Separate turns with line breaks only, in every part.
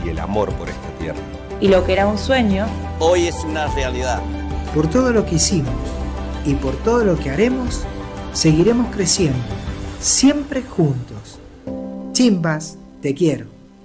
y el amor por esta tierra.
Y lo que era un sueño,
hoy es una realidad.
Por todo lo que hicimos y por todo lo que haremos, seguiremos creciendo, siempre juntos. Chimbas, te quiero.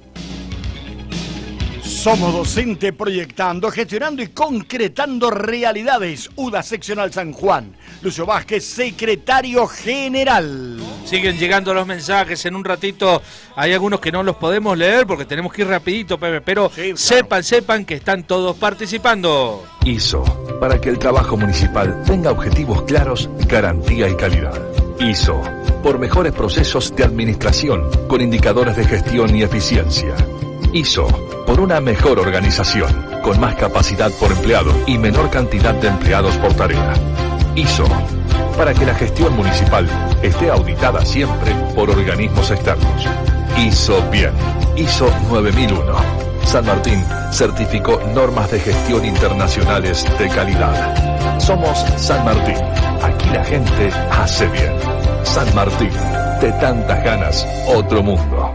Somos Docente proyectando, gestionando y concretando realidades. UDA Seccional San Juan. Lucio Vázquez, secretario general.
Siguen llegando los mensajes, en un ratito hay algunos que no los podemos leer porque tenemos que ir rapidito, Pepe, pero sí, claro. sepan que están todos participando.
ISO, para que el trabajo municipal tenga objetivos claros, garantía y calidad. ISO, por mejores procesos de administración con indicadores de gestión y eficiencia. ISO, por una mejor organización, con más capacidad por empleado y menor cantidad de empleados por tarea. ISO, para que la gestión municipal esté auditada siempre por organismos externos. ISO bien. ISO 9001. San Martín certificó normas de gestión internacionales de calidad. Somos San Martín. Aquí la gente hace bien. San Martín, de tantas ganas, otro mundo.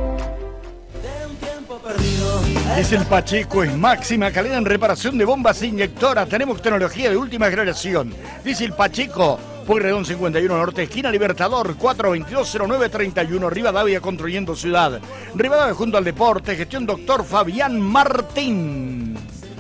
Es el Pacheco, es máxima calidad en reparación de bombas inyectoras. Tenemos tecnología de última generación. Dice el Pacheco, Pueyrredón 51 Norte, esquina Libertador, 422-0931, Rivadavia, construyendo ciudad. Rivadavia junto al deporte, gestión doctor Fabián Martín.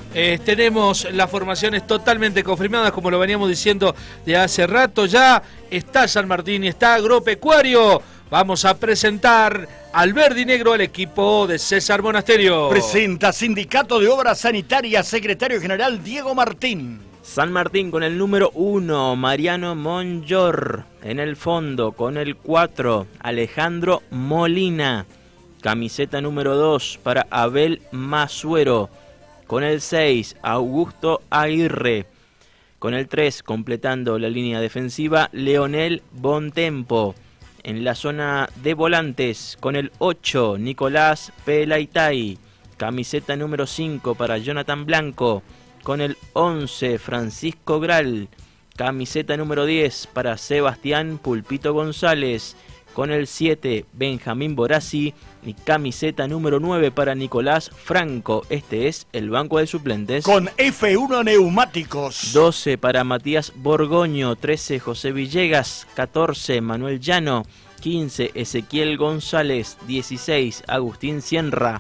Tenemos las formaciones totalmente confirmadas, como lo veníamos diciendo de hace rato. Ya está San Martín y está Agropecuario. Vamos a presentar al verde y negro al equipo de César Monasterio.
Presenta Sindicato de Obras Sanitarias, secretario general Diego Martín.
San Martín con el número 1, Mariano Monllor. En el fondo con el 4, Alejandro Molina. Camiseta número 2 para Abel Masuero. Con el 6, Augusto Aguirre. Con el 3, completando la línea defensiva, Leonel Bontempo. En la zona de volantes, con el 8, Nicolás Pelaitay. Camiseta número 5 para Jonathan Blanco. Con el 11, Francisco Gral. Camiseta número 10 para Sebastián Pulpito González. Con el 7, Benjamín Borazzi. Y camiseta número 9 para Nicolás Franco. Este es el banco de suplentes.
Con F1 Neumáticos.
12 para Matías Borgoño. 13, José Villegas. 14, Manuel Llano. 15, Ezequiel González. 16, Agustín Cienra.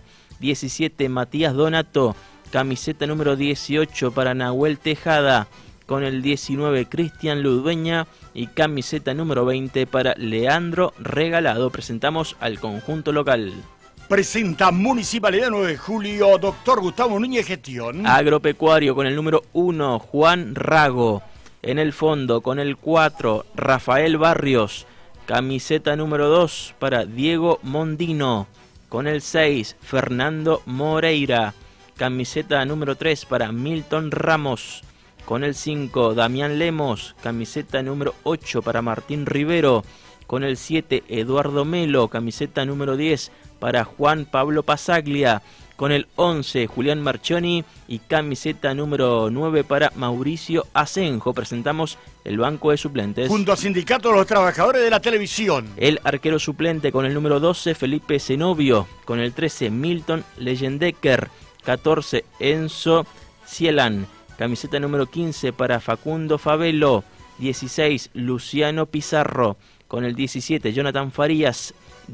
17, Matías Donato. Camiseta número 18 para Nahuel Tejada. Con el 19, Cristian Ludueña. Y camiseta número 20 para Leandro Regalado. Presentamos al conjunto local.
Presenta Municipalidad 9 de Julio, doctor Gustavo Núñez Gestión.
Agropecuario con el número 1, Juan Rago. En el fondo con el 4, Rafael Barrios. Camiseta número 2 para Diego Mondino. Con el 6, Fernando Moreira. Camiseta número 3 para Milton Ramos. Con el 5, Damián Lemos. Camiseta número 8 para Martín Rivero. Con el 7, Eduardo Melo. Camiseta número 10 para Juan Pablo Pasaglia. Con el 11, Julián Marchioni. Y camiseta número 9 para Mauricio Asenjo. Presentamos el banco de suplentes.
Junto a Sindicato de los Trabajadores de la Televisión.
El arquero suplente con el número 12, Felipe Zenobio. Con el 13, Milton Leyendecker. 14, Enzo Cielan. Camiseta número 15 para Facundo Favelo. 16, Luciano Pizarro. Con el 17, Jonathan Farías.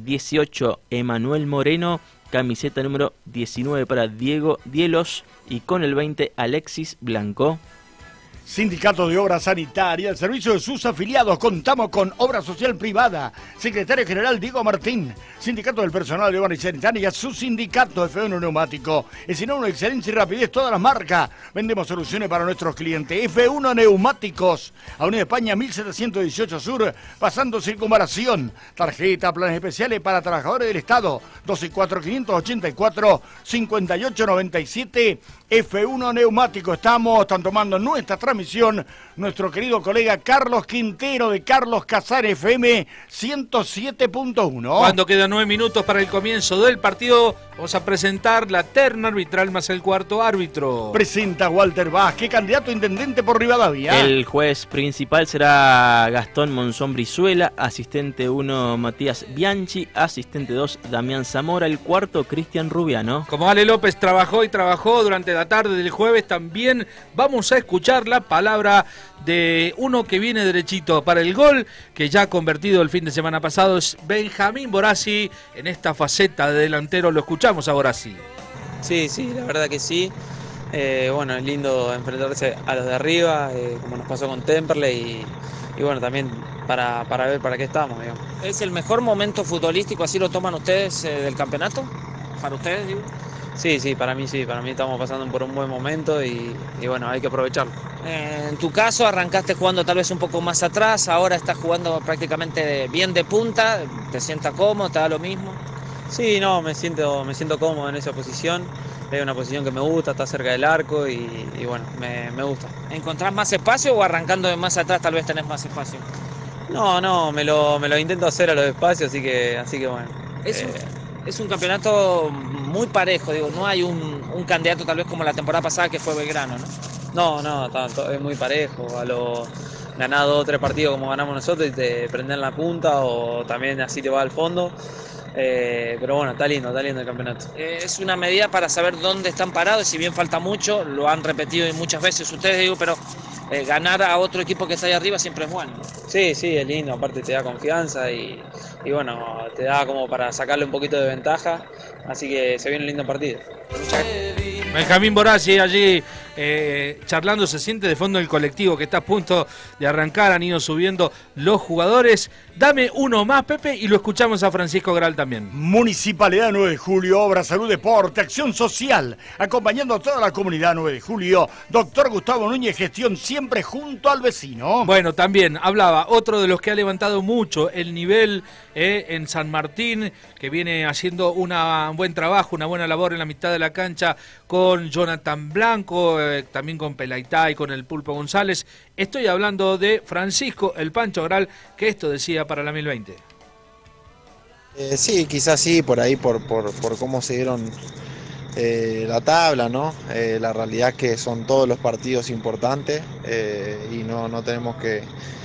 18, Emanuel Moreno. Camiseta número 19 para Diego Dielos. Y con el 20, Alexis Blanco.
Sindicato de Obras Sanitarias, el servicio de sus afiliados. Contamos con Obra Social Privada. Secretario General Diego Martín. Sindicato del Personal de Obras Sanitarias, su sindicato F1 Neumático. Es una excelencia y rapidez todas las marcas. Vendemos soluciones para nuestros clientes. F1 Neumáticos. Avenida España 1718 Sur, pasando Circunvalación. Tarjeta, planes especiales para trabajadores del Estado. 124584-5897. F1 Neumático. Están tomando nuestra transmisión transmisión nuestro querido colega Carlos Quintero de Carlos Casares FM 107.1.
Cuando quedan 9 minutos para el comienzo del partido, vamos a presentar la terna arbitral más el cuarto árbitro.
Presenta Walter Vázquez, candidato a intendente por Rivadavia.
El juez principal será Gastón Monzón Brizuela, asistente 1 Matías Bianchi, asistente 2 Damián Zamora, el cuarto Cristian Rubiano.
Como Ale López trabajó durante la tarde del jueves, también vamos a escuchar la palabra de uno que viene derechito para el gol, que ya ha convertido el fin de semana pasado, es Benjamín Borassi. En esta faceta de delantero lo escuchamos a Borassi.
Sí, la verdad que sí. Bueno, es lindo enfrentarse a los de arriba, como nos pasó con Temperley y bueno, también para ver para qué estamos, digamos. ¿Es el mejor momento futbolístico, así lo toman ustedes, del campeonato? ¿Para ustedes, digo? Sí, para mí estamos pasando por un buen momento y bueno, hay que aprovecharlo. En tu caso arrancaste jugando tal vez un poco más atrás, ahora estás jugando prácticamente bien de punta, ¿te sientas cómodo, te da lo mismo? Sí, no, me siento cómodo en esa posición, es una posición que me gusta, está cerca del arco y bueno, me gusta. ¿Encontrás más espacio o arrancando de más atrás tal vez tenés más espacio? No, me lo intento hacer a los espacios, así que bueno. Es un campeonato muy parejo, digo, no hay un candidato tal vez como la temporada pasada que fue Belgrano, ¿no? No, es muy parejo, a lo ganado 2 o 3 partidos como ganamos nosotros y te prenden la punta o también así te va al fondo, pero bueno, está lindo el campeonato. Es una medida para saber dónde están parados, si bien falta mucho, lo han repetido muchas veces ustedes, digo, pero ganar a otro equipo que está ahí arriba siempre es bueno. Sí, es lindo, aparte te da confianza y bueno, te da como para sacarle un poquito de ventaja, así que se viene un lindo partido.
Benjamín Borassi allí charlando, se siente de fondo el colectivo que está a punto de arrancar, han ido subiendo los jugadores. Dame uno más, Pepe, y lo escuchamos a Francisco Gral también.
Municipalidad 9 de Julio, Obra, Salud, Deporte, Acción Social, acompañando a toda la comunidad 9 de Julio. Doctor Gustavo Núñez, gestión siempre junto al vecino.
Bueno, también hablaba otro de los que ha levantado mucho el nivel en San Martín, que viene haciendo un buen trabajo, una buena labor en la mitad de la cancha con Jonathan Blanco, también con Pelaitá y con el Pulpo González. Estoy hablando de Francisco el Pancho Gral, que esto decía para la 1020.
Sí, quizás sí, por ahí, por cómo se dieron la tabla, ¿no? La realidad es que son todos los partidos importantes y no tenemos que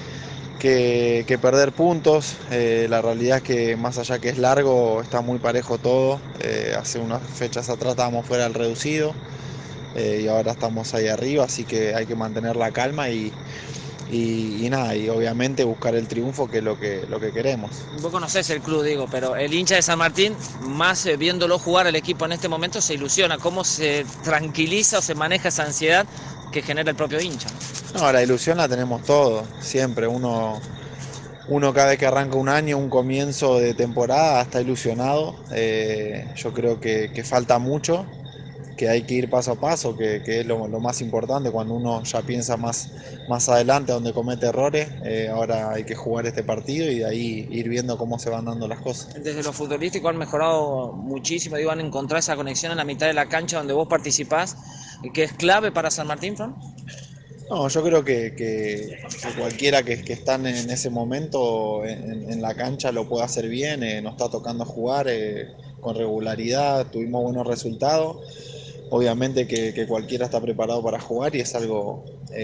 perder puntos. La realidad es que más allá que es largo, está muy parejo todo. Hace unas fechas atrás estábamos fuera del reducido y ahora estamos ahí arriba, así que hay que mantener la calma y nada, y obviamente buscar el triunfo, que es lo que queremos. Vos
conocés el club, digo, pero el hincha de San Martín, más viéndolo jugar el equipo en este momento, se ilusiona. ¿Cómo se tranquiliza o se maneja esa ansiedad que genera el propio hincha?
No, la ilusión la tenemos todos, siempre. Uno cada vez que arranca un año, un comienzo de temporada, está ilusionado. Yo creo que falta mucho, que hay que ir paso a paso, que es lo más importante cuando uno ya piensa más adelante, donde comete errores. Ahora hay que jugar este partido y de ahí ir viendo cómo se van dando las cosas.
Desde lo futbolístico han mejorado muchísimo, digo, han encontrado esa conexión en la mitad de la cancha donde vos participás, que es clave para San Martín, Fran.
No, yo creo que cualquiera que está en ese momento en la cancha lo puede hacer bien. Nos está tocando jugar con regularidad, tuvimos buenos resultados. Obviamente que cualquiera está preparado para jugar y es algo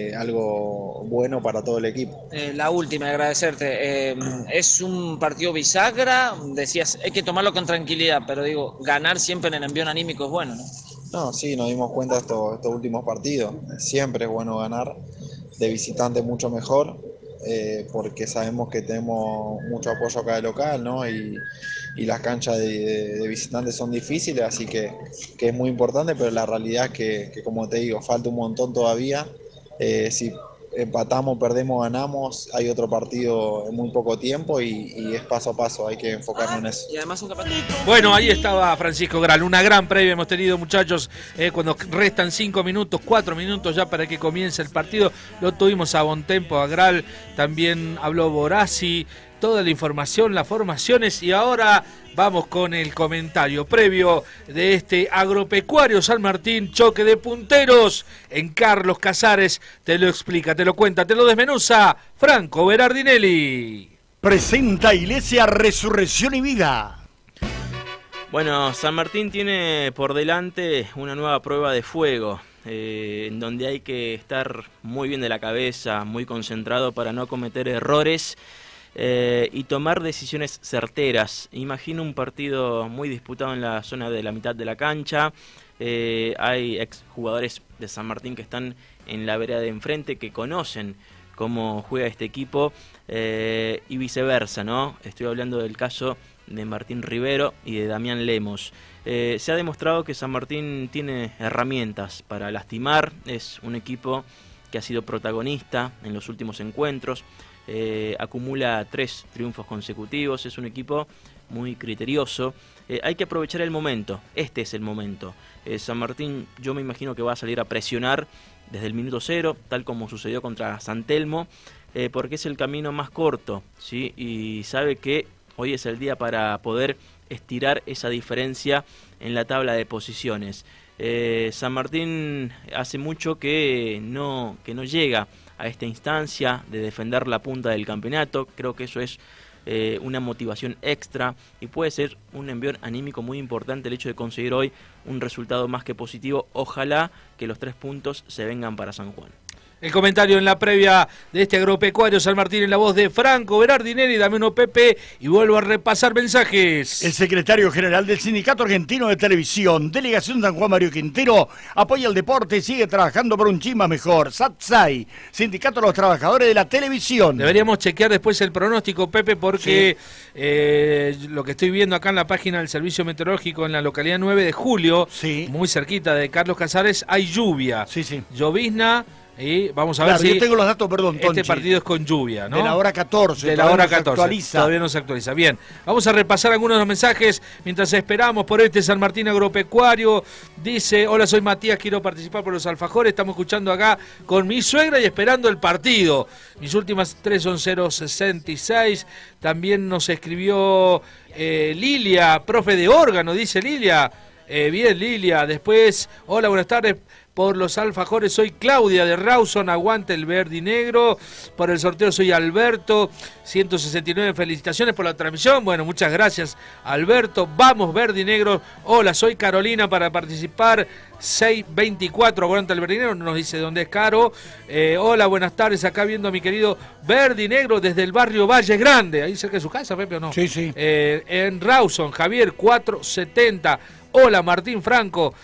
bueno para todo el equipo.
La última, agradecerte. Es un partido bisagra, decías, hay que tomarlo con tranquilidad, pero digo, ganar siempre en el envío anímico es bueno, ¿no?
No, sí, nos dimos cuenta estos últimos partidos. Siempre es bueno ganar, de visitante mucho mejor, porque sabemos que tenemos mucho apoyo acá de local, ¿no? Y las canchas de visitantes son difíciles, así que es muy importante, pero la realidad es que como te digo, falta un montón todavía. Si empatamos, perdemos, ganamos, hay otro partido en muy poco tiempo y es paso a paso, hay que enfocarnos en eso.
Y además
bueno, ahí estaba Francisco Gral, una gran previa hemos tenido, muchachos, cuando restan 5 minutos, 4 minutos ya para que comience el partido, lo tuvimos a buen tempo a Gral, también habló Borassi, toda la información, las formaciones, y ahora vamos con el comentario previo de este Agropecuario San Martín, choque de punteros en Carlos Casares. Te lo explica, te lo cuenta, te lo desmenuza Franco Berardinelli.
Presenta Iglesia Resurrección y Vida.
Bueno, San Martín tiene por delante una nueva prueba de fuego, en donde hay que estar muy bien de la cabeza, muy concentrado para no cometer errores y tomar decisiones certeras. Imagino un partido muy disputado en la zona de la mitad de la cancha. Hay exjugadores de San Martín que están en la vereda de enfrente, que conocen cómo juega este equipo y viceversa, ¿no? Estoy hablando del caso de Martín Rivero y de Damián Lemos. Se ha demostrado que San Martín tiene herramientas para lastimar. Es un equipo que ha sido protagonista en los últimos encuentros. Acumula 3 triunfos consecutivos. Es un equipo muy criterioso. Hay que aprovechar el momento. Este es el momento. San Martín, yo me imagino que va a salir a presionar desde el minuto 0, tal como sucedió contra San Telmo, porque es el camino más corto, ¿sí? Y sabe que hoy es el día para poder estirar esa diferencia en la tabla de posiciones. San Martín hace mucho que no llega a esta instancia de defender la punta del campeonato. Creo que eso es una motivación extra y puede ser un envión anímico muy importante el hecho de conseguir hoy un resultado más que positivo. Ojalá que los 3 puntos se vengan para San Juan.
El comentario en la previa de este Agropecuario San Martín en la voz de Franco Berardinelli, dame uno Pepe, y vuelvo a repasar mensajes.
El secretario general del Sindicato Argentino de Televisión, Delegación San Juan, Mario Quintero, apoya el deporte y sigue trabajando por un Chima mejor. SATSAI, Sindicato de los Trabajadores de la Televisión.
Deberíamos chequear después el pronóstico, Pepe, porque lo que estoy viendo acá en la página del Servicio Meteorológico en la localidad 9 de julio, muy cerquita de Carlos Casares, hay lluvia. Llovizna. Y vamos a ver si
yo tengo los datos, perdón, Tonchi.
Este partido es con lluvia, ¿no?
De la hora 14.
De la hora 14. Todavía no se actualiza. Bien, vamos a repasar algunos de los mensajes mientras esperamos por este San Martín Agropecuario. Dice, hola, soy Matías, quiero participar por los alfajores. Estamos escuchando acá con mi suegra y esperando el partido. Mis últimas 3 son 066. También nos escribió Lilia, profe de órgano, dice Lilia. Bien, Lilia. Después, hola, buenas tardes. Por los alfajores soy Claudia de Rawson, aguante el verde y negro. Por el sorteo soy Alberto, 169, felicitaciones por la transmisión. Bueno, muchas gracias Alberto, vamos verde y negro. Hola, soy Carolina para participar, 624, aguanta el verde y negro, nos dice dónde es Caro. Hola, buenas tardes, acá viendo a mi querido verde y negro desde el barrio Valle Grande, ahí cerca de su casa, Pepe, ¿o no?
Sí, sí.
En Rawson, Javier, 470. Hola, Martín Franco,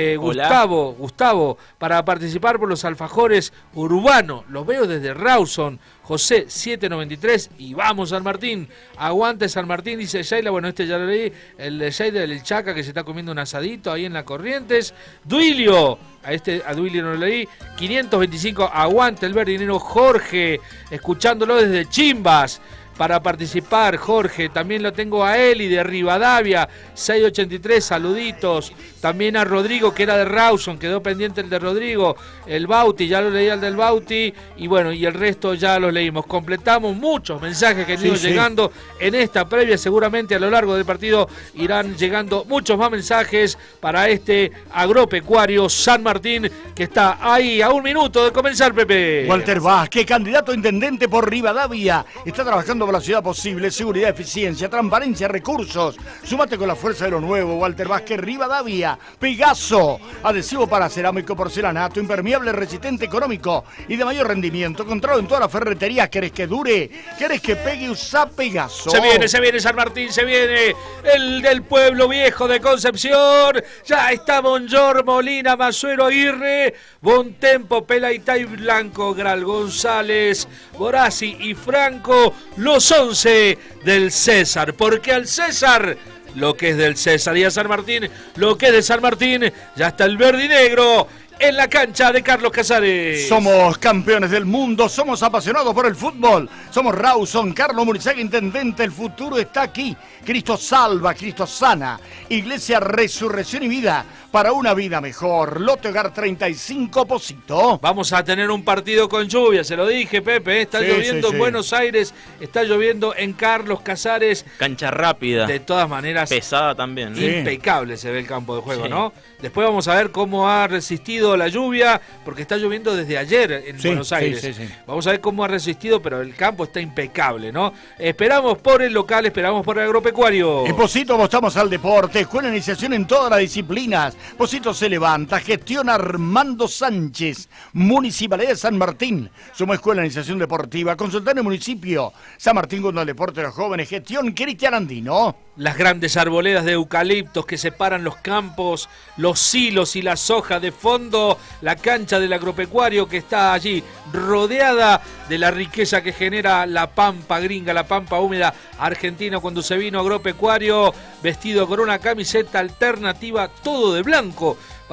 Gustavo, para participar por los alfajores urbanos. Los veo desde Rawson, José, 793. Y vamos, San Martín. Aguante San Martín, dice Sheila. Bueno, este ya lo leí. El de Sheila del Chaca, que se está comiendo un asadito ahí en la Corrientes. Duilio, a Duilio no lo leí. 525, aguante el verde y negro. Jorge, escuchándolo desde Chimbas. Para participar, Jorge, también lo tengo a Eli de Rivadavia, 683, saluditos. También a Rodrigo, que era de Rawson, quedó pendiente el de Rodrigo. El Bauti, ya lo leí al del Bauti. Y bueno, y el resto ya los leímos. Completamos muchos mensajes que han ido llegando en esta previa. Seguramente a lo largo del partido irán llegando muchos más mensajes para este Agropecuario San Martín, que está ahí a un minuto de comenzar, Pepe.
Walter Vázquez, candidato a intendente por Rivadavia, está trabajando por la ciudad posible, seguridad, eficiencia, transparencia, recursos. Súmate con la fuerza de lo nuevo, Walter Vázquez, Rivadavia. Pegaso, adhesivo para cerámico, porcelanato, impermeable, resistente, económico y de mayor rendimiento. Encontrado en todas las ferreterías. ¿Querés que dure? ¿Querés que pegue? Usa Pegaso.
Se viene San Martín, se viene el del pueblo viejo de Concepción. Ya está Monjor, Molina, Masuero, Aguirre, Bontempo, Pelaitay, Blanco, Gral, González, Borazzi y Franco, los 11 del César. Porque al César lo que es del César, y a San Martín lo que es de San Martín. Ya está el verde y negro en la cancha de Carlos Casares.
Somos campeones del mundo, somos apasionados por el fútbol. Somos Rawson, Carlos Murizaga, intendente. El futuro está aquí. Cristo salva, Cristo sana. Iglesia Resurrección y Vida para una vida mejor. Lote Hogar 35 Pocito.
Vamos a tener un partido con lluvia, se lo dije, Pepe. Está lloviendo en Buenos Aires, está lloviendo en Carlos Casares.
Cancha rápida.
De todas maneras.
Pesada también.
Impecable se ve el campo de juego, ¿no? Después vamos a ver cómo ha resistido la lluvia, porque está lloviendo desde ayer en Buenos Aires. Vamos a ver cómo ha resistido, pero el campo está impecable, ¿no? Esperamos por el local, esperamos por el agropecuario.
En Pocito apostamos al deporte, escuela de iniciación en todas las disciplinas. Pocito se levanta, gestión Armando Sánchez, Municipalidad de San Martín. Somos escuela de iniciación deportiva, consultorio municipio, San Martín con el deporte de los jóvenes, gestión Cristian Andino.
Las grandes arboledas de eucaliptos que separan los campos, los silos y las hojas de fondo, la cancha del agropecuario que está allí rodeada de la riqueza que genera la pampa gringa, la pampa húmeda argentina. Cuando se vino agropecuario vestido con una camiseta alternativa, todo de blanco,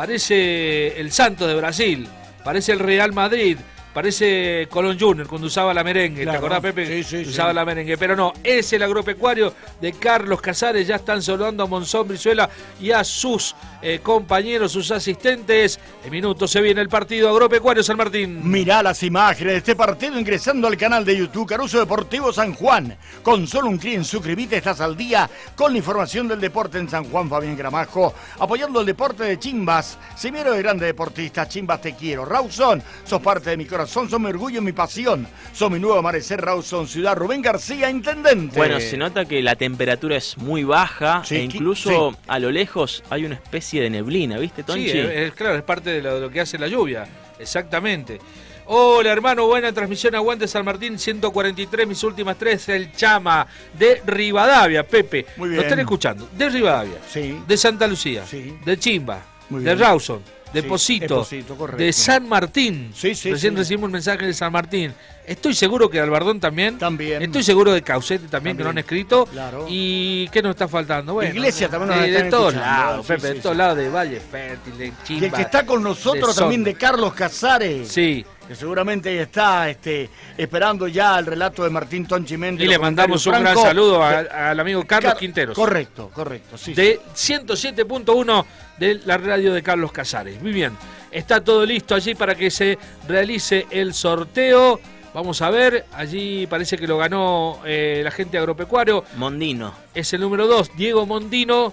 parece el Santos de Brasil, parece el Real Madrid, parece Colón Junior cuando usaba la merengue. Claro. ¿Te acordás, Pepe? Sí. Usaba la merengue. Pero no, es el agropecuario de Carlos Casares. Ya están saludando a Monzón Brizuela y a sus compañeros, sus asistentes. En minutos se viene el partido agropecuario San Martín.
Mirá las imágenes de este partido ingresando al canal de YouTube Caruso Deportivo San Juan. Con solo un clic en suscribite estás al día con la información del deporte en San Juan. Fabián Gramajo apoyando el deporte de Chimbas. Semillero de grandes deportistas. Chimbas, te quiero. Rawson, sos parte de mi corazón, sos mi orgullo y mi pasión. Sos mi nuevo amanecer. Rawson Ciudad. Rubén García, intendente.
Bueno, se nota que la temperatura es muy baja e incluso a lo lejos hay una especie de neblina, ¿viste, Tonchi?
Sí, claro, es parte de lo que hace la lluvia, exactamente. Hola, hermano, buena transmisión, aguante San Martín, 143, mis últimas 3, el Chama, de Rivadavia, Pepe.
Muy bien.
Lo están escuchando, de Rivadavia, de Santa Lucía, de Chimba, de Rawson, de Pocito, de San Martín. Recién recibimos un mensaje de San Martín. Estoy seguro que de Albardón también. Estoy seguro de Caucete también, que lo han escrito. Claro. ¿Y qué nos está faltando? Bueno,
Iglesia también nos
de todos lados, Pepe, de todos lados, de Valle Fértil, de Chimba.
Y el que está con nosotros también, de Carlos Casares.
Sí.
Que seguramente está esperando ya el relato de Martín Tonchi Méndez.
Y le mandamos un gran saludo al amigo Carlos Quinteros.
Correcto.
De 107.1 de la radio de Carlos Casares. Muy bien. Está todo listo allí para que se realice el sorteo. Vamos a ver, allí parece que lo ganó la gente de agropecuario.
Mondino. Es
el número 2, Diego Mondino.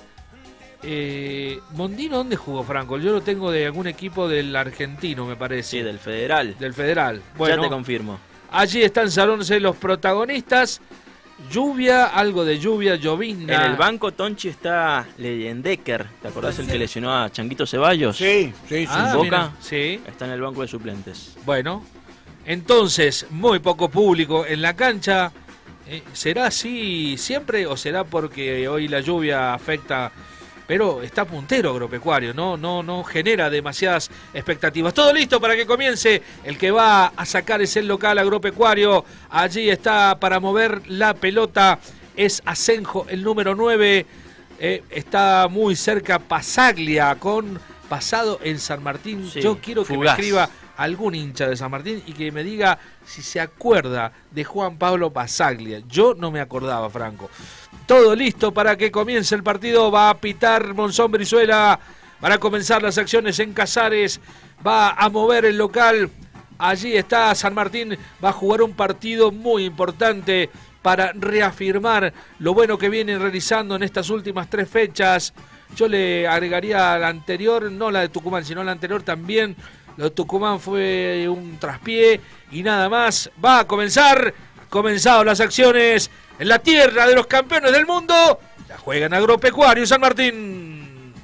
¿Mondino dónde jugó, Franco? Yo lo tengo de algún equipo del argentino, me parece.
Sí, del Federal.
Del Federal. Bueno,
ya te confirmo.
Allí están salones los protagonistas. Lluvia, algo de lluvia, llovizna.
En el banco, Tonchi, está Leyendecker. ¿Te acordás el que lesionó a Changuito Ceballos?
Sí.
¿En Boca?
Sí.
Está en el banco de suplentes.
Bueno, entonces, muy poco público en la cancha. ¿Será así siempre o será porque hoy la lluvia afecta? Pero está puntero agropecuario, no genera demasiadas expectativas. Todo listo para que comience. El que va a sacar es el local agropecuario. Allí está para mover la pelota. Es Asenjo, el número 9. Está muy cerca Pasaglia, con pasado en San Martín. Sí, yo quiero que me escriba algún hincha de San Martín y que me diga si se acuerda de Juan Pablo Pasaglia. Yo no me acordaba, Franco. Todo listo para que comience el partido. Va a pitar Monzón Brizuela. Van a comenzar las acciones en Casares. Va a mover el local. Allí está San Martín. Va a jugar un partido muy importante para reafirmar lo bueno que viene realizando en estas últimas 3 fechas. Yo le agregaría a la anterior, no la de Tucumán, sino la anterior también. Lo de Tucumán fue un traspié y nada más. Va a comenzar. Comenzado las acciones en la tierra de los campeones del mundo. La juegan agropecuario San Martín.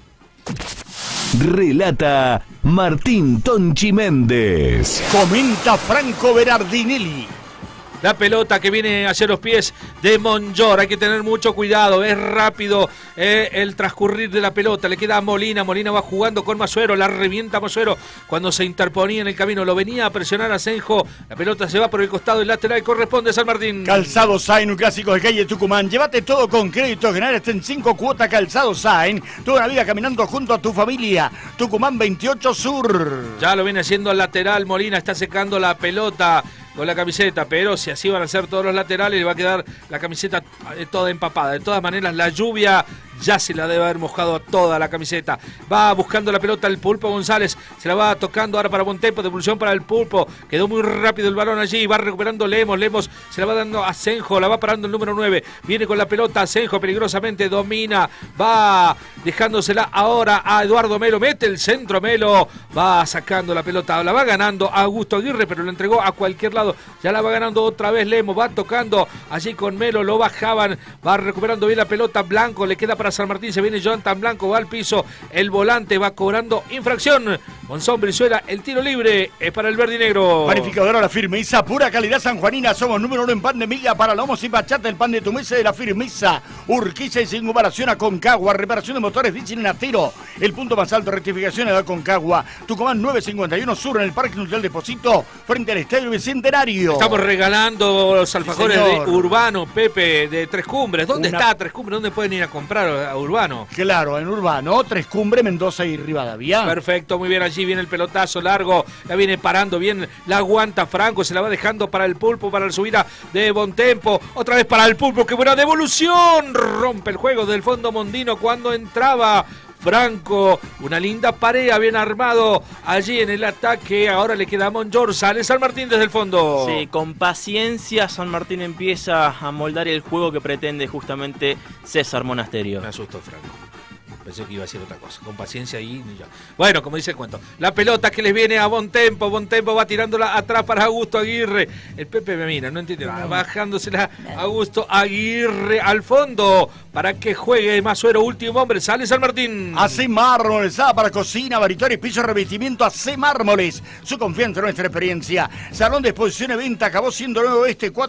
Relata Martín Tonchi Méndez.
Comenta Franco Berardinelli.
La pelota que viene hacia los pies de Monjor. Hay que tener mucho cuidado. Es rápido el transcurrir de la pelota. Le queda a Molina. Molina va jugando con Masuero. La revienta Masuero cuando se interponía en el camino. Lo venía a presionar a Senjo. La pelota se va por el costado del lateral. Corresponde a San Martín.
Calzado Sain, un clásico de calle Tucumán. Llévate todo con crédito. Ganar está en 5 cuotas. Calzado Sain. Toda una vida caminando junto a tu familia. Tucumán 28 Sur.
Ya lo viene haciendo al lateral. Molina está secando la pelota con la camiseta, pero si así van a ser todos los laterales, le va a quedar la camiseta toda empapada. De todas maneras, la lluvia ya se la debe haber mojado a toda la camiseta. Va buscando la pelota el Pulpo González, se la va tocando ahora para Bontempo, devolución para el Pulpo, quedó muy rápido el balón allí, va recuperando Lemos se la va dando a Senjo, la va parando el número 9, viene con la pelota Senjo, peligrosamente domina, va dejándosela ahora a Eduardo Melo, mete el centro Melo, va sacando la pelota, la va ganando a Augusto Aguirre, pero la entregó a cualquier lado, ya la va ganando otra vez Lemos, va tocando allí con Melo, lo bajaban, va recuperando bien la pelota, Blanco, le queda para San Martín, se viene Jonathan Blanco, va al piso, el volante va cobrando infracción, Monzón Brizuela, el tiro libre es para el verde y negro.
Panificadora La Firmeza, pura calidad sanjuanina, somos número 1 en pan de miga para lomos y bachata, el pan de tu mesa de La Firmeza, Urquiza y sin comparación a Concagua, reparación de motores, diésel en acero, el punto más alto, rectificaciones de Concagua, Tucumán 951 Sur en el Parque Industrial Depósito, frente al Estadio Bicentenario.
Estamos regalando los alfajores de Urbano, Pepe, de Tres Cumbres. ¿Dónde está Tres Cumbres? ¿Dónde pueden ir a comprar a Urbano?
Claro, en Urbano, Tres Cumbres, Mendoza y Rivadavia.
Perfecto, muy bien, allí viene el pelotazo largo, la viene parando bien, la aguanta Franco, se la va dejando para el Pulpo, para la subida de Bontempo, otra vez para el Pulpo, qué buena devolución, rompe el juego del fondo mondino cuando entraba Franco, una linda pared bien armado allí en el ataque, ahora le queda a Monjor, sale San Martín desde el fondo.
Sí, con paciencia San Martín empieza a moldar el juego que pretende justamente César Monasterio.
Me asustó Franco. Pensé que iba a decir otra cosa, con paciencia y ya. Bueno, como dice el cuento, la pelota que les viene a Bontempo, Bontempo va tirándola atrás para Augusto Aguirre, el Pepe me mira, no entiende nada, bajándosela Augusto Aguirre al fondo, para que juegue Masuero, último hombre, sale San Martín.
AC Mármoles, para cocina, varitorio y piso revestimiento, AC Mármoles, su confianza en nuestra experiencia, salón de exposición y venta, acabó siendo nuevo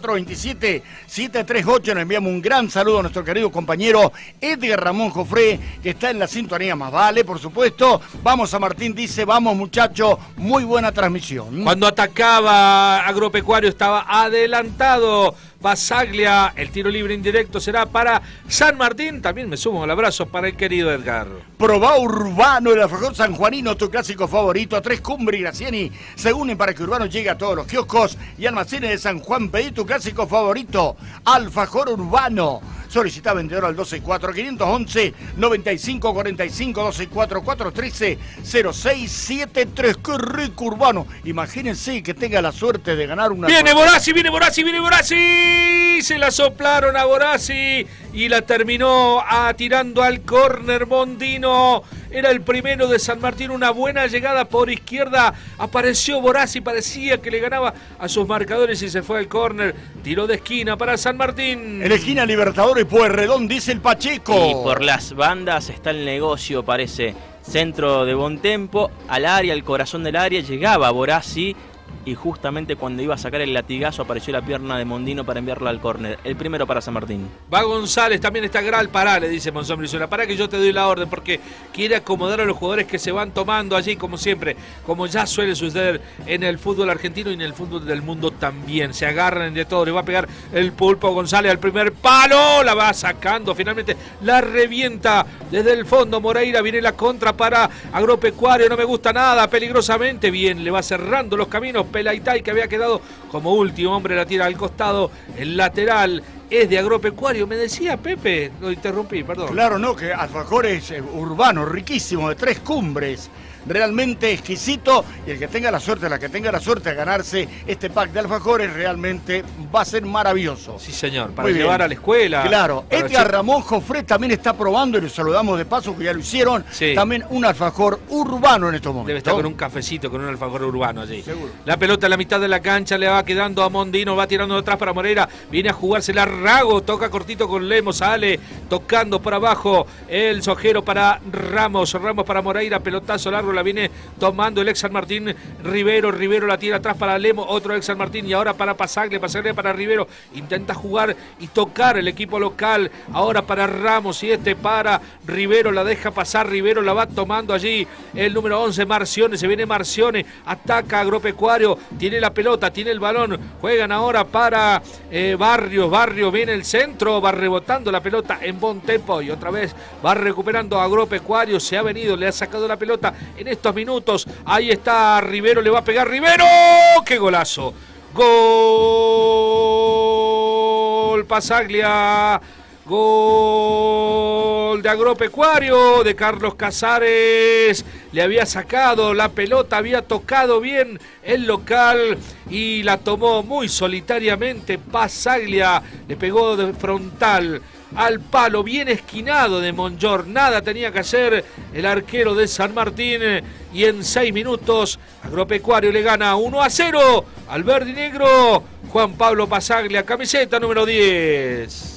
427-738, nos enviamos un gran saludo a nuestro querido compañero Edgar Ramón Jofré, que está en la sintonía, más vale, por supuesto. Vamos a Martín, dice, vamos muchacho, muy buena transmisión.
Cuando atacaba Agropecuario estaba adelantado Basaglia, el tiro libre indirecto será para San Martín, también me sumo al abrazo para el querido Edgar.
Probá Urbano, el alfajor sanjuanino, tu clásico favorito, Tres Cumbres y Graciani se unen para que Urbano llegue a todos los kioscos y almacenes de San Juan. Pedí tu clásico favorito, alfajor Urbano. Solicita vendedor al 124-511-9545, 124-413-0673. ¡Qué rico Urbano! Imagínense que tenga la suerte de ganar una...
¡Viene Borassi, viene Borassi, viene Borassi! Se la soplaron a Borassi y la terminó tirando al córner mondino. Era el primero de San Martín, una buena llegada por izquierda. Apareció Borassi, parecía que le ganaba a sus marcadores y se fue al córner. Tiró de esquina para San Martín.
En la esquina Libertadores, Pueyrredón, dice el Pacheco.
Y por las bandas está el negocio, parece. Centro de Bontempo, al área, al corazón del área, llegaba Borassi. Y justamente cuando iba a sacar el latigazo apareció la pierna de Mondino para enviarla al córner. El primero para San Martín.
Va González, también está Gral, pará, le dice Monzón Brizuela. Pará que yo te doy la orden porque quiere acomodar a los jugadores que se van tomando allí como siempre. Como ya suele suceder en el fútbol argentino y en el fútbol del mundo también. Se agarran de todo, le va a pegar el Pulpo González al primer palo. La va sacando, finalmente la revienta desde el fondo Moreira. Viene la contra para Agropecuario, no me gusta nada, peligrosamente. Bien, le va cerrando los caminos. Pelaitay, que había quedado como último hombre, la tira al costado, el lateral es de Agropecuario, me decía Pepe, lo interrumpí, perdón.
Claro, no, que alfajores urbanos, riquísimo, de Tres Cumbres, realmente exquisito, y el que tenga la suerte, la que tenga la suerte de ganarse este pack de alfajores, realmente va a ser maravilloso.
Sí, señor, para llevar a la escuela.
Claro, Edgar Ramón Jofré también está probando, y le saludamos de paso, que ya lo hicieron, sí. También un alfajor urbano en estos momentos.
Debe estar con un cafecito, con un alfajor urbano allí.
Seguro.
La pelota en la mitad de la cancha, le va quedando a Mondino, va tirando de atrás para Moreira, viene a jugársela Rago, toca cortito con Lemos, sale tocando por abajo el sojero para Ramos para Moreira, pelotazo largo, Negro, la viene tomando el ex San Martín. Rivero la tira atrás para Lemo, otro ex San Martín y ahora para Pasaglia para Rivero. Intenta jugar y tocar el equipo local. Ahora para Ramos y para Rivero, la deja pasar. Rivero la va tomando allí el número 11, Marcione. Se viene Marcione, ataca Agropecuario, tiene la pelota, tiene el balón. Juegan ahora para Barrios viene el centro, va rebotando la pelota en buen tempo y otra vez va recuperando Agropecuario. Se ha venido, le ha sacado la pelota en estos minutos. Ahí está Rivero, le va a pegar Rivero. ¡Qué golazo! Gol Pasaglia. Gol de Agropecuario, de Carlos Casares. Le había sacado la pelota, había tocado bien el local y la tomó muy solitariamente Pasaglia. Le pegó de frontal al palo, bien esquinado de Monjor. Nada tenía que hacer el arquero de San Martín. Y en 6 minutos Agropecuario le gana 1-0 al verde y negro. Juan Pablo Pasaglia, camiseta número 10.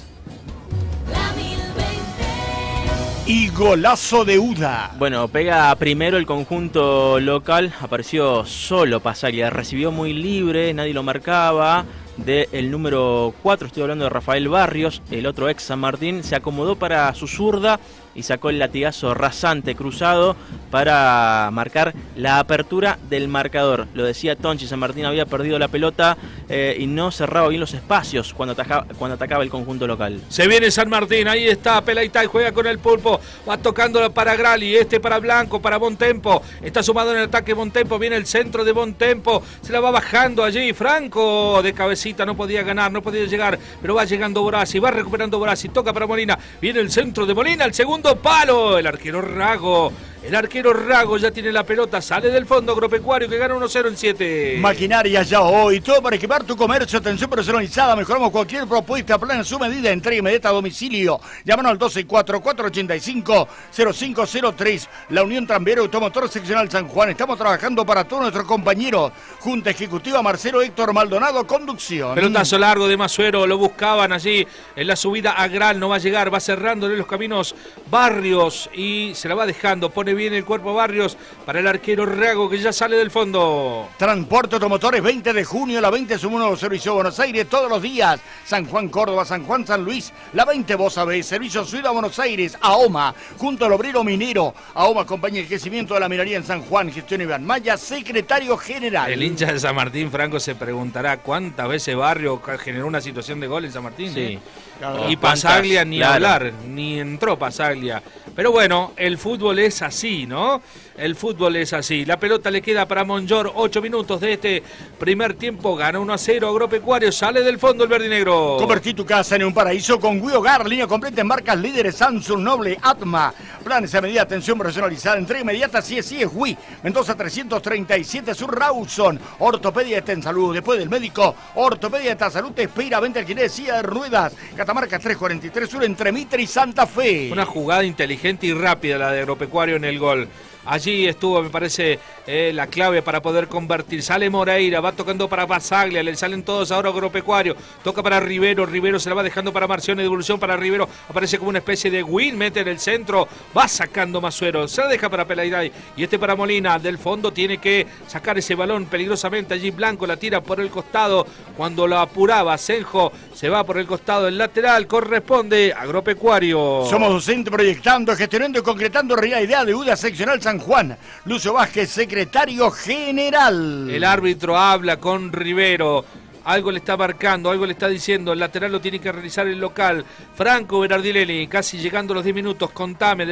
Y golazo de Uda.
Bueno, pega primero el conjunto local, apareció solo Pasaglia, recibió muy libre, nadie lo marcaba. Del número 4, estoy hablando de Rafael Barrios, el otro ex San Martín, se acomodó para su zurda y sacó el latigazo rasante cruzado para marcar la apertura del marcador. Lo decía Tonchi, San Martín había perdido la pelota y no cerraba bien los espacios cuando atacaba el conjunto local.
Se viene San Martín, ahí está Pelaitay, juega con el pulpo, va tocando para Grali, para Blanco, para Bontempo, está sumado en el ataque Bontempo, viene el centro de Bontempo, se la va bajando allí, Franco de cabecita, no podía ganar, no podía llegar, pero va llegando Borassi, va recuperando Borassi, toca para Molina, viene el centro de Molina, el segundo palo, el arquero Rago ya tiene la pelota, sale del fondo Agropecuario que gana 1-0 en 7.
Maquinaria ya hoy, todo para equipar tu comercio, atención personalizada, mejoramos cualquier propuesta, plan en su medida, entrega inmediata a domicilio. Llámanos al 12-4-485-0503. La Unión Tranviaria Automotor Seccional San Juan, estamos trabajando para todos nuestros compañeros. Junta Ejecutiva Marcelo Héctor Maldonado, conducción.
Pelotazo largo de Masuero, lo buscaban allí en la subida a Gral, no va a llegar, va cerrándole los caminos Barrios y se la va dejando, pone bien el cuerpo Barrios para el arquero Rago que ya sale del fondo.
Transporte Automotores, 20 de junio, la 20 es un nuevo servicio a Buenos Aires todos los días. San Juan, Córdoba, San Juan, San Luis, la 20 vos sabés, servicio Ciudad Buenos Aires, AOMA, junto al obrero minero. AOMA, compañía de crecimiento de la minería en San Juan, gestión Iván Maya, secretario general.
El hincha de San Martín, Franco, se preguntará cuántas veces Barrio generó una situación de gol en San Martín.
Sí.
Y Pasaglia ni hablar, ni entró Pasaglia. Pero bueno, el fútbol es así, ¿no? El fútbol es así. La pelota le queda para Monjor, 8 minutos de este primer tiempo. Gana 1-0 Agropecuario, sale del fondo el verde y negro.
Convertí tu casa en un paraíso con WeHogar, línea completa en marcas líderes Samsung, Noble, Atma. Planes a medida, atención personalizada, entrega inmediata, sí es Wii. Mendoza 337 Sur Rawson. Ortopedia está en salud. Después del médico, Ortopedia está en salud. Te espera, venta alquiler de silla de ruedas. Catamarca 343 Sur entre Mitre y Santa Fe.
Una jugada inteligente y rápida la de Agropecuario en el gol. Allí estuvo, me parece, la clave para poder convertir. Sale Moreira, va tocando para Pasaglia, le salen todos ahora Agropecuario. Toca para Rivero, Rivero se la va dejando para Marcione, devolución para Rivero. Aparece como una especie de win, mete en el centro, va sacando Masuero, se la deja para Pelairay. Y para Molina, del fondo tiene que sacar ese balón peligrosamente. Allí Blanco la tira por el costado. Cuando lo apuraba, Senjo se va por el costado del lateral, corresponde Agropecuario.
Somos docentes proyectando, gestionando y concretando realidad idea de UDA seccional San Juan. Lucio Vázquez, secretario general.
El árbitro habla con Rivero. Algo le está marcando, algo le está diciendo. El lateral lo tiene que realizar el local. Franco Berardinelli, casi llegando a los 10 minutos. Contame,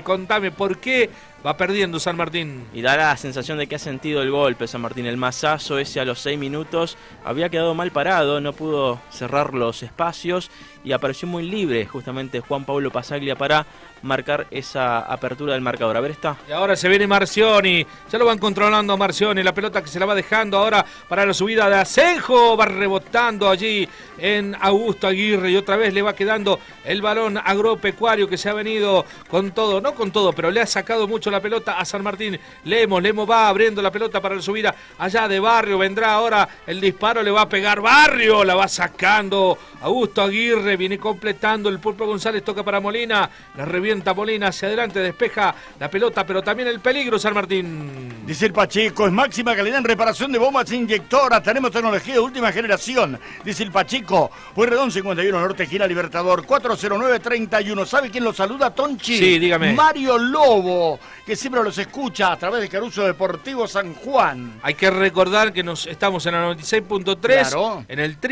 ¿por qué va perdiendo San Martín?
Y da la sensación de que ha sentido el golpe San Martín. El mazazo ese a los 6 minutos. Había quedado mal parado, no pudo cerrar los espacios. Y apareció muy libre justamente Juan Pablo Pasaglia para marcar esa apertura del marcador. A ver, está.
Y ahora se viene Marcioni. Ya lo van controlando a Marcioni. La pelota que se la va dejando ahora para la subida de Asenjo. Va rebotando allí en Augusto Aguirre. Y otra vez le va quedando el balón Agropecuario que se ha venido con todo. No con todo, pero le ha sacado mucho la pelota a San Martín. Lemos va abriendo la pelota para la subida allá de Barrio. Vendrá ahora el disparo, le va a pegar Barrio, la va sacando Augusto Aguirre, viene completando el Pulpo González, toca para Molina, la revienta Molina hacia adelante, despeja la pelota, pero también el peligro San Martín.
Dice el Pacheco, es máxima calidad en reparación de bombas inyectoras, tenemos tecnología de última generación. Dice el Pacheco, Pueyrredón 51 Norte, gira Libertador 40931. ¿Sabe quién lo saluda, Tonchi?
Sí, dígame.
Mario Lobo, que siempre los escucha a través de Caruso Deportivo San Juan.
Hay que recordar que estamos en la 96.3,
claro,
en el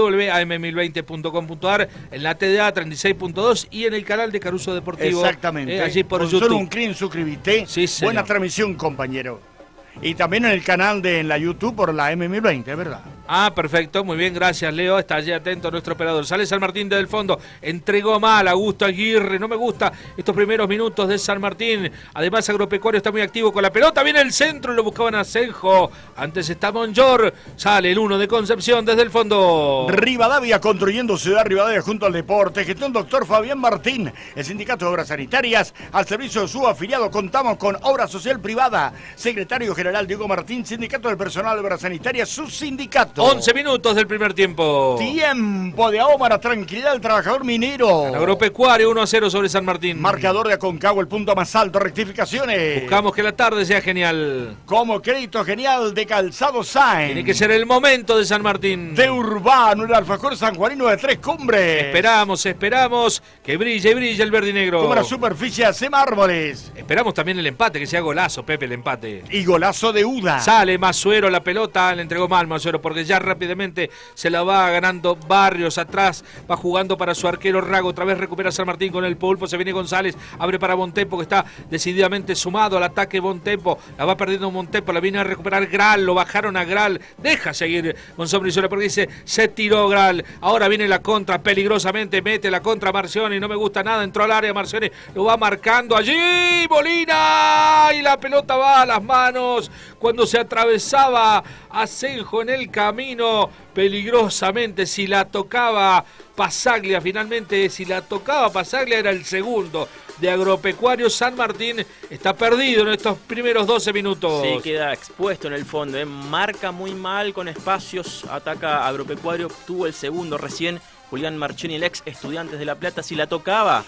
www.am1020.com.ar, en la TDA 36.2 y en el canal de Caruso Deportivo.
Exactamente.
Allí por
con
YouTube.
Solo un clic, suscribite.
Sí, señor.
Buena transmisión, compañero. Y también en el canal en la YouTube por la M1020, es verdad.
Ah, perfecto, muy bien, gracias Leo, está allí atento nuestro operador. Sale San Martín desde el fondo, entregó mal Augusto Aguirre, no me gusta estos primeros minutos de San Martín. Además Agropecuario está muy activo con la pelota, viene el centro, lo buscaban a Asenjo. Antes está Monjor, sale el 1 de Concepción desde el fondo.
Rivadavia, construyendo Ciudad Rivadavia junto al deporte. Gestión doctor Fabián Martín, el Sindicato de Obras Sanitarias, al servicio de su afiliado. Contamos con Obra Social Privada. Secretario General Diego Martín, Sindicato del Personal de Obras Sanitarias, su sindicato.
11 minutos del primer tiempo.
Tiempo de Ahómara, tranquilidad del trabajador minero.
El Agropecuario 1-0 sobre San Martín.
Marcador de Aconcagua, el punto más alto, rectificaciones.
Buscamos que la tarde sea genial.
Como crédito genial de Calzado Sáenz.
Tiene que ser el momento de San Martín.
De Urbano, el alfajor sanjuanino de Tres Cumbres.
Esperamos que brille el verde y negro.
Como la superficie hace mármoles.
Esperamos también el empate, que sea golazo, Pepe, el empate.
Y golazo de Uda.
Sale Masuero la pelota, le entregó mal Masuero, porque ya rápidamente se la va ganando Barrios atrás, va jugando para su arquero Rago, otra vez recupera San Martín con el Pulpo, se viene González, abre para Bontempo, que está decididamente sumado al ataque Bontempo, la va perdiendo Bontempo, la viene a recuperar Gral, lo bajaron a Gral, deja seguir Monzón Brizuela porque dice, se tiró Gral, ahora viene la contra, peligrosamente mete la contra Marcioni, no me gusta nada, entró al área Marcioni, lo va marcando allí, Molina, y la pelota va a las manos, cuando se atravesaba Asenjo en el camino, peligrosamente, si la tocaba Pasaglia, finalmente si la tocaba Pasaglia era el segundo de Agropecuario. San Martín está perdido en estos primeros 12 minutos.
Sí, queda expuesto en el fondo, marca muy mal con espacios, ataca Agropecuario, tuvo el segundo recién, Julián Marchini, el ex Estudiantes de La Plata, si la tocaba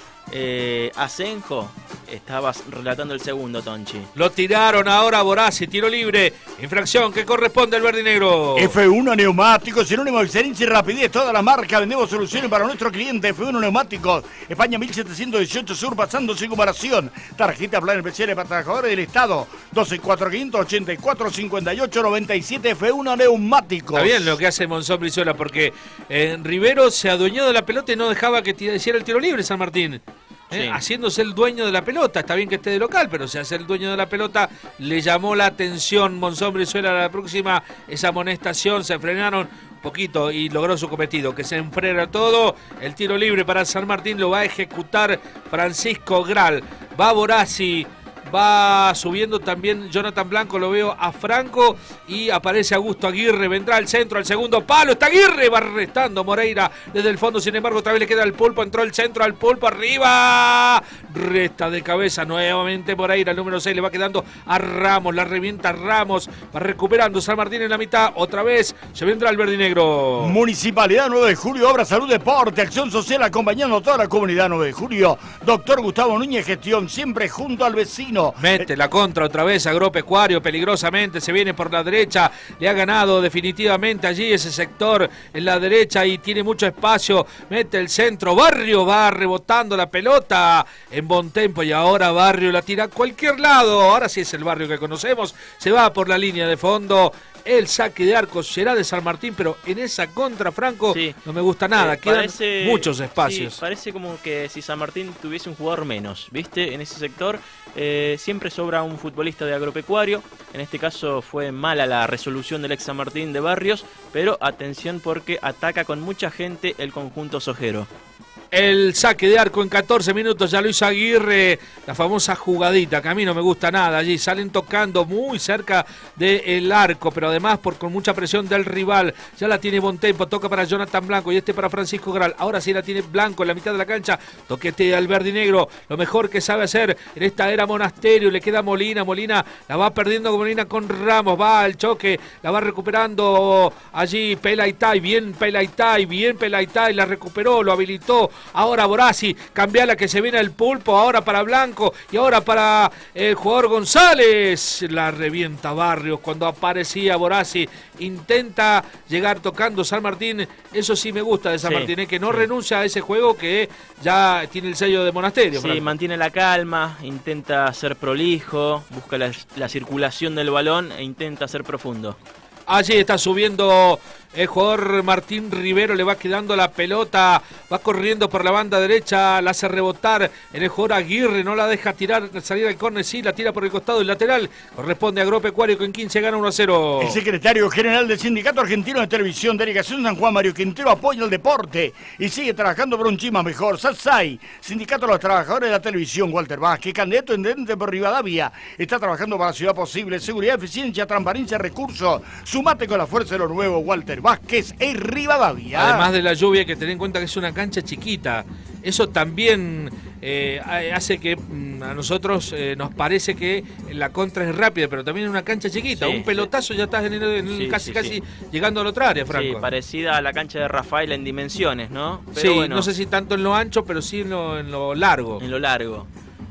Asenjo, estabas relatando el segundo, Tonchi.
Lo tiraron ahora Borassi, tiro libre, infracción que corresponde al verde y negro.
F1 Neumáticos, sinónimo de excelencia y rapidez, toda la marca, vendemos soluciones para nuestro cliente. F1 Neumáticos, España 1718 Sur, pasando sin comparación. Tarjeta plan especial para trabajadores del Estado, 12-4584-58-97, F1 Neumáticos.
Está bien lo que hace Monzón Brizuela, porque Rivero se adueñó de la pelota y no dejaba que hiciera el tiro libre San Martín. Sí. Haciéndose el dueño de la pelota, está bien que esté de local, pero se hace el dueño de la pelota, le llamó la atención Monzón Brizuela a la próxima, esa amonestación, se frenaron un poquito y logró su cometido, que se enfrena todo, el tiro libre para San Martín lo va a ejecutar Francisco Gral, va Borassi, va subiendo también Jonathan Blanco, lo veo a Franco y aparece Augusto Aguirre, vendrá al centro, al segundo palo, está Aguirre, va restando Moreira desde el fondo, sin embargo otra vez le queda al Pulpo, entró el centro al Pulpo, arriba, resta de cabeza nuevamente Moreira, el número 6 le va quedando a Ramos, la revienta Ramos, va recuperando San Martín en la mitad, otra vez se vendrá el verde y negro.
Municipalidad 9 de Julio, Obra, Salud, Deporte, Acción Social, acompañando a toda la comunidad 9 de Julio, doctor Gustavo Núñez, gestión siempre junto al vecino.
Mete la contra otra vez Agropecuario, peligrosamente, se viene por la derecha, le ha ganado definitivamente allí ese sector en la derecha y tiene mucho espacio, mete el centro, Barrio va rebotando la pelota en Bontempo y ahora Barrio la tira a cualquier lado, ahora sí es el Barrio que conocemos, se va por la línea de fondo, el saque de arco será de San Martín, pero en esa contra, Franco, sí, no me gusta nada, quedan muchos espacios.
Sí, parece como que si San Martín tuviese un jugador menos, ¿viste? En ese sector siempre sobra un futbolista de Agropecuario, en este caso fue mala la resolución del ex San Martín de Barrios, pero atención porque ataca con mucha gente el conjunto sojero.
El saque de arco en 14 minutos, ya lo hizo Aguirre, la famosa jugadita, que a mí no me gusta nada. Allí salen tocando muy cerca del arco, pero además con mucha presión del rival. Ya la tiene Bontempo, toca para Jonathan Blanco y para Francisco Gral. Ahora sí la tiene Blanco en la mitad de la cancha, toquete al verde y negro, lo mejor que sabe hacer en esta era Monasterio. Le queda Molina, Molina la va perdiendo Molina con Ramos, va al choque, la va recuperando allí Pelaitai, bien Pelaitai, la recuperó, lo habilitó. Ahora Borassi, cambiala que se viene el Pulpo, ahora para Blanco y ahora para el jugador González. La revienta Barrios cuando aparecía Borassi. Intenta llegar tocando San Martín. Eso sí me gusta de San Martín, que no renuncia a ese juego que ya tiene el sello de Monasterio.
Sí,
Franco.
mantiene la calma, intenta ser prolijo, busca la circulación del balón e intenta ser profundo.
Allí está subiendo el jugador Martín Rivero, le va quedando la pelota, va corriendo por la banda derecha, la hace rebotar en el jugador Aguirre, no la deja salir al córner, sí, la tira por el costado, el lateral, corresponde a Agropecuario, que en 15 gana 1-0.
El secretario general del Sindicato Argentino de Televisión, Delegación San Juan, Mario Quintero, apoya el deporte y sigue trabajando por un Chima mejor. SATSAI, Sindicato de los Trabajadores de la Televisión, Walter Vázquez, candidato intendente por Rivadavia, está trabajando para la ciudad posible, seguridad, eficiencia, transparencia, recursos. Sumate con la fuerza de lo nuevo, Walter Vázquez y Rivadavia.
Además de la lluvia, hay que tener en cuenta que es una cancha chiquita. Eso también hace que a nosotros nos parece que la contra es rápida, pero también es una cancha chiquita.
Sí,
un pelotazo ya estás casi llegando a la otra área, Franco.
Sí, parecida a la cancha de Rafael en dimensiones, ¿no? Pero
sí,
bueno,
no sé si tanto en lo ancho, pero sí en lo largo.
en lo largo.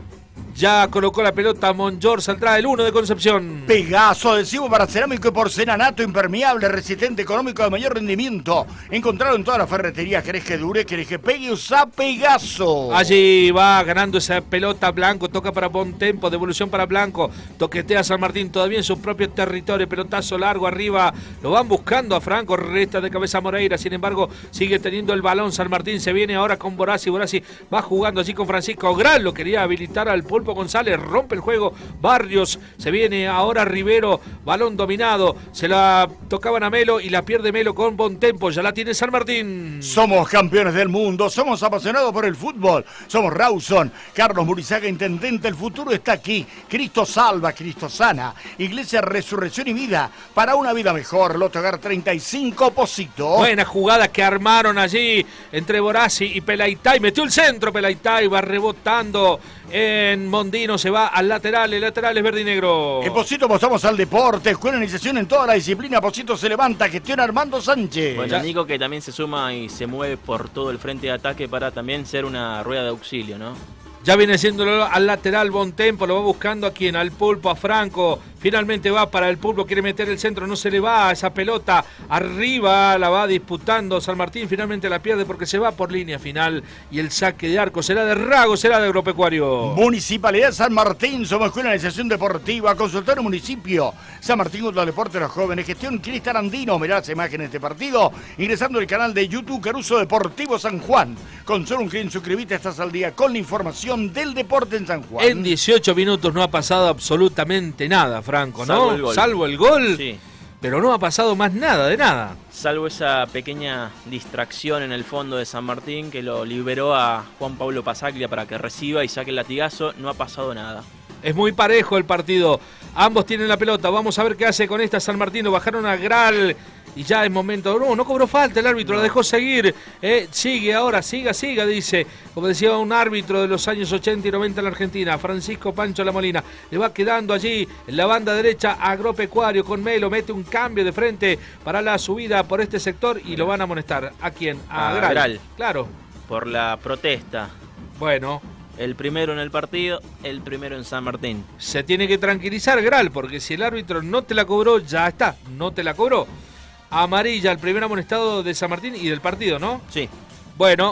Ya colocó la pelota Monjor, saldrá el 1 de Concepción.
Pegaso, adhesivo para cerámico y porcelanato, impermeable, resistente, económico, de mayor rendimiento. Encontrado en todas las ferreterías. ¿Querés que dure? ¿Querés que pegue? Usa Pegaso.
Allí va ganando esa pelota Blanco, toca para Bontempo, devolución para Blanco, toquetea a San Martín todavía en su propio territorio, pelotazo largo arriba, lo van buscando a Franco, resta de cabeza Moreira, sin embargo sigue teniendo el balón San Martín, se viene ahora con Borassi va jugando allí con Francisco Gral, lo quería habilitar al Pulpo González, rompe el juego Barrios, se viene ahora Rivero, balón dominado, se la tocaban a Melo y la pierde Melo con Bontempo, ya la tiene San Martín.
Somos campeones del mundo, somos apasionados por el fútbol, somos Rawson, Carlos Murizaga, intendente, el futuro está aquí, Cristo salva, Cristo sana, Iglesia Resurrección y Vida, para una vida mejor, Loto Hogar 35 Posito.
Buena jugada que armaron allí entre Borassi y Pelaitai, metió el centro Pelaitai, va rebotando en Mondino, se va al lateral, el lateral es verde y negro.
En Posito apostamos al deporte, escuela de iniciación en toda la disciplina, Posito se levanta, gestiona Armando Sánchez.
Bueno, Nico que también se suma y se mueve por todo el frente de ataque para también ser una rueda de auxilio, ¿no?
Ya viene haciéndolo al lateral Bontempo, lo va buscando a quien, al Pulpo, a Franco. Finalmente va para el Pulpo, quiere meter el centro, no se le va esa pelota. Arriba la va disputando San Martín, finalmente la pierde porque se va por línea final. Y el saque de arco será de Rago, será de Agropecuario.
Municipalidad San Martín, somos escuela de iniciación deportiva, consultorio municipio. San Martín contra el deporte de los jóvenes, gestión Cristian Andino. Mirá las imágenes de este partido, ingresando al canal de YouTube Caruso Deportivo San Juan. Con solo un clic, suscribite, estás al día con la información del deporte en San Juan.
En 18 minutos no ha pasado absolutamente nada, Franco, ¿no? Salvo el gol.
Sí.
Pero no ha pasado más nada, de nada.
Salvo esa pequeña distracción en el fondo de San Martín que lo liberó a Juan Pablo Pasaglia para que reciba y saque el latigazo, no ha pasado nada.
Es muy parejo el partido. Ambos tienen la pelota. Vamos a ver qué hace con esta San Martín. Lo bajaron a Gral. Y ya es momento. No cobró falta el árbitro. La dejó seguir. Sigue ahora. Siga, dice. Como decía un árbitro de los años 80 y 90 en la Argentina. Francisco Pancho La Molina. Le va quedando allí en la banda derecha Agropecuario con Melo. Mete un cambio de frente para la subida por este sector. Y lo van a amonestar. ¿A quién? A Gral. Claro.
Por la protesta.
Bueno.
El primero en el partido, el primero en San Martín.
Se tiene que tranquilizar Gral, porque si el árbitro no te la cobró, ya está, no te la cobró. Amarilla, el primer amonestado de San Martín y del partido, ¿no?
Sí.
Bueno,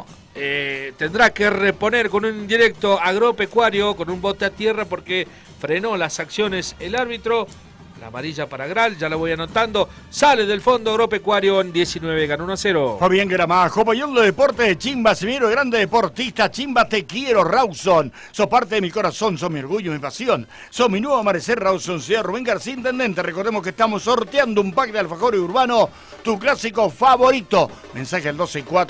tendrá que reponer con un indirecto Agropecuario, con un bote a tierra, porque frenó las acciones el árbitro. La amarilla para Gral, ya la voy anotando. Sale del fondo Agropecuario en 19, ganó 1-0.
Fabián Gramajo, apoyando el deporte de Chimba, semillero grande deportista. Chimba, te quiero, Rawson. Sos parte de mi corazón, sos mi orgullo, mi pasión. Sos mi nuevo amanecer, Rawson. Soy Rubén García, intendente. Recordemos que estamos sorteando un pack de alfajores urbano, tu clásico favorito. Mensaje al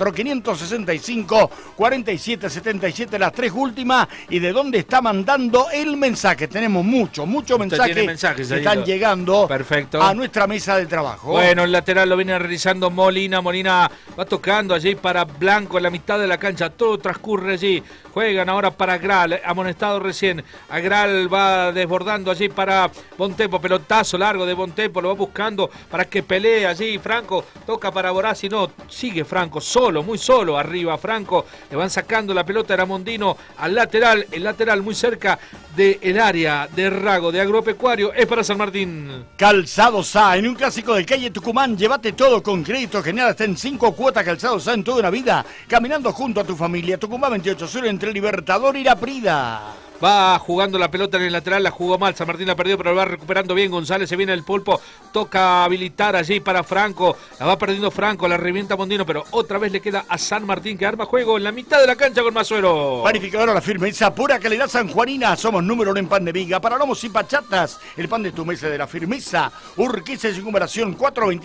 124-565-4777, las 3 últimas. ¿Y de dónde está mandando el mensaje? Tenemos muchos mensajes que están llegando.
Perfecto.
A nuestra mesa de trabajo.
Bueno, el lateral lo viene realizando Molina. Molina va tocando allí para Blanco en la mitad de la cancha. Todo transcurre allí. Juegan ahora para Gral, amonestado recién. A Gral va desbordando allí para Bontempo. Pelotazo largo de Bontempo, lo va buscando para que pelee allí. Franco toca para Borassi. No, sigue Franco solo, muy solo arriba. Franco le van sacando la pelota a Mondino al lateral. El lateral muy cerca del área de Rago, de Agropecuario. Es para San Martín.
Calzado Sá, en un clásico de calle Tucumán. Llévate todo con crédito genial hasta en 5 cuotas. Calzado Sá en toda una vida. Caminando junto a tu familia. Tucumán 28 Sur entre el Libertador y la Prida.
Va jugando la pelota en el lateral, la jugó mal, San Martín la perdió, pero la va recuperando bien González, se viene el pulpo, toca habilitar allí para Franco, la va perdiendo Franco, la revienta Mondino, pero otra vez le queda a San Martín que arma juego en la mitad de la cancha con Masuero.
Panificadora La Firmeza, pura calidad sanjuanina, somos número 1 en pan de viga, para lomos y pachatas, el pan de tu mesa de La Firmeza, Urquiza en circunvalación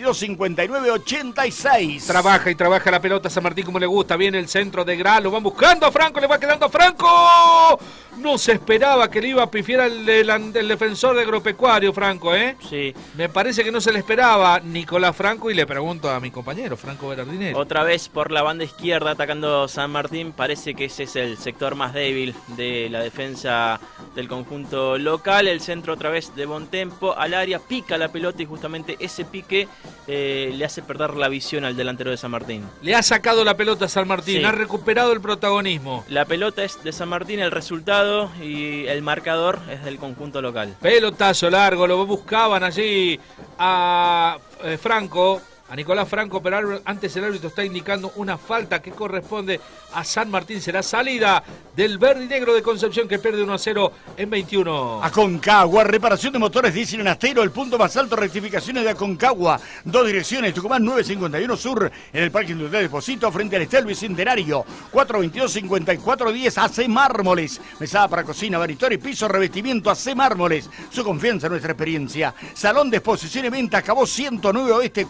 422-5986.
Trabaja y trabaja la pelota San Martín como le gusta, viene el centro de Gral, lo van buscando a Franco, le va quedando a Franco. No se esperaba que le iba a pifiar el defensor de Agropecuario, Franco, ¿eh?
Sí.
Me parece que no se le esperaba Nicolás Franco y le pregunto a mi compañero, Franco Berardinelli.
Otra vez por la banda izquierda atacando San Martín, parece que ese es el sector más débil de la defensa del conjunto local. El centro otra vez de Bontempo al área, pica la pelota y justamente ese pique le hace perder la visión al delantero de San Martín.
Le ha sacado la pelota a San Martín, sí. Ha recuperado el protagonismo.
La pelota es de San Martín, el resultado y el marcador es del conjunto local.
Pelotazo largo, lo buscaban allí a Franco, a Nicolás Franco, pero antes el árbitro está indicando una falta que corresponde a San Martín. Será salida del verde y negro de Concepción que pierde 1-0 en 21.
Aconcagua, reparación de motores diésel en Astero, el punto más alto, rectificaciones de Aconcagua. 2 direcciones, Tucumán 951 Sur, en el Parque Industrial Depósito, frente al Estadio Bicentenario. 422-5410, AC Mármoles. Mesada para cocina, baritorio y piso, revestimiento AC Mármoles. Su confianza, nuestra experiencia. Salón de exposición y venta, Cabo 109 Oeste,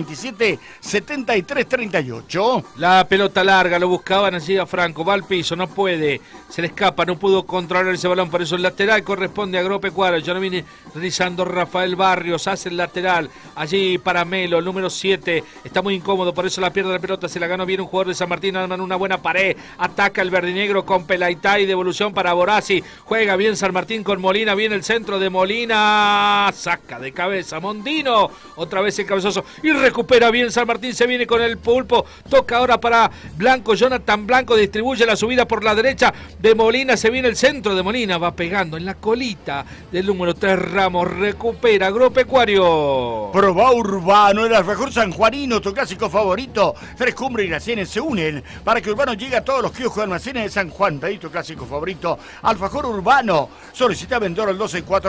427-7338.
La pelota larga, lo buscaban allí a Franco, va al piso, no puede, se le escapa, no pudo controlar ese balón, por eso el lateral corresponde a Agropecuario. Ya lo viene realizando Rafael Barrios, hace el lateral allí para Melo, el número 7, está muy incómodo, por eso la pierde la pelota, se la ganó bien un jugador de San Martín, arman una buena pared, ataca el verdinegro con Pelaitay, devolución para Borassi, juega bien San Martín con Molina, viene el centro de Molina, saca de cabeza Mondino, otra vez el cabezazo y recupera bien San Martín, se viene con el pulpo, toca ahora para Blanco, Jonathan Blanco distribuye la subida por la derecha de Molina, se viene el centro de Molina, va pegando en la colita del número 3 Ramos, recupera Agropecuario.
Proba Urbano, el alfajor sanjuanino, tu clásico favorito. 3 Cumbres y las Cienes se unen para que Urbano llegue a todos los kioscos de almacenes de San Juan. Pedí tu clásico favorito, alfajor Urbano. Solicita vendedor al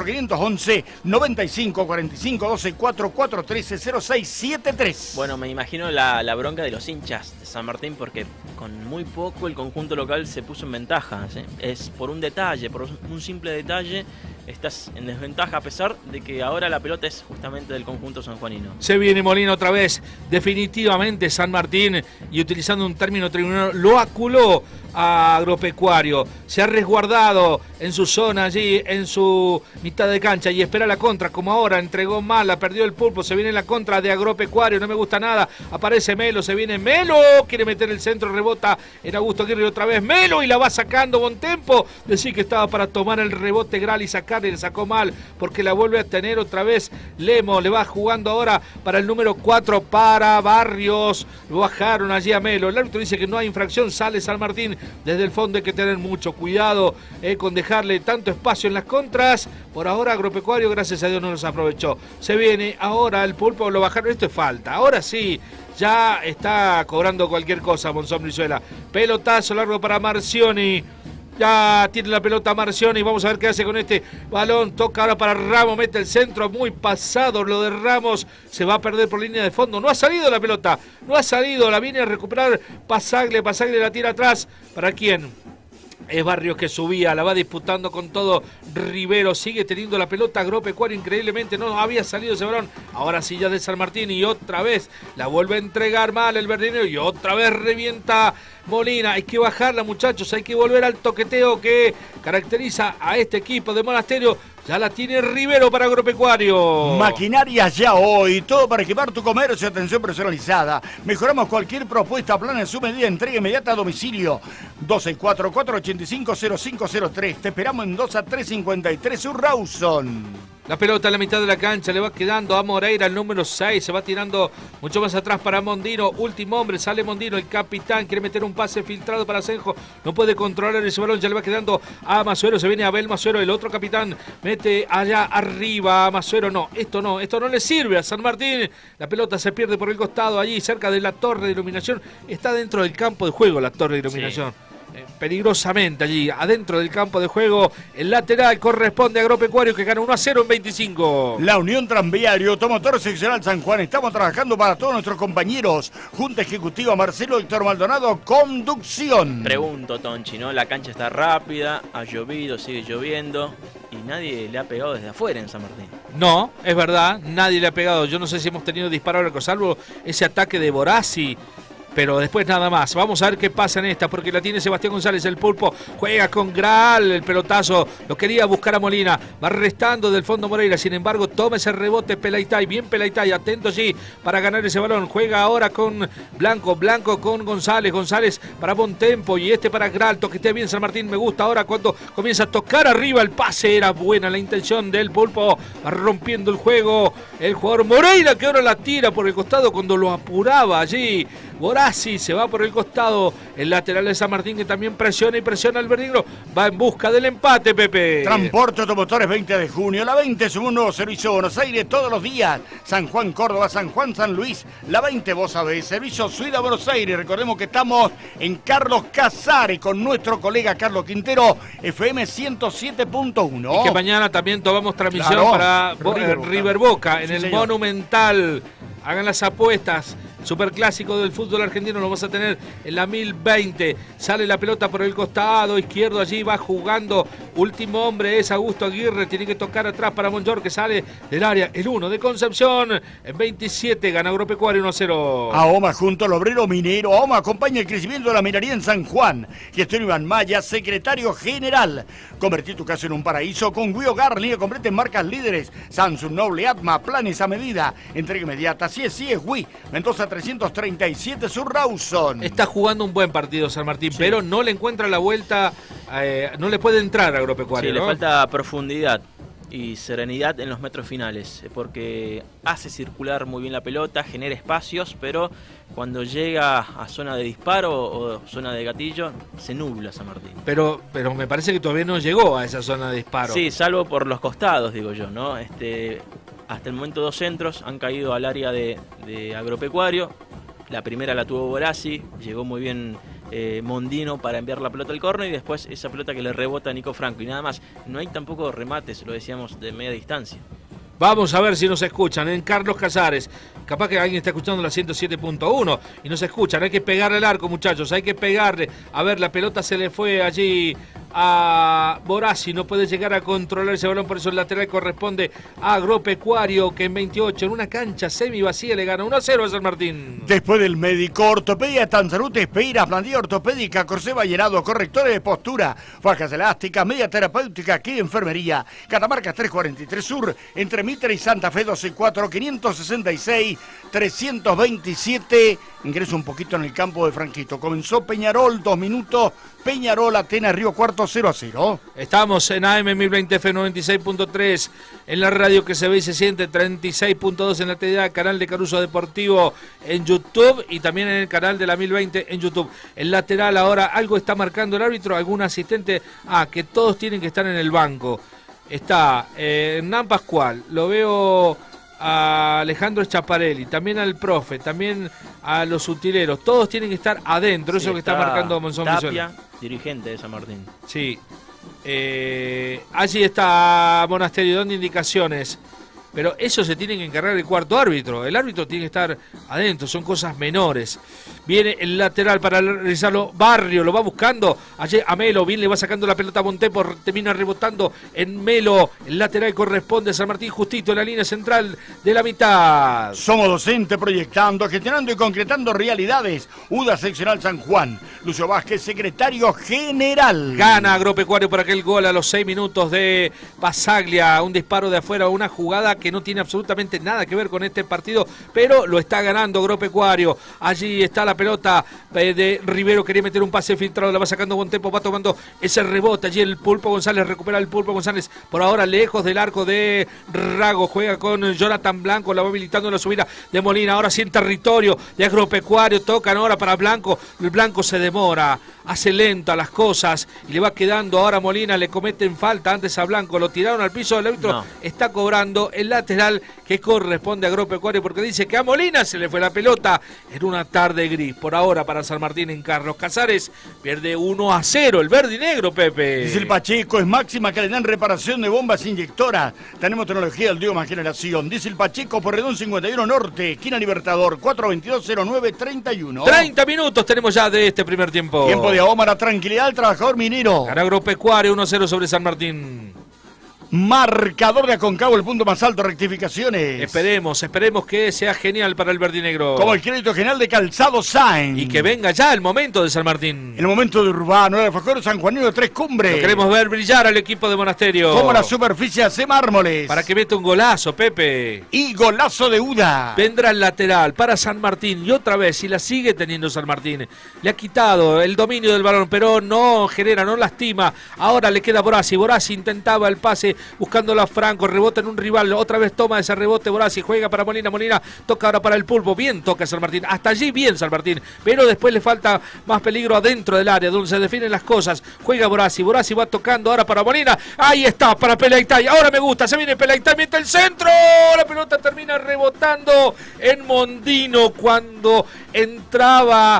124-511-9545, 124-413-0673.
Bueno, me imagino la bronca de los hinchas de San Martín porque con muy poco el conjunto local se puso en ventaja, ¿sí? Es por un detalle, por un simple detalle, estás en desventaja a pesar de que ahora la pelota es justamente del conjunto sanjuanino.
Se viene Molina otra vez, definitivamente San Martín, y utilizando un término tribunal, lo aculó a Agropecuario, se ha resguardado en su zona allí, en su mitad de cancha y espera la contra, como ahora, entregó mal, la perdió el pulpo, se viene la contra de Agropecuario, no me gusta nada, aparece Melo, se viene Melo, quiere meter el centro, rebota en Augusto Aguirre otra vez, Melo y la va sacando Bontempo, decir que estaba para tomar el rebote Gral y sacarle, le sacó mal, porque la vuelve a tener otra vez Lemo, le va jugando ahora para el número 4, para Barrios, lo bajaron allí a Melo, el árbitro dice que no hay infracción, sale San Martín. Desde el fondo hay que tener mucho cuidado con dejarle tanto espacio en las contras. Por ahora Agropecuario, gracias a Dios, no los aprovechó. Se viene ahora el pulpo, lo bajaron, esto es falta. Ahora sí, ya está cobrando cualquier cosa Monzón Brizuela. Pelotazo largo para Marcioni. Ya tiene la pelota Marcioni y vamos a ver qué hace con este balón. Toca ahora para Ramos, mete el centro, muy pasado lo de Ramos. Se va a perder por línea de fondo. No ha salido la pelota, no ha salido. La viene a recuperar Pasagle la tira atrás. ¿Para quién? Es Barrios que subía, la va disputando con todo Rivero, sigue teniendo la pelota Agropecuario, increíblemente no había salido ese balón, ahora sí ya de San Martín y otra vez la vuelve a entregar mal el verdinero y otra vez revienta Molina. Hay que bajarla, muchachos, hay que volver al toqueteo que caracteriza a este equipo de Monasterio. Ya la tiene Rivero para Agropecuario.
Maquinaria ya hoy, todo para equipar tu comercio, atención personalizada. Mejoramos cualquier propuesta, plan en su medida, entrega inmediata a domicilio. 1244-850503. Te esperamos en 2 a 353 Sur Rawson.
La pelota en la mitad de la cancha le va quedando a Moreira, el número 6. Se va tirando mucho más atrás para Mondino. Último hombre, sale Mondino, el capitán. Quiere meter un pase filtrado para Senjo. No puede controlar ese balón. Ya le va quedando a Masuero. Se viene Abel Masuero, el otro capitán. Mete allá arriba a Masuero. No, esto no le sirve a San Martín. La pelota se pierde por el costado, allí cerca de la torre de iluminación. Está dentro del campo de juego la torre de iluminación. Sí. Peligrosamente allí, adentro del campo de juego. El lateral corresponde a Agropecuario que gana 1-0 en 25.
La Unión Tranviario, Automotor Seccional San Juan. Estamos trabajando para todos nuestros compañeros. Junta Ejecutiva Marcelo Héctor Maldonado, conducción.
Pregunto, Tonchi, ¿no? La cancha está rápida, ha llovido, sigue lloviendo y nadie le ha pegado desde afuera en San Martín.
No, es verdad, nadie le ha pegado. Yo no sé si hemos tenido disparo salvo ese ataque de Borazzi. Pero después nada más. Vamos a ver qué pasa en esta, porque la tiene Sebastián González, el pulpo. Juega con Graal, el pelotazo. Lo quería buscar a Molina. Va restando del fondo Moreira. Sin embargo, toma ese rebote Pelaitay. Bien Pelaitay, atento allí para ganar ese balón. Juega ahora con Blanco. Blanco con González. González para Bontempo y este para Graal. Toquetea bien San Martín. Me gusta ahora cuando comienza a tocar arriba el pase. Era buena la intención del pulpo. Va rompiendo el juego el jugador Moreira, que ahora la tira por el costado cuando lo apuraba allí. Borazzi se va por el costado, el lateral de San Martín que también presiona y presiona al verdinegro, va en busca del empate, Pepe.
Transporte Automotores 20 de junio, la 20 es un nuevo servicio Buenos Aires todos los días, San Juan, Córdoba, San Juan, San Luis, la 20 vos sabés, servicio Suida Buenos Aires, recordemos que estamos en Carlos Casares con nuestro colega Carlos Quintero, FM 107.1.
Y que mañana también tomamos transmisión para River Boca en el señor. Monumental. Hagan las apuestas. Superclásico del fútbol argentino lo vamos a tener en la 1020. Sale la pelota por el costado izquierdo, allí va jugando. Último hombre es Augusto Aguirre. Tiene que tocar atrás para Monjor, que sale del área. El 1 de Concepción. En 27 gana Agropecuario 1-0.
AOMA junto al obrero minero. AOMA acompaña el crecimiento de la minería en San Juan. Gestor Iván Maya, secretario general. Convertir tu casa en un paraíso con WeHogar. Línea completa en marcas líderes. Samsung, Noble, Atma, planes a medida. Entrega inmediata. Si es We. Mendoza 337 Sur Rawson.
Está jugando un buen partido San Martín, sí, pero no le encuentra la vuelta, no le puede entrar a Agropecuario.
Sí,
¿no?
Le falta profundidad y serenidad en los metros finales, porque hace circular muy bien la pelota, genera espacios, pero cuando llega a zona de disparo o zona de gatillo, se nubla San Martín.
Pero me parece que todavía no llegó a esa zona de disparo.
Sí, salvo por los costados, digo yo, ¿no? Hasta el momento 2 centros han caído al área de Agropecuario. La primera la tuvo Borazzi, llegó muy bien Mondino para enviar la pelota al córner y después esa pelota que le rebota a Nico Franco y nada más. No hay tampoco remates, lo decíamos, de media distancia.
Vamos a ver si nos escuchan en Carlos Casares. Capaz que alguien está escuchando la 107.1 y nos escuchan. Hay que pegarle al arco, muchachos, hay que pegarle. A ver, la pelota se le fue allí a Borazzi, no puede llegar a controlar ese balón, por eso el lateral corresponde a Agropecuario, que en 28, en una cancha semi vacía, le gana 1-0 a San Martín.
Después del médico, ortopedia Tanzarute, Espeiras, plantilla ortopédica, corsé ballenado, correctores de postura, fajas elásticas, media terapéutica, aquí de enfermería, Catamarca 343 Sur, entre Mitre y Santa Fe 124, 566, 327, ingreso un poquito en el campo de Franquito, comenzó Peñarol, 2 minutos, Peñarol, Atenas, Río Cuarto, 0-0.
Estamos en AM 1020 F 96.3, en la radio que se ve y se siente, 36.2 en la TDA, canal de Caruso Deportivo en YouTube y también en el canal de la 1020 en YouTube. El lateral ahora, algo está marcando el árbitro, algún asistente, que todos tienen que estar en el banco. Está Hernán Pascual, lo veo a Alejandro Schiaparelli, también al profe, también a los utileros, todos tienen que estar adentro, eso es lo que está marcando Monzón
Tapia, dirigente de San Martín.
Sí. Allí está Monasterio dando indicaciones. Pero eso se tiene que encargar el cuarto árbitro. El árbitro tiene que estar adentro, son cosas menores. Viene el lateral para realizarlo. Barrio lo va buscando. Allí a Melo, bien le va sacando la pelota a Montempo. Termina rebotando en Melo. El lateral corresponde a San Martín, justito en la línea central de la mitad.
Somos docentes proyectando, gestionando y concretando realidades. UDA Seccional San Juan. Lucio Vázquez, secretario general.
Gana Agropecuario por aquel gol a los 6 minutos de Pasaglia. Un disparo de afuera, una jugada que no tiene absolutamente nada que ver con este partido, pero lo está ganando Agropecuario. Allí está la pelota de Rivero, quería meter un pase filtrado, la va sacando Bontempo, va tomando ese rebote. Allí el Pulpo González, recupera el Pulpo González, por ahora lejos del arco de Rago, juega con Jonathan Blanco, la va habilitando en la subida de Molina, ahora sí en territorio de Agropecuario, tocan ahora para Blanco, el Blanco se demora, hace lenta las cosas y le va quedando ahora Molina, le cometen falta antes a Blanco, lo tiraron al piso, el árbitro está cobrando el lateral que corresponde a Agropecuario porque dice que a Molina se le fue la pelota en una tarde gris. Por ahora para San Martín en Carlos Casares pierde 1-0 el verde y negro, Pepe.
Dice el Pacheco, es máxima calidad en reparación de bombas inyectoras. Tenemos tecnología de última generación. Dice el Pacheco, Porredón 51 Norte, esquina Libertador, 422-09-31.
30 minutos tenemos ya de este primer tiempo.
Tiempo de Ahómara, tranquilidad al trabajador minero.
Gana Agropecuario 1-0 sobre San Martín.
Marcador de Aconcagua, el punto más alto, rectificaciones.
Esperemos que sea genial para el verdinegro.
Como el crédito general de Calzado Sáenz.
Y que venga ya el momento de San Martín.
El momento de Urbano, el alfajor sanjuanino de Tres Cumbres.
Lo queremos ver brillar al equipo de Monasterio.
Como la superficie hace mármoles.
Para que meta un golazo, Pepe.
Y golazo de UDA.
Vendrá el lateral para San Martín. Y otra vez, si la sigue teniendo San Martín. Le ha quitado el dominio del balón, pero no genera, no lastima. Ahora le queda Borassi. Borassi intentaba el pase buscándolo a Franco, rebota en un rival, otra vez toma ese rebote Borassi, juega para Molina, Molina toca ahora para el Pulpo, bien toca San Martín, hasta allí bien San Martín, pero después le falta más peligro adentro del área, donde se definen las cosas, juega Borassi, Borassi va tocando ahora para Molina, ahí está, para Pelaitay, ahora me gusta, se viene Pelaitay, mete el centro, la pelota termina rebotando en Mondino cuando entraba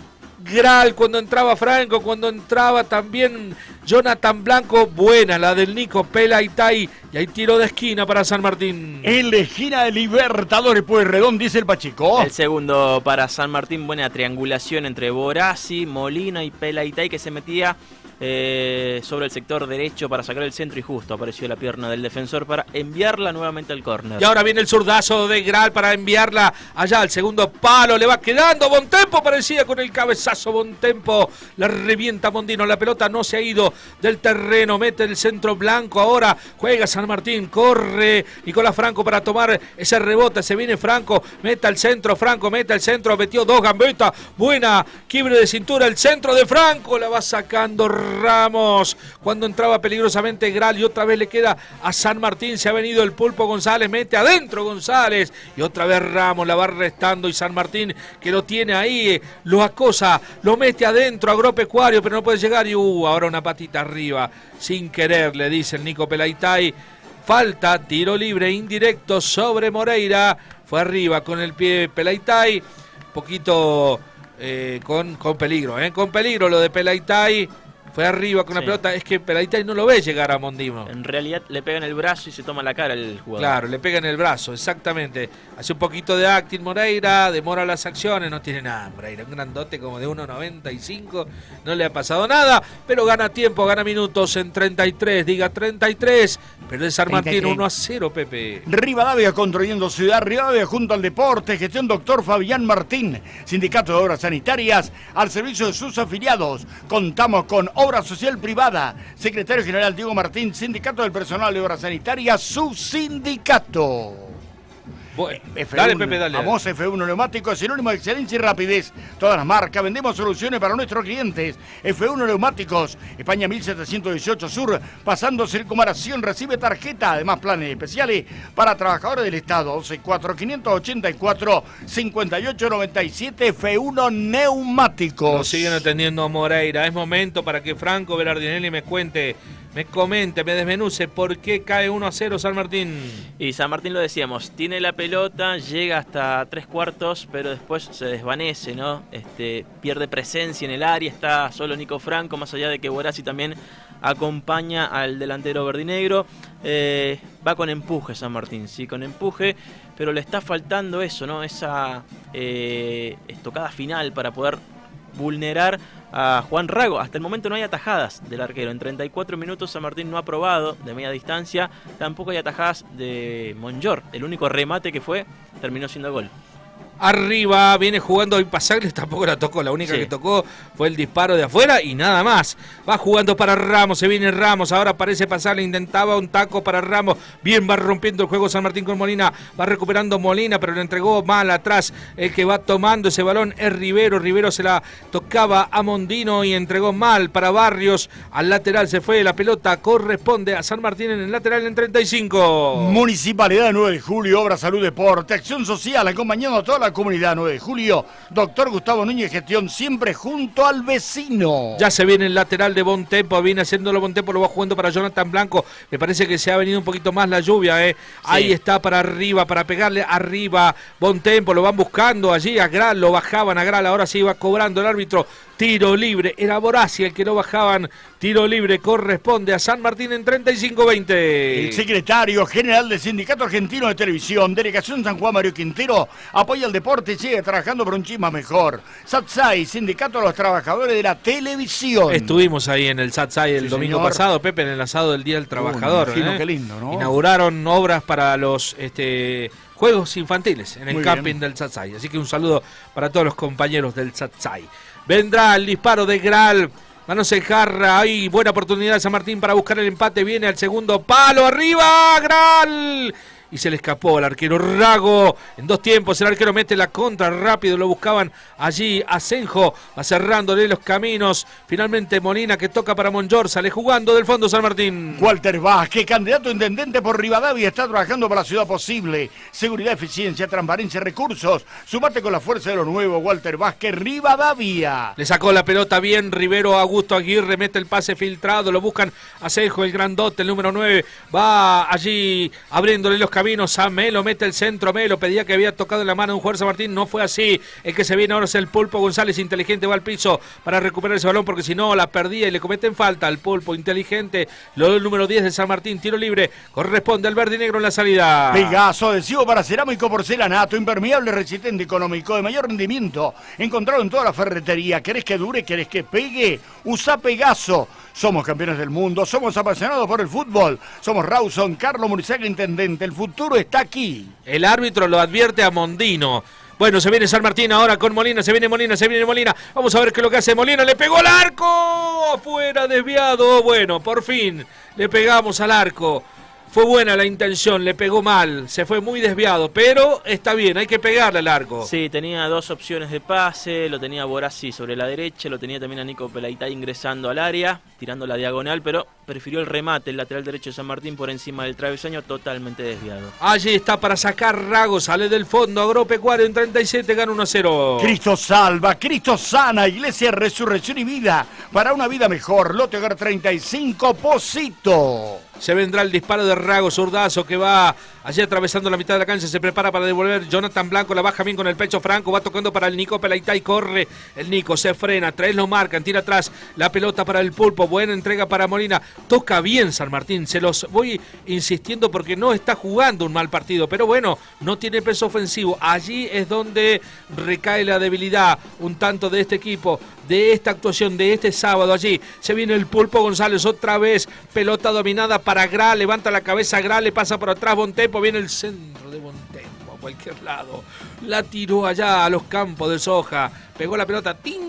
Gral, cuando entraba Franco, cuando entraba también Jonathan Blanco, buena la del Nico Pelaitay, y hay tiro de esquina para San Martín.
En la esquina de Libertadores, pues Redón, dice el Pacheco.
El segundo para San Martín, buena triangulación entre Borassi, Molina y Pelaitay que se metía sobre el sector derecho para sacar el centro y justo apareció la pierna del defensor para enviarla nuevamente al córner.
Y ahora viene el zurdazo de Gral para enviarla allá al segundo palo, le va quedando Bontempo, parecía con el cabezazo Bontempo, la revienta Mondino, la pelota no se ha ido del terreno, mete el centro Blanco, ahora juega San Martín, corre Nicolás Franco para tomar ese rebote, se viene Franco, mete al centro, Franco mete al centro, metió dos gambetas, buena quiebre de cintura, el centro de Franco, la va sacando Ramos, cuando entraba peligrosamente Gral y otra vez le queda a San Martín, se ha venido el Pulpo González, mete adentro González y otra vez Ramos la va restando y San Martín que lo tiene ahí, lo acosa, lo mete adentro Agropecuario pero no puede llegar y ahora una patita arriba, sin querer le dice el Nico Pelaitay, falta, tiro libre indirecto sobre Moreira, fue arriba con el pie Pelaitay, poquito con peligro lo de Pelaitay. Fue arriba con la pelota, es que Pelaitay no lo ve llegar a Mondino.
En realidad le pega en el brazo y se toma la cara el jugador.
Claro, le pega en el brazo, exactamente. Hace un poquito de acting Moreira, demora las acciones, no tiene nada Moreira. Un grandote como de 1.95, no le ha pasado nada, pero gana tiempo, gana minutos en 33, diga 33. Pero de San Martín 1-0, Pepe.
Rivadavia construyendo ciudad, Rivadavia junto al deporte, gestión doctor Fabián Martín, Sindicato de Obras Sanitarias, al servicio de sus afiliados. Contamos con Obra Social Privada, secretario general Diego Martín, Sindicato del Personal de Obras Sanitarias, su sindicato.
Bueno,
F1,
dale, Pepe, dale.
Vamos, F1 Neumáticos, sinónimo de excelencia y rapidez. Todas las marcas, vendemos soluciones para nuestros clientes. F1 Neumáticos, España 1718 Sur, pasando circunvalación, recibe tarjeta. Además, planes especiales para trabajadores del Estado. 114-584-5897, F1 Neumáticos.
Nos siguen atendiendo a Moreira. Es momento para que Franco Berardinelli me cuente me comente, me desmenuce por qué cae 1-0 San Martín.
Y San Martín, lo decíamos, tiene la pelota, llega hasta 3/4, pero después se desvanece, ¿no? Pierde presencia en el área, está solo Nico Franco, más allá de que Guarazi también acompaña al delantero verdinegro. Va con empuje San Martín, sí, con empuje, pero le está faltando eso, ¿no? Esa estocada final para poder vulnerar a Juan Rago. Hasta el momento no hay atajadas del arquero. En 34 minutos San Martín no ha probado de media distancia. Tampoco hay atajadas de Monjor. El único remate que fue terminó siendo gol.
Arriba, viene jugando Impasable, tampoco la tocó, la única que tocó fue el disparo de afuera y nada más. Va jugando para Ramos, se viene Ramos, ahora parece pasarle, intentaba un taco para Ramos, bien va rompiendo el juego San Martín con Molina, va recuperando Molina, pero le entregó mal atrás. El que va tomando ese balón es Rivero, Rivero se la tocaba a Mondino y entregó mal para Barrios, al lateral se fue, la pelota corresponde a San Martín en el lateral en 35.
Municipalidad 9 de Julio, Obra, Salud, Deporte, Acción Social, acompañando a toda la comunidad 9 de Julio, Doctor Gustavo Núñez, gestión siempre junto al vecino.
Ya se viene el lateral de Bontempo, viene haciéndolo Bontempo, lo va jugando para Jonathan Blanco, me parece que se ha venido un poquito más la lluvia, Sí. Ahí está para arriba, para pegarle arriba, Bontempo, lo van buscando allí, a Gral, lo bajaban a Gral, ahora sí va cobrando el árbitro, tiro libre, era Borassi el que no bajaban, tiro libre corresponde a San Martín en 35-20.
El secretario general del Sindicato Argentino de Televisión, Delegación San Juan, Mario Quintero, apoya el deporte y sigue trabajando por un chisma mejor. SATSAI, Sindicato de los Trabajadores de la Televisión.
Estuvimos ahí en el SATSAI el domingo pasado, Pepe, en el asado del Día del Trabajador.
Qué lindo, ¿no?
Inauguraron obras para los juegos infantiles en el camping del SATSAI. Así que un saludo para todos los compañeros del SATSAI. Vendrá el disparo de Gral. Manos en jarra, hay buena oportunidad de San Martín para buscar el empate. Viene al segundo palo, arriba, Gral. Y se le escapó al arquero Rago. En 2 tiempos el arquero mete la contra rápido. Lo buscaban allí Asenjo. Va cerrándole los caminos. Finalmente Molina que toca para Monjor. Sale jugando del fondo San Martín.
Walter Vázquez, candidato a intendente por Rivadavia, está trabajando para la ciudad posible. Seguridad, eficiencia, transparencia, recursos. Sumate con la fuerza de lo nuevo. Walter Vázquez, Rivadavia.
Le sacó la pelota bien Rivero. Augusto Aguirre mete el pase filtrado. Lo buscan Asenjo, el grandote, el número 9. Va allí abriéndole los caminos a Melo, mete el centro, Melo pedía que había tocado en la mano a un jugador San Martín, no fue así, el que se viene ahora es el Pulpo González, inteligente, va al piso para recuperar ese balón porque si no la perdía y le cometen falta al Pulpo, inteligente, el número 10 de San Martín, tiro libre, corresponde al verde y negro en la salida.
Pegaso, adhesivo para cerámico, porcelanato, impermeable, resistente, económico, de mayor rendimiento, encontrado en toda la ferretería. ¿Querés que dure? ¿Querés que pegue? Usa Pegaso. Somos campeones del mundo, somos apasionados por el fútbol, somos Rawson, Carlos Murizaga, intendente, el futuro está aquí.
El árbitro lo advierte a Mondino. Bueno, se viene San Martín ahora con Molina, se viene Molina. Vamos a ver qué es lo que hace Molina, le pegó al arco, afuera, desviado. Bueno, por fin le pegamos al arco. Fue buena la intención, le pegó mal, se fue muy desviado, pero está bien, hay que pegarle al arco.
Sí, tenía 2 opciones de pase, lo tenía Borassi sobre la derecha, lo tenía también a Nico Pelaitay ingresando al área, tirando la diagonal, pero prefirió el remate, el lateral derecho de San Martín por encima del travesaño, totalmente desviado.
Allí está para sacar Rago, sale del fondo, Agropecuario en 37, gana 1-0.
Cristo salva, Cristo sana, Iglesia Resurrección y Vida, para una vida mejor, Lote Hogar 35, Posito.
Se vendrá el disparo de Rago, zurdazo que va allí atravesando la mitad de la cancha, se prepara para devolver Jonathan Blanco, la baja bien con el pecho Franco, va tocando para el Nico Pelaitay, corre el Nico, se frena, 3 lo marcan, tira atrás la pelota para el Pulpo, buena entrega para Molina, toca bien San Martín, se los voy insistiendo porque no está jugando un mal partido, pero bueno, no tiene peso ofensivo, allí es donde recae la debilidad un tanto de este equipo, de esta actuación, de este sábado. Allí se viene el Pulpo González otra vez, pelota dominada para Gra, levanta la cabeza Gra, le pasa por atrás Bontempo, viene el centro de Bontempo a cualquier lado, la tiró allá a los campos de soja, pegó la pelota ¡ting!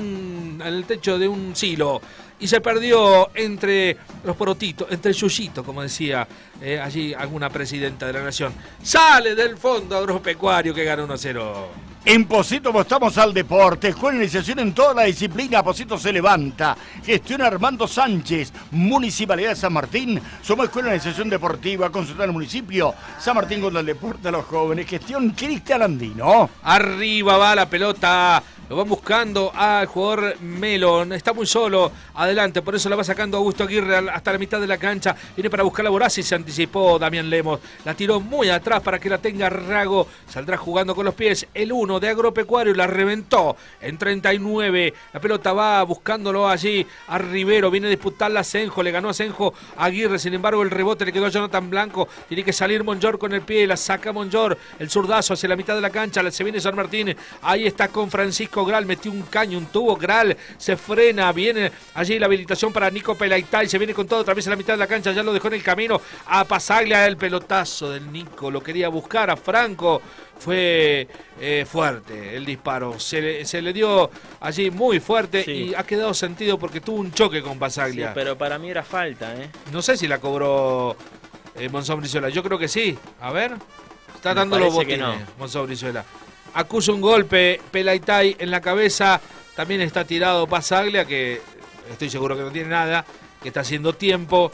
En el techo de un silo y se perdió entre los porotitos, entre el yuyito, como decía allí alguna presidenta de la nación. Sale del fondo Agropecuario que gana 1-0.
En Posito apostamos al deporte, escuela de iniciación en toda la disciplina, Posito se levanta. Gestión Armando Sánchez, Municipalidad de San Martín. Somos escuela de iniciación deportiva, consultar al municipio. San Martín contra el deporte a los jóvenes, gestión Cristian Andino.
Arriba va la pelota Lo van buscando al jugador Melon. Está muy solo adelante, por eso la va sacando Augusto Aguirre hasta la mitad de la cancha. Viene para buscar a Borassi, se anticipó Damián Lemos. La tiró muy atrás para que la tenga Rago. Saldrá jugando con los pies. El 1 de Agropecuario la reventó en 39. La pelota va buscándolo allí a Rivero. Viene a disputarla a Senjo. Le ganó a Senjo Aguirre. Sin embargo, el rebote le quedó a Jonathan Blanco. Tiene que salir Monjor con el pie. La saca Monjor. El zurdazo hacia la mitad de la cancha. Se viene San Martín. Ahí está con Francisco Gral, metió un caño, un tubo, Gral se frena, viene allí la habilitación para Nico Pelaitay, se viene con todo otra vez a la mitad de la cancha, ya lo dejó en el camino a Pasaglia, el pelotazo del Nico, lo quería buscar a Franco, fue fuerte el disparo, se le dio allí muy fuerte, sí. Y ha quedado sentido porque tuvo un choque con Pasaglia.
Sí, pero para mí era falta,
No sé si la cobró Monzón Brizuela, yo creo que sí, a ver, está dando los botines Monzón Brizuela. Acusa un golpe, Pelaitay en la cabeza, también está tirado Pasaglia, que estoy seguro que no tiene nada, que está haciendo tiempo.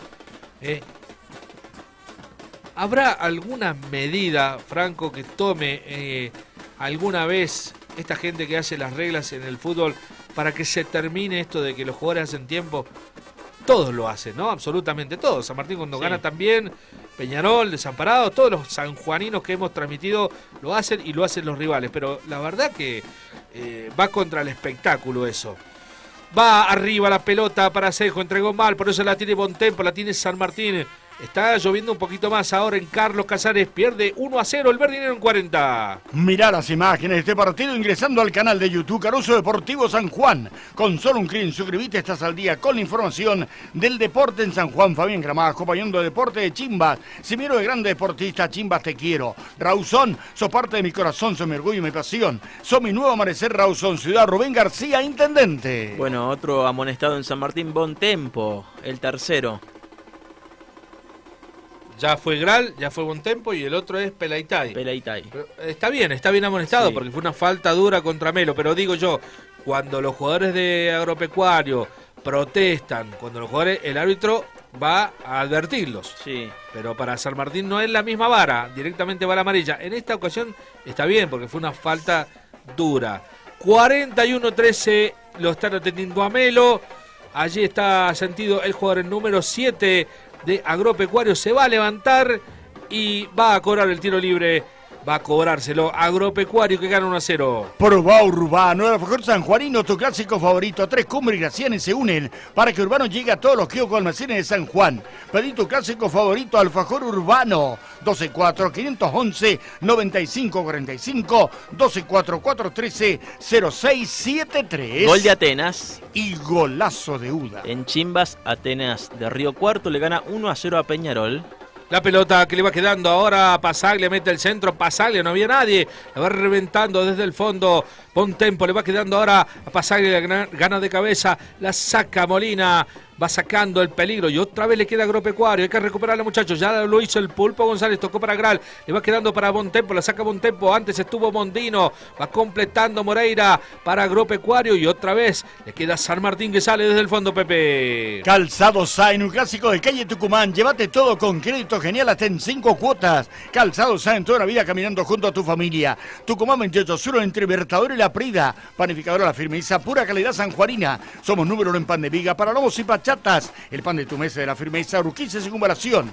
¿Habrá alguna medida, Franco, que tome alguna vez esta gente que hace las reglas en el fútbol para que se termine esto de que los jugadores hacen tiempo? Todos lo hacen, ¿no? Absolutamente todos. San Martín cuando gana también, Peñarol, Desamparados, todos los sanjuaninos que hemos transmitido lo hacen y lo hacen los rivales. Pero la verdad que va contra el espectáculo eso. Va arriba la pelota para Senjo, entregó mal, por eso la tiene Bontempo, la tiene San Martín. Está lloviendo un poquito más ahora en Carlos Casares. Pierde 1-0 el Verdinero en 40.
Mirá las imágenes de este partido ingresando al canal de YouTube Caruso Deportivo San Juan. Con solo un clic, suscribite, estás al día con la información del deporte en San Juan. Fabián Gramada, acompañando Deporte de Chimbas. Semillero de grande deportista, Chimbas te quiero. Rauzón, sos parte de mi corazón, sos mi orgullo y mi pasión. Sos mi nuevo amanecer, Rauzón, Ciudad. Rubén García, intendente.
Bueno, otro amonestado en San Martín, Bontempo, el tercero.
Ya fue Gral, ya fue Bontempo y el otro es Pelaitay. Pero está bien amonestado, sí, porque fue una falta dura contra Melo. Pero digo yo, cuando los jugadores de Agropecuario protestan, cuando los jugadores, el árbitro va a advertirlos.
Sí.
Pero para San Martín no es la misma vara, directamente va la amarilla. En esta ocasión está bien, porque fue una falta dura. 41-13 lo están atendiendo a Melo. Allí está sentido el jugador en número 7 de Agropecuario, se va a levantar y va a cobrar el tiro libre, va a cobrárselo Agropecuario que gana 1-0.
Probá Urbano, el alfajor sanjuanino, tu clásico favorito. Tres Cumbres y Gracianes se unen para que Urbano llegue a todos los kioscos almacenes de San Juan. Pedí tu clásico favorito, alfajor Urbano. 124-511-9545, 124-413-0673.
Gol de Atenas.
Y golazo de Uda.
En Chimbas, Atenas de Río Cuarto le gana 1-0 a Peñarol.
La pelota que le va quedando ahora a Pasaglia, mete el centro, Pasaglia, no había nadie, la va reventando desde el fondo, Bontempo le va quedando ahora a Pasaglia, gana de cabeza, la saca Molina, va sacando el peligro y otra vez le queda Agropecuario, hay que recuperarla muchachos, ya lo hizo el Pulpo González, tocó para Gral, le va quedando para Bontempo, la saca Bontempo, antes estuvo Mondino, va completando Moreira para Agropecuario y otra vez le queda San Martín que sale desde el fondo, Pepe.
Calzado Sain, un clásico de calle Tucumán, llévate todo con crédito genial hasta en 5 cuotas. Calzado Sain, toda la vida caminando junto a tu familia. Tucumán 28 Sur entre Libertador y La Prida, panificadora La Firmeza, pura calidad sanjuanina. Somos número 1 en pan de viga para lomos y chatas, el pan de tu mesa de La Firmeza, Urquiza Circunvalación,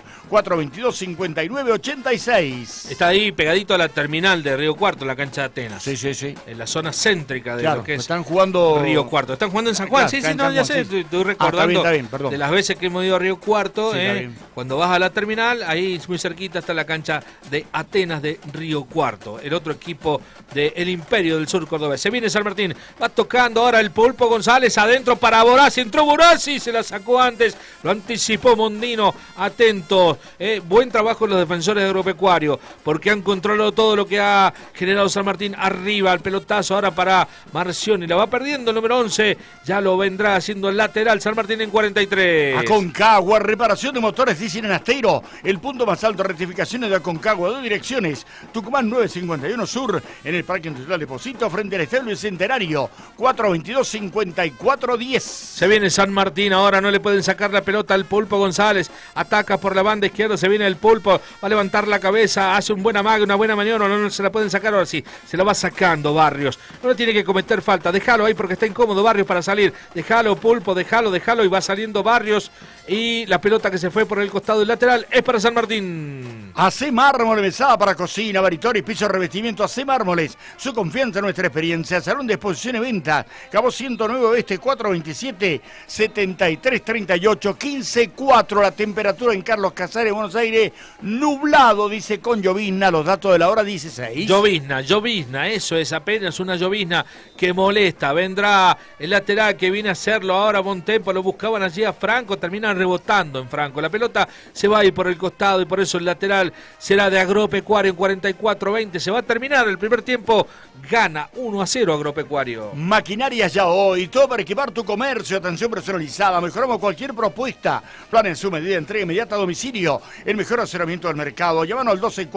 422-5986.
Está ahí pegadito a la terminal de Río Cuarto, la cancha de Atenas.
Sí, sí, sí.
En la zona céntrica de lo que es
están jugando
Río Cuarto. Están jugando en San Juan,
claro,
sí, no, ya sé, estoy recordando
está bien, perdón.
De las veces que hemos ido a Río Cuarto,
sí,
cuando vas a la terminal, ahí muy cerquita está la cancha de Atenas de Río Cuarto, el otro equipo del Imperio del Sur cordobés. Se viene San Martín, va tocando ahora el Pulpo González adentro para Borassi, entró Borassi, se la sacó antes, lo anticipó Mondino, atento, buen trabajo en los defensores de Agropecuario, porque han controlado todo lo que ha generado San Martín. Arriba el pelotazo ahora para Marcioni, la va perdiendo el número 11, ya lo vendrá haciendo el lateral San Martín en 43.
Aconcagua, reparación de motores dicen en Asteiro, el punto más alto, rectificaciones de Aconcagua, 2 direcciones, Tucumán 951 Sur, en el Parque Industrial Deposito, frente al Estadio Centenario, 422-5410.
Se viene San Martín ahora ahora no le pueden sacar la pelota al Pulpo González. Ataca por la banda izquierda, se viene el Pulpo, va a levantar la cabeza, hace un buen amague, una buena maniobra, no se la pueden sacar, ahora sí, se la va sacando Barrios. No le tiene que cometer falta, déjalo ahí porque está incómodo Barrios para salir. Déjalo Pulpo, déjalo y va saliendo Barrios. Y la pelota que se fue por el costado del lateral es para San Martín.
AC Mármoles, mesada para cocina, baritones, piso, revestimiento. AC Mármoles, su confianza en nuestra experiencia. Salón de exposición y venta, Cabo 109 Oeste, 427-7338, 15-4. La temperatura en Carlos Casares, Buenos Aires, nublado, dice con llovizna. Los datos de la hora 16.
Llovizna, eso es apenas una llovizna que molesta. Vendrá el lateral que viene a hacerlo ahora Bontempo, lo buscaban allí a Franco, terminan rebotando en Franco. La pelota se va a ir por el costado y por eso el lateral será de Agropecuario en 44-20. Se va a terminar el primer tiempo, gana 1-0 Agropecuario.
Maquinarias Ya Hoy, todo para equipar tu comercio, atención personalizada, mejoramos cualquier propuesta, plan en su medida, entrega inmediata a domicilio, el mejor asesoramiento del mercado. Llámanos al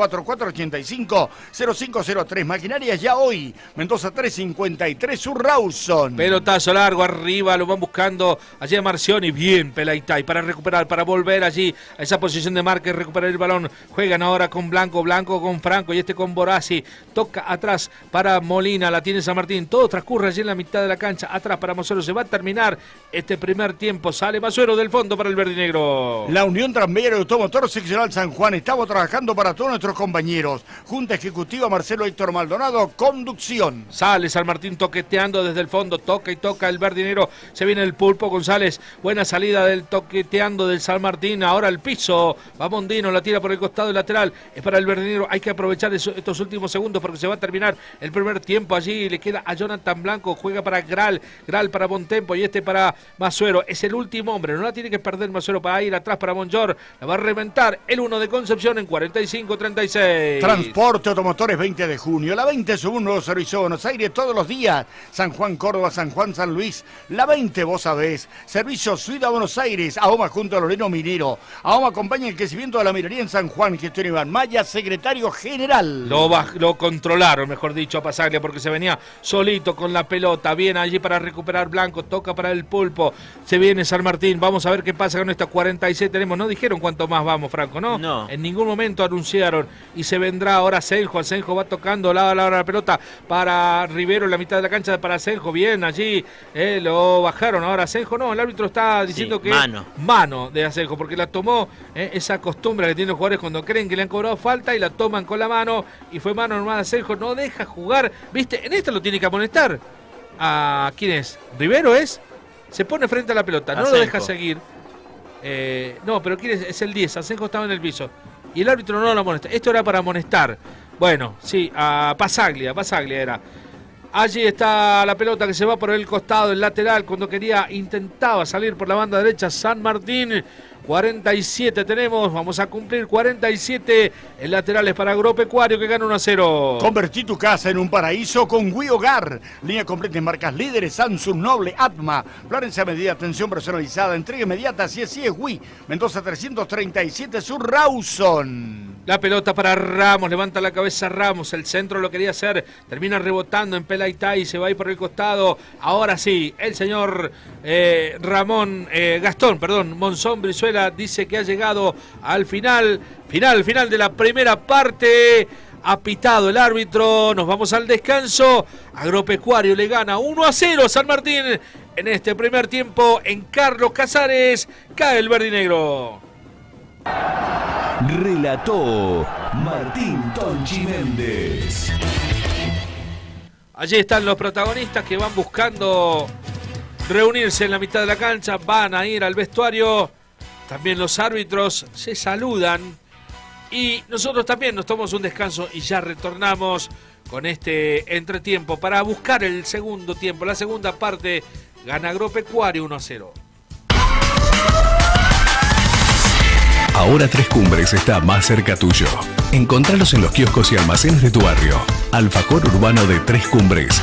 1244-485-0503. Maquinarias Ya Hoy, Mendoza 353, Sur Rawson.
Pelotazo largo arriba, lo van buscando allí a Marcioni, bien Pelaitay para recuperar, para volver allí a esa posición de marca y recuperar el balón. Juegan ahora con Blanco con Franco y con Borazzi. Toca atrás para Molina, la tiene San Martín. Todo transcurre allí en la mitad de la cancha. Atrás para Masuero. Se va a terminar este primer tiempo. Sale Masuero del fondo para el verdinegro.
La Unión Tranviaria de Automotor Seccional San Juan. Estamos trabajando para todos nuestros compañeros. Junta Ejecutiva Marcelo Héctor Maldonado, conducción.
Sale San Martín toqueteando desde el fondo. Toca y toca el verdinegro. Se viene el Pulpo González. Buena salida del toqueteando del San Martín. Ahora al piso. Va Mondino, la tira por el costado lateral. Es para el verdinegro. Hay que aprovechar estos últimos segundos porque se va a terminar el primer tiempo. Allí le queda a Jonathan Blanco. Juega para Gral para Bontempo y para Masuero. Es el último hombre. No la tiene que perder Masuero para ir atrás para Monjor. La va a reventar el 1 de Concepción en 45-36.
Transporte Automotores 20 de junio. La 20 es un nuevo servicio a Buenos Aires todos los días. San Juan, Córdoba, San Juan, San Luis. La 20 vos sabés. Servicio Suida Buenos Aires. AOMA junto a Loreno Minero. AOMA acompaña el crecimiento de la minería en San Juan. Gestión Iván Maya, secretario general.
Lo controlaron, mejor dicho, a Pasaglia porque se venía solito con la pelota. Viene allí para recuperar Blanco. Toca para el Pulpo. Se viene San Martín. Vamos a ver qué pasa con esta 46. Tenemos, no dijeron cuánto más vamos, Franco, ¿no?
No.
En ningún momento anunciaron. Y se vendrá ahora Senjo. Senjo va tocando la pelota para Rivero en la mitad de la cancha para Senjo. Bien allí. Lo bajaron. Ahora Senjo no. El árbitro está diciendo que mano de Senjo porque la tomó. Esa costumbre que tienen los jugadores cuando creen que le han cobrado falta y la toman con la mano. Y fue mano normal a Senjo. No deja jugar. ¿Viste? En esta lo tiene que amonestar. ¿A quién es? ¿Rivero es? Se pone frente a la pelota. No lo deja seguir. No, pero ¿quién es? Es el 10. Asenjo estaba en el piso. Y el árbitro no lo amonesta. Esto era para amonestar. Bueno, sí, a Pasaglia era. Allí está la pelota que se va por el costado, el lateral, cuando intentaba salir por la banda derecha San Martín. 47 tenemos, vamos a cumplir 47. El lateral es para Agropecuario que gana 1-0.
Convertí tu casa en un paraíso con Wii Hogar. Línea completa en marcas líderes, Samsung, Noble, Atma. Florencia medida, atención personalizada, entrega inmediata, si es Wii. Mendoza 337, Sur Rawson.
La pelota para Ramos, levanta la cabeza Ramos, el centro lo quería hacer, termina rebotando en Pelaitay, se va a ir por el costado. Ahora sí, el señor Gastón Monzón Brizuela dice que ha llegado al final de la primera parte. Ha pitado el árbitro, nos vamos al descanso. Agropecuario le gana 1-0 a San Martín en este primer tiempo en Carlos Casares. Cae el verdinegro.
Relató Martín Tonchi Méndez.
Allí están los protagonistas que van buscando reunirse en la mitad de la cancha, van a ir al vestuario. También los árbitros se saludan y nosotros también nos tomamos un descanso y ya retornamos con este entretiempo para buscar el segundo tiempo. La segunda parte gana Agropecuario 1-0.
Ahora Tres Cumbres está más cerca tuyo. Encontralos en los kioscos y almacenes de tu barrio. Alfajor urbano de Tres Cumbres.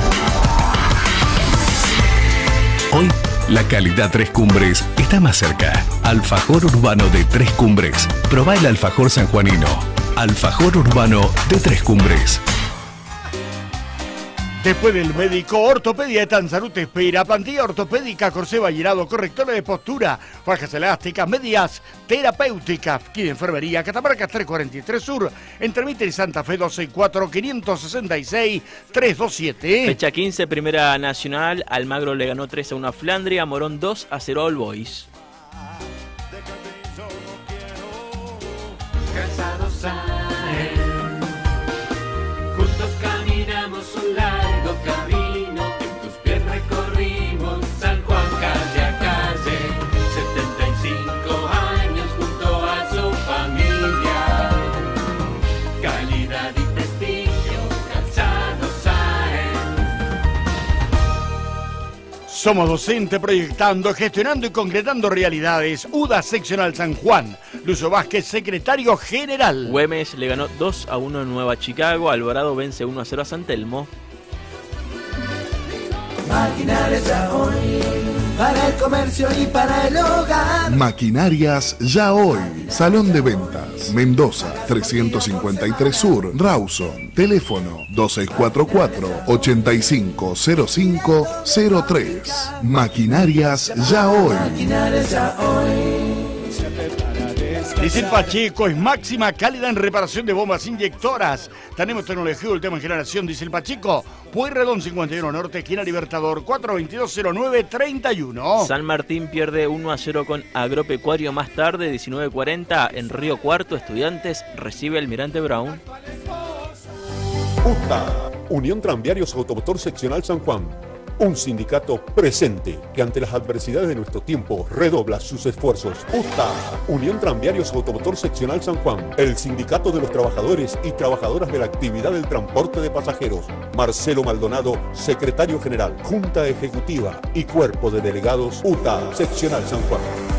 Hoy, la calidad Tres Cumbres está más cerca. Alfajor urbano de Tres Cumbres. Probá el alfajor sanjuanino. Alfajor urbano de Tres Cumbres.
Después del médico, Ortopedia Etan Salud te espera. Plantilla ortopédica, corsé vallerado, correctores de postura, fajas elásticas, medias terapéuticas. Aquí de enfermería, Catamarca 343 Sur, entre Mitre y Santa Fe 264-566-327.
Fecha 15, Primera Nacional. Almagro le ganó 3-1 a Flandria, Morón 2-0 a All Boys.
Juntos caminamos un largo camino, en tus pies recorrimos San Juan calle a calle, 75 años junto a su familia, calidad y prestigio, Calzado Sáenz.
Somos docentes proyectando, gestionando y concretando realidades. UDA Seccional San Juan. Lucio Vázquez, secretario general.
Güemes le ganó 2-1 en Nueva Chicago. Alvarado vence 1-0 a San Telmo.
Maquinarias ya hoy, para el comercio y para el hogar.
Maquinarias ya hoy. Salón de ventas. Mendoza, 353 Sur, Rawson. Teléfono 2644-850503. Maquinarias ya hoy.
Maquinarias ya hoy.
Dice el Pacheco, es máxima calidad en reparación de bombas inyectoras. Tenemos tecnología última generación, dice el Pacheco. Pueyrredón 51 Norte, esquina Libertador, 422-0931.
San Martín pierde 1-0 con Agropecuario. Más tarde, 19:40, en Río Cuarto, Estudiantes recibe Almirante Brown.
UTA, Unión Tranviarios Automotor Seccional San Juan. Un sindicato presente que ante las adversidades de nuestro tiempo redobla sus esfuerzos. UTA, Unión Tranviarios Automotor Seccional San Juan. El sindicato de los trabajadores y trabajadoras de la actividad del transporte de pasajeros. Marcelo Maldonado, secretario general. Junta Ejecutiva y Cuerpo de Delegados UTA Seccional San Juan.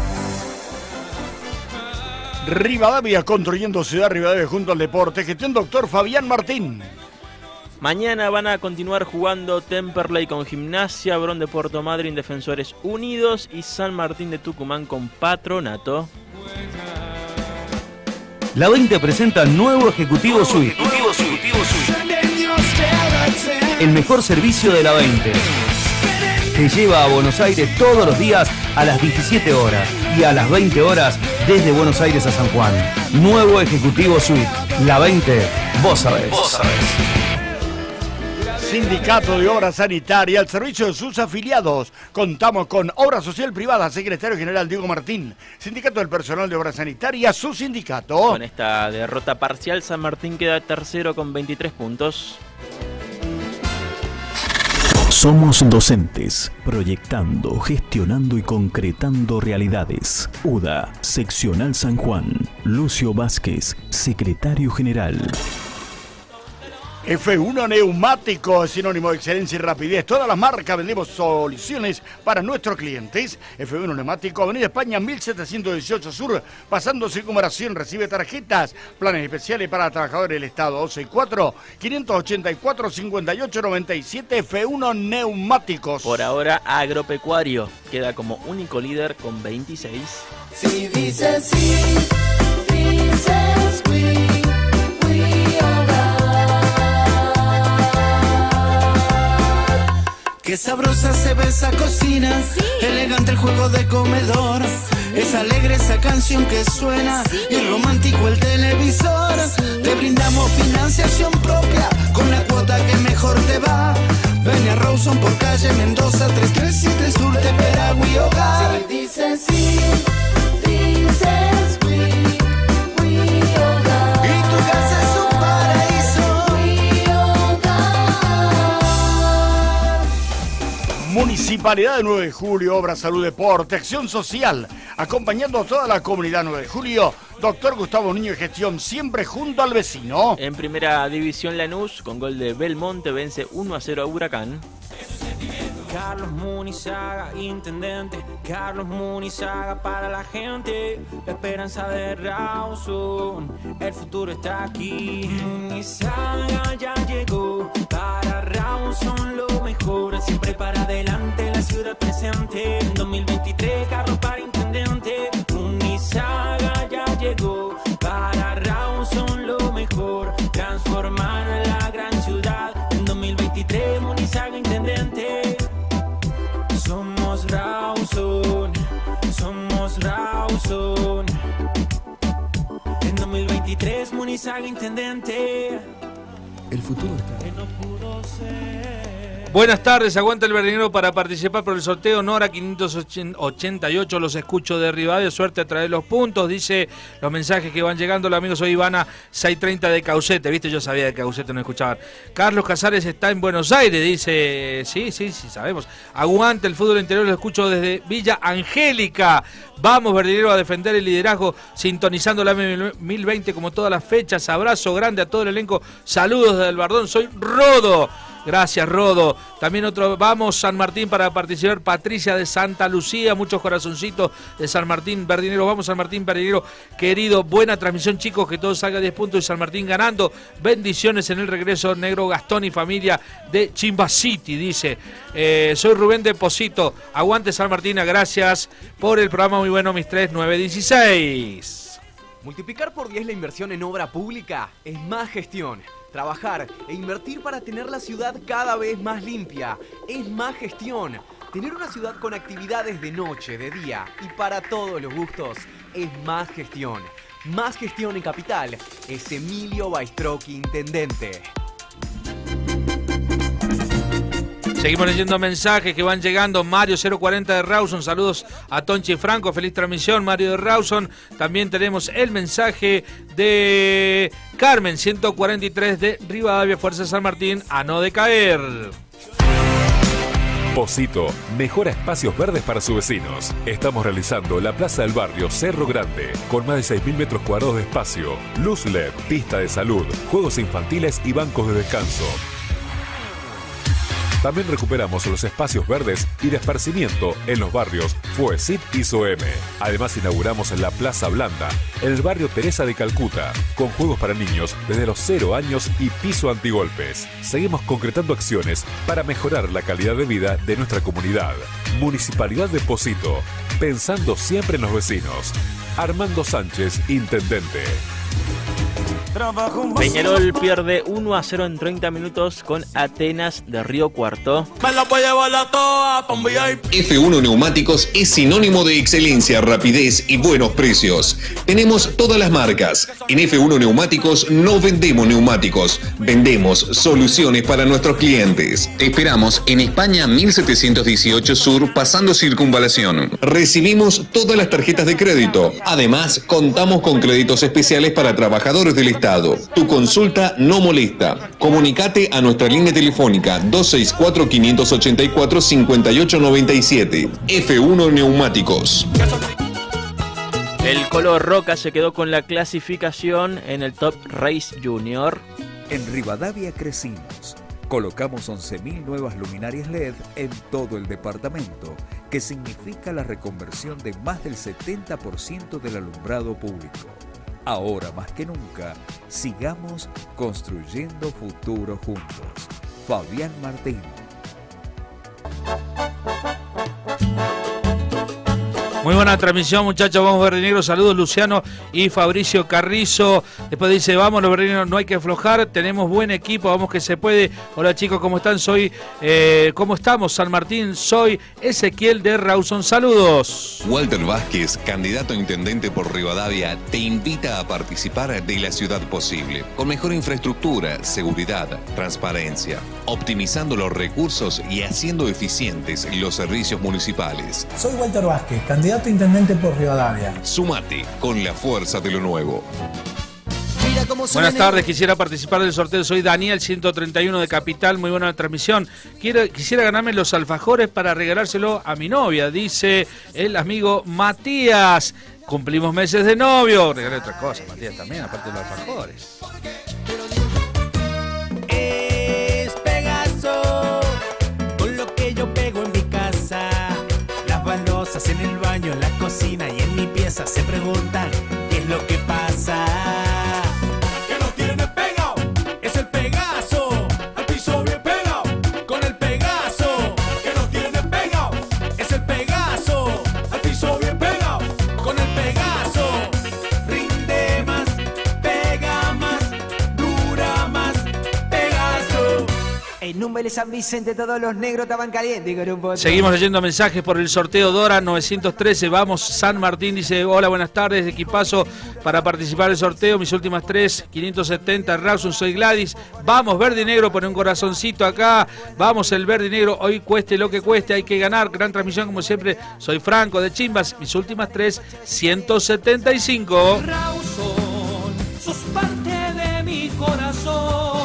Rivadavia, construyendo Ciudad Rivadavia junto al deporte. Gestión Doctor Fabián Martín.
Mañana van a continuar jugando Temperley con Gimnasia, Bron de Puerto Madryn, Defensores Unidos y San Martín de Tucumán con Patronato.
La 20 presenta nuevo Ejecutivo Suite. El mejor servicio de la 20. Te lleva a Buenos Aires todos los días a las 17 horas y a las 20 horas desde Buenos Aires a San Juan. Nuevo Ejecutivo Suite. La 20, vos sabés.
Sindicato de Obra Sanitaria, al servicio de sus afiliados. Contamos con Obra Social Privada, secretario general Diego Martín. Sindicato del Personal de Obra Sanitaria, su sindicato.
Con esta derrota parcial, San Martín queda tercero con 23 puntos.
Somos docentes, proyectando, gestionando y concretando realidades. UDA, Seccional San Juan. Lucio Vázquez, secretario general.
F1 Neumáticos, sinónimo de excelencia y rapidez. Todas las marcas vendemos soluciones para nuestros clientes. F1 Neumático, Avenida España 1718 Sur, pasando circunvalación, recibe tarjetas, planes especiales para trabajadores del Estado. 264-584-5897, F1 Neumáticos.
Por ahora, Agropecuario queda como único líder con 26.
Si dices sí, dices oui, qué sabrosa se ve esa cocina, sí. Elegante el juego de comedor, sí. Es alegre esa canción que suena, sí. Y romántico el televisor, sí. Te brindamos financiación propia, con la cuota que mejor te va. Ven a Rawson por calle Mendoza, 337 Sur, te espera Wii Hogar. Si dices sí, dices Wii Hogar. Y tu casa es un paraíso. Wii Hogar.
Municipalidad de 9 de Julio, Obra, Salud, Deporte, Acción Social, acompañando a toda la comunidad 9 de Julio. Doctor Gustavo Niño y Gestión, siempre junto al vecino.
En primera división, Lanús, con gol de Belmonte, vence 1-0 a Huracán.
Carlos Munizaga, intendente. Carlos Munizaga para la gente. La esperanza de Rawson. El futuro está aquí. Munizaga ya llegó. Para Rawson lo mejor. Siempre para adelante, la ciudad presente. En 2023, Carlos para intendente. Munizaga ya llegó. Para Rawson lo mejor. Transformar la gran ciudad. En 2023, Munizaga. Munizaga, intendente.
El futuro está.
Que no pudo ser.
Buenas tardes, aguanta el verdinero para participar por el sorteo Nora 588, los escucho de Rivadavia, suerte a traer los puntos, dice los mensajes que van llegando, los amigos, soy Ivana 630 de Caucete, viste, yo sabía de Caucete no escuchaban. Carlos Casares está en Buenos Aires, dice, sí, sabemos, aguante el fútbol interior, lo escucho desde Villa Angélica, vamos verdinero a defender el liderazgo, sintonizando la M1020 como todas las fechas, abrazo grande a todo el elenco, saludos desde el Bardón, soy Rodo. Gracias, Rodo. También otro, vamos San Martín para participar, Patricia de Santa Lucía, muchos corazoncitos de San Martín Verdinero. Vamos San Martín Verdinero, querido, buena transmisión, chicos, que todo salga 10 puntos y San Martín ganando. Bendiciones en el regreso, Negro Gastón y familia de Chimba City, dice. Soy Rubén de Posito, aguante San Martín, gracias por el programa muy bueno, mis 3916.
Multiplicar por 10 la inversión en obra pública es más gestión. Trabajar e invertir para tener la ciudad cada vez más limpia es más gestión. Tener una ciudad con actividades de noche, de día y para todos los gustos es más gestión. Más gestión en Capital es Emilio Baistrocchi, intendente.
Seguimos leyendo mensajes que van llegando. Mario 040 de Rawson, saludos a Tonchi y Franco, feliz transmisión, Mario de Rawson. También tenemos el mensaje de Carmen 143 de Rivadavia, Fuerza San Martín, a no decaer.
Posito mejora espacios verdes para sus vecinos. Estamos realizando la Plaza del Barrio Cerro Grande, con más de 6.000 metros cuadrados de espacio, luz LED, pista de salud, juegos infantiles y bancos de descanso. También recuperamos los espacios verdes y de esparcimiento en los barrios Fuesit y Soeme. Además inauguramos en la Plaza Blanda, en el barrio Teresa de Calcuta, con juegos para niños desde los 0 años y piso antigolpes. Seguimos concretando acciones para mejorar la calidad de vida de nuestra comunidad. Municipalidad de Posito, pensando siempre en los vecinos. Armando Sánchez, intendente.
Peñarol pierde 1-0 en 30 minutos con Atenas de Río Cuarto.
F1 Neumáticos es sinónimo de excelencia, rapidez y buenos precios. Tenemos todas las marcas. En F1 Neumáticos no vendemos neumáticos, vendemos soluciones para nuestros clientes. Te esperamos en España 1718 Sur, pasando Circunvalación. Recibimos todas las tarjetas de crédito. Además, contamos con créditos especiales para trabajadores del Estado. Tu consulta no molesta. Comunicate a nuestra línea telefónica 264-584-5897. F1 Neumáticos.
El Colo Roca se quedó con la clasificación en el Top Race Junior.
En Rivadavia crecimos. Colocamos 11.000 nuevas luminarias LED en todo el departamento, que significa la reconversión de más del 70% del alumbrado público. Ahora más que nunca, sigamos construyendo futuro juntos. Fabián Martín.
Muy buena transmisión, muchachos, vamos verdinegros, saludos Luciano y Fabricio Carrizo. Después dice, vamos los verdinegros, no hay que aflojar, tenemos buen equipo, vamos que se puede. Hola chicos, ¿cómo están? ¿Cómo estamos? San Martín, soy Ezequiel de Rawson, saludos.
Walter Vázquez, candidato a intendente por Rivadavia, te invita a participar de la ciudad posible, con mejor infraestructura, seguridad, transparencia, optimizando los recursos y haciendo eficientes los servicios municipales.
Soy Walter Vázquez, candidato a intendente por Rivadavia.
Sumate con la fuerza de lo nuevo.
Buenas tardes, quisiera participar del sorteo. Soy Daniel 131 de Capital, muy buena transmisión. Quisiera ganarme los alfajores para regalárselo a mi novia, dice el amigo Matías. Cumplimos meses de novio. Regale otra cosa, Matías, también, aparte de los alfajores.
Es Pegaso, con lo que yo pego en mi casa. Las baldosas en el baño, en la cocina y en mi pieza se preguntan qué es lo que pasa. ¿Qué nos tiene pegado? Es el Pegaso, al piso bien pegado. Con el Pegaso, ¿qué nos tiene pegado? Es el Pegaso, al piso bien pegado. Con el Pegaso, rinde más, pega más, dura más. Pegaso.
En Número San Vicente todos los negros estaban calientes con un botón.
Seguimos leyendo mensajes por el sorteo Dora 913. Vamos, San Martín dice: hola, buenas tardes, equipazo para participar del sorteo. Mis últimas 3, 570. Rawson, soy Gladys. Vamos, verde y negro, pone un corazoncito acá. Vamos, el verde y negro, hoy cueste lo que cueste, hay que ganar. Gran transmisión, como siempre. Soy Franco de Chimbas. Mis últimas 3, 175.
Rawson, sos parte de mi corazón.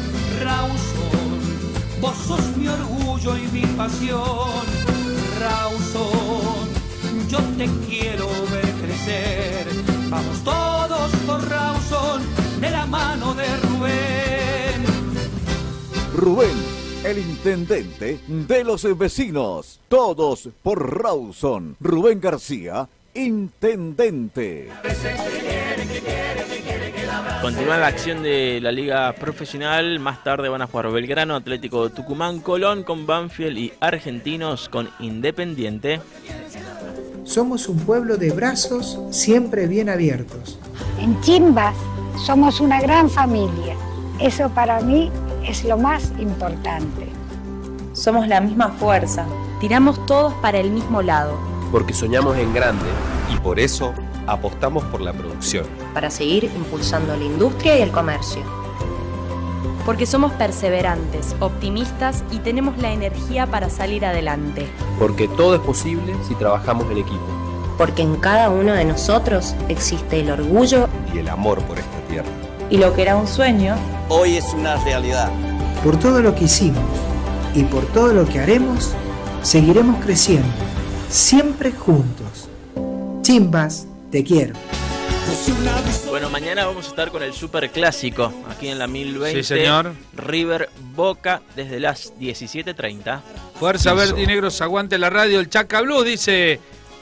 Vos sos mi orgullo y mi pasión, Rawson, yo te quiero ver crecer. Vamos todos por Rawson, de la mano de Rubén.
Rubén, el intendente de los vecinos. Todos por Rawson. Rubén García, intendente.
Continúa la acción de la Liga Profesional. Más tarde van a jugar Belgrano, Atlético de Tucumán, Colón con Banfield y Argentinos con Independiente.
Somos un pueblo de brazos siempre bien abiertos.
En Chimbas somos una gran familia. Eso para mí es lo más importante.
Somos la misma fuerza. Tiramos todos para el mismo lado.
Porque soñamos en grande y por eso apostamos por la producción.
Para seguir impulsando la industria y el comercio. Porque somos perseverantes, optimistas y tenemos la energía para salir adelante.
Porque todo es posible si trabajamos en equipo.
Porque en cada uno de nosotros existe el orgullo
y el amor por esta tierra.
Y lo que era un sueño,
hoy es una realidad.
Por todo lo que hicimos y por todo lo que haremos, seguiremos creciendo, siempre juntos. Chimbas, te quiero.
Bueno, mañana vamos a estar con el Super Clásico aquí en la 1020.
Sí, señor.
River Boca desde las 17:30.
Fuerza verde y negros, aguante la radio. El Chaca Blues dice: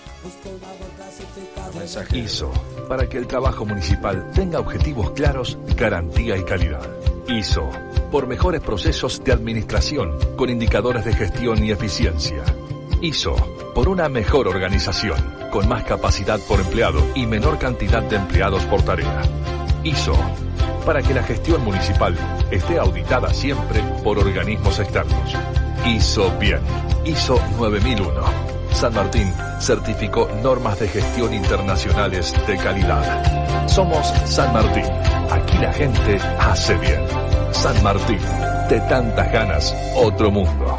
ISO, para que el trabajo municipal tenga objetivos claros, garantía y calidad. ISO, por mejores procesos de administración con indicadores de gestión y eficiencia. ISO, por una mejor organización, con más capacidad por empleado y menor cantidad de empleados por tarea. ISO, para que la gestión municipal esté auditada siempre por organismos externos. ISO bien. ISO 9001. San Martín certificó normas de gestión internacionales de calidad. Somos San Martín. Aquí la gente hace bien. San Martín, de tantas ganas, otro mundo.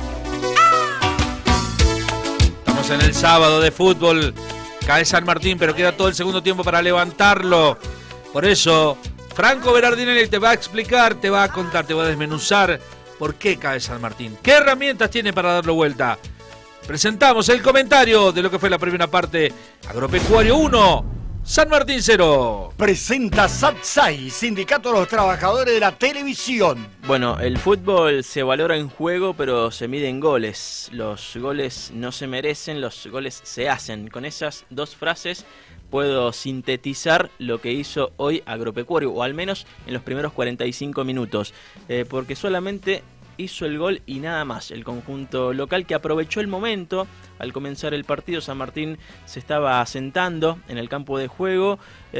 En el sábado de fútbol cae San Martín, pero queda todo el segundo tiempo para levantarlo. Por eso Franco Berardinelli te va a explicar, te va a contar, te va a desmenuzar por qué cae San Martín, qué herramientas tiene para darlo vuelta. Presentamos el comentario de lo que fue la primera parte. Agropecuario 1, San Martín 0.
Presenta SATSAI, Sindicato de los Trabajadores de la Televisión.
Bueno, el fútbol se valora en juego, pero se mide en goles. Los goles no se merecen, los goles se hacen. Con esas dos frases puedo sintetizar lo que hizo hoy Agropecuario, o al menos en los primeros 45 minutos. Porque solamente hizo el gol y nada más. El conjunto local, que aprovechó el momento. Al comenzar el partido, San Martín se estaba asentando en el campo de juego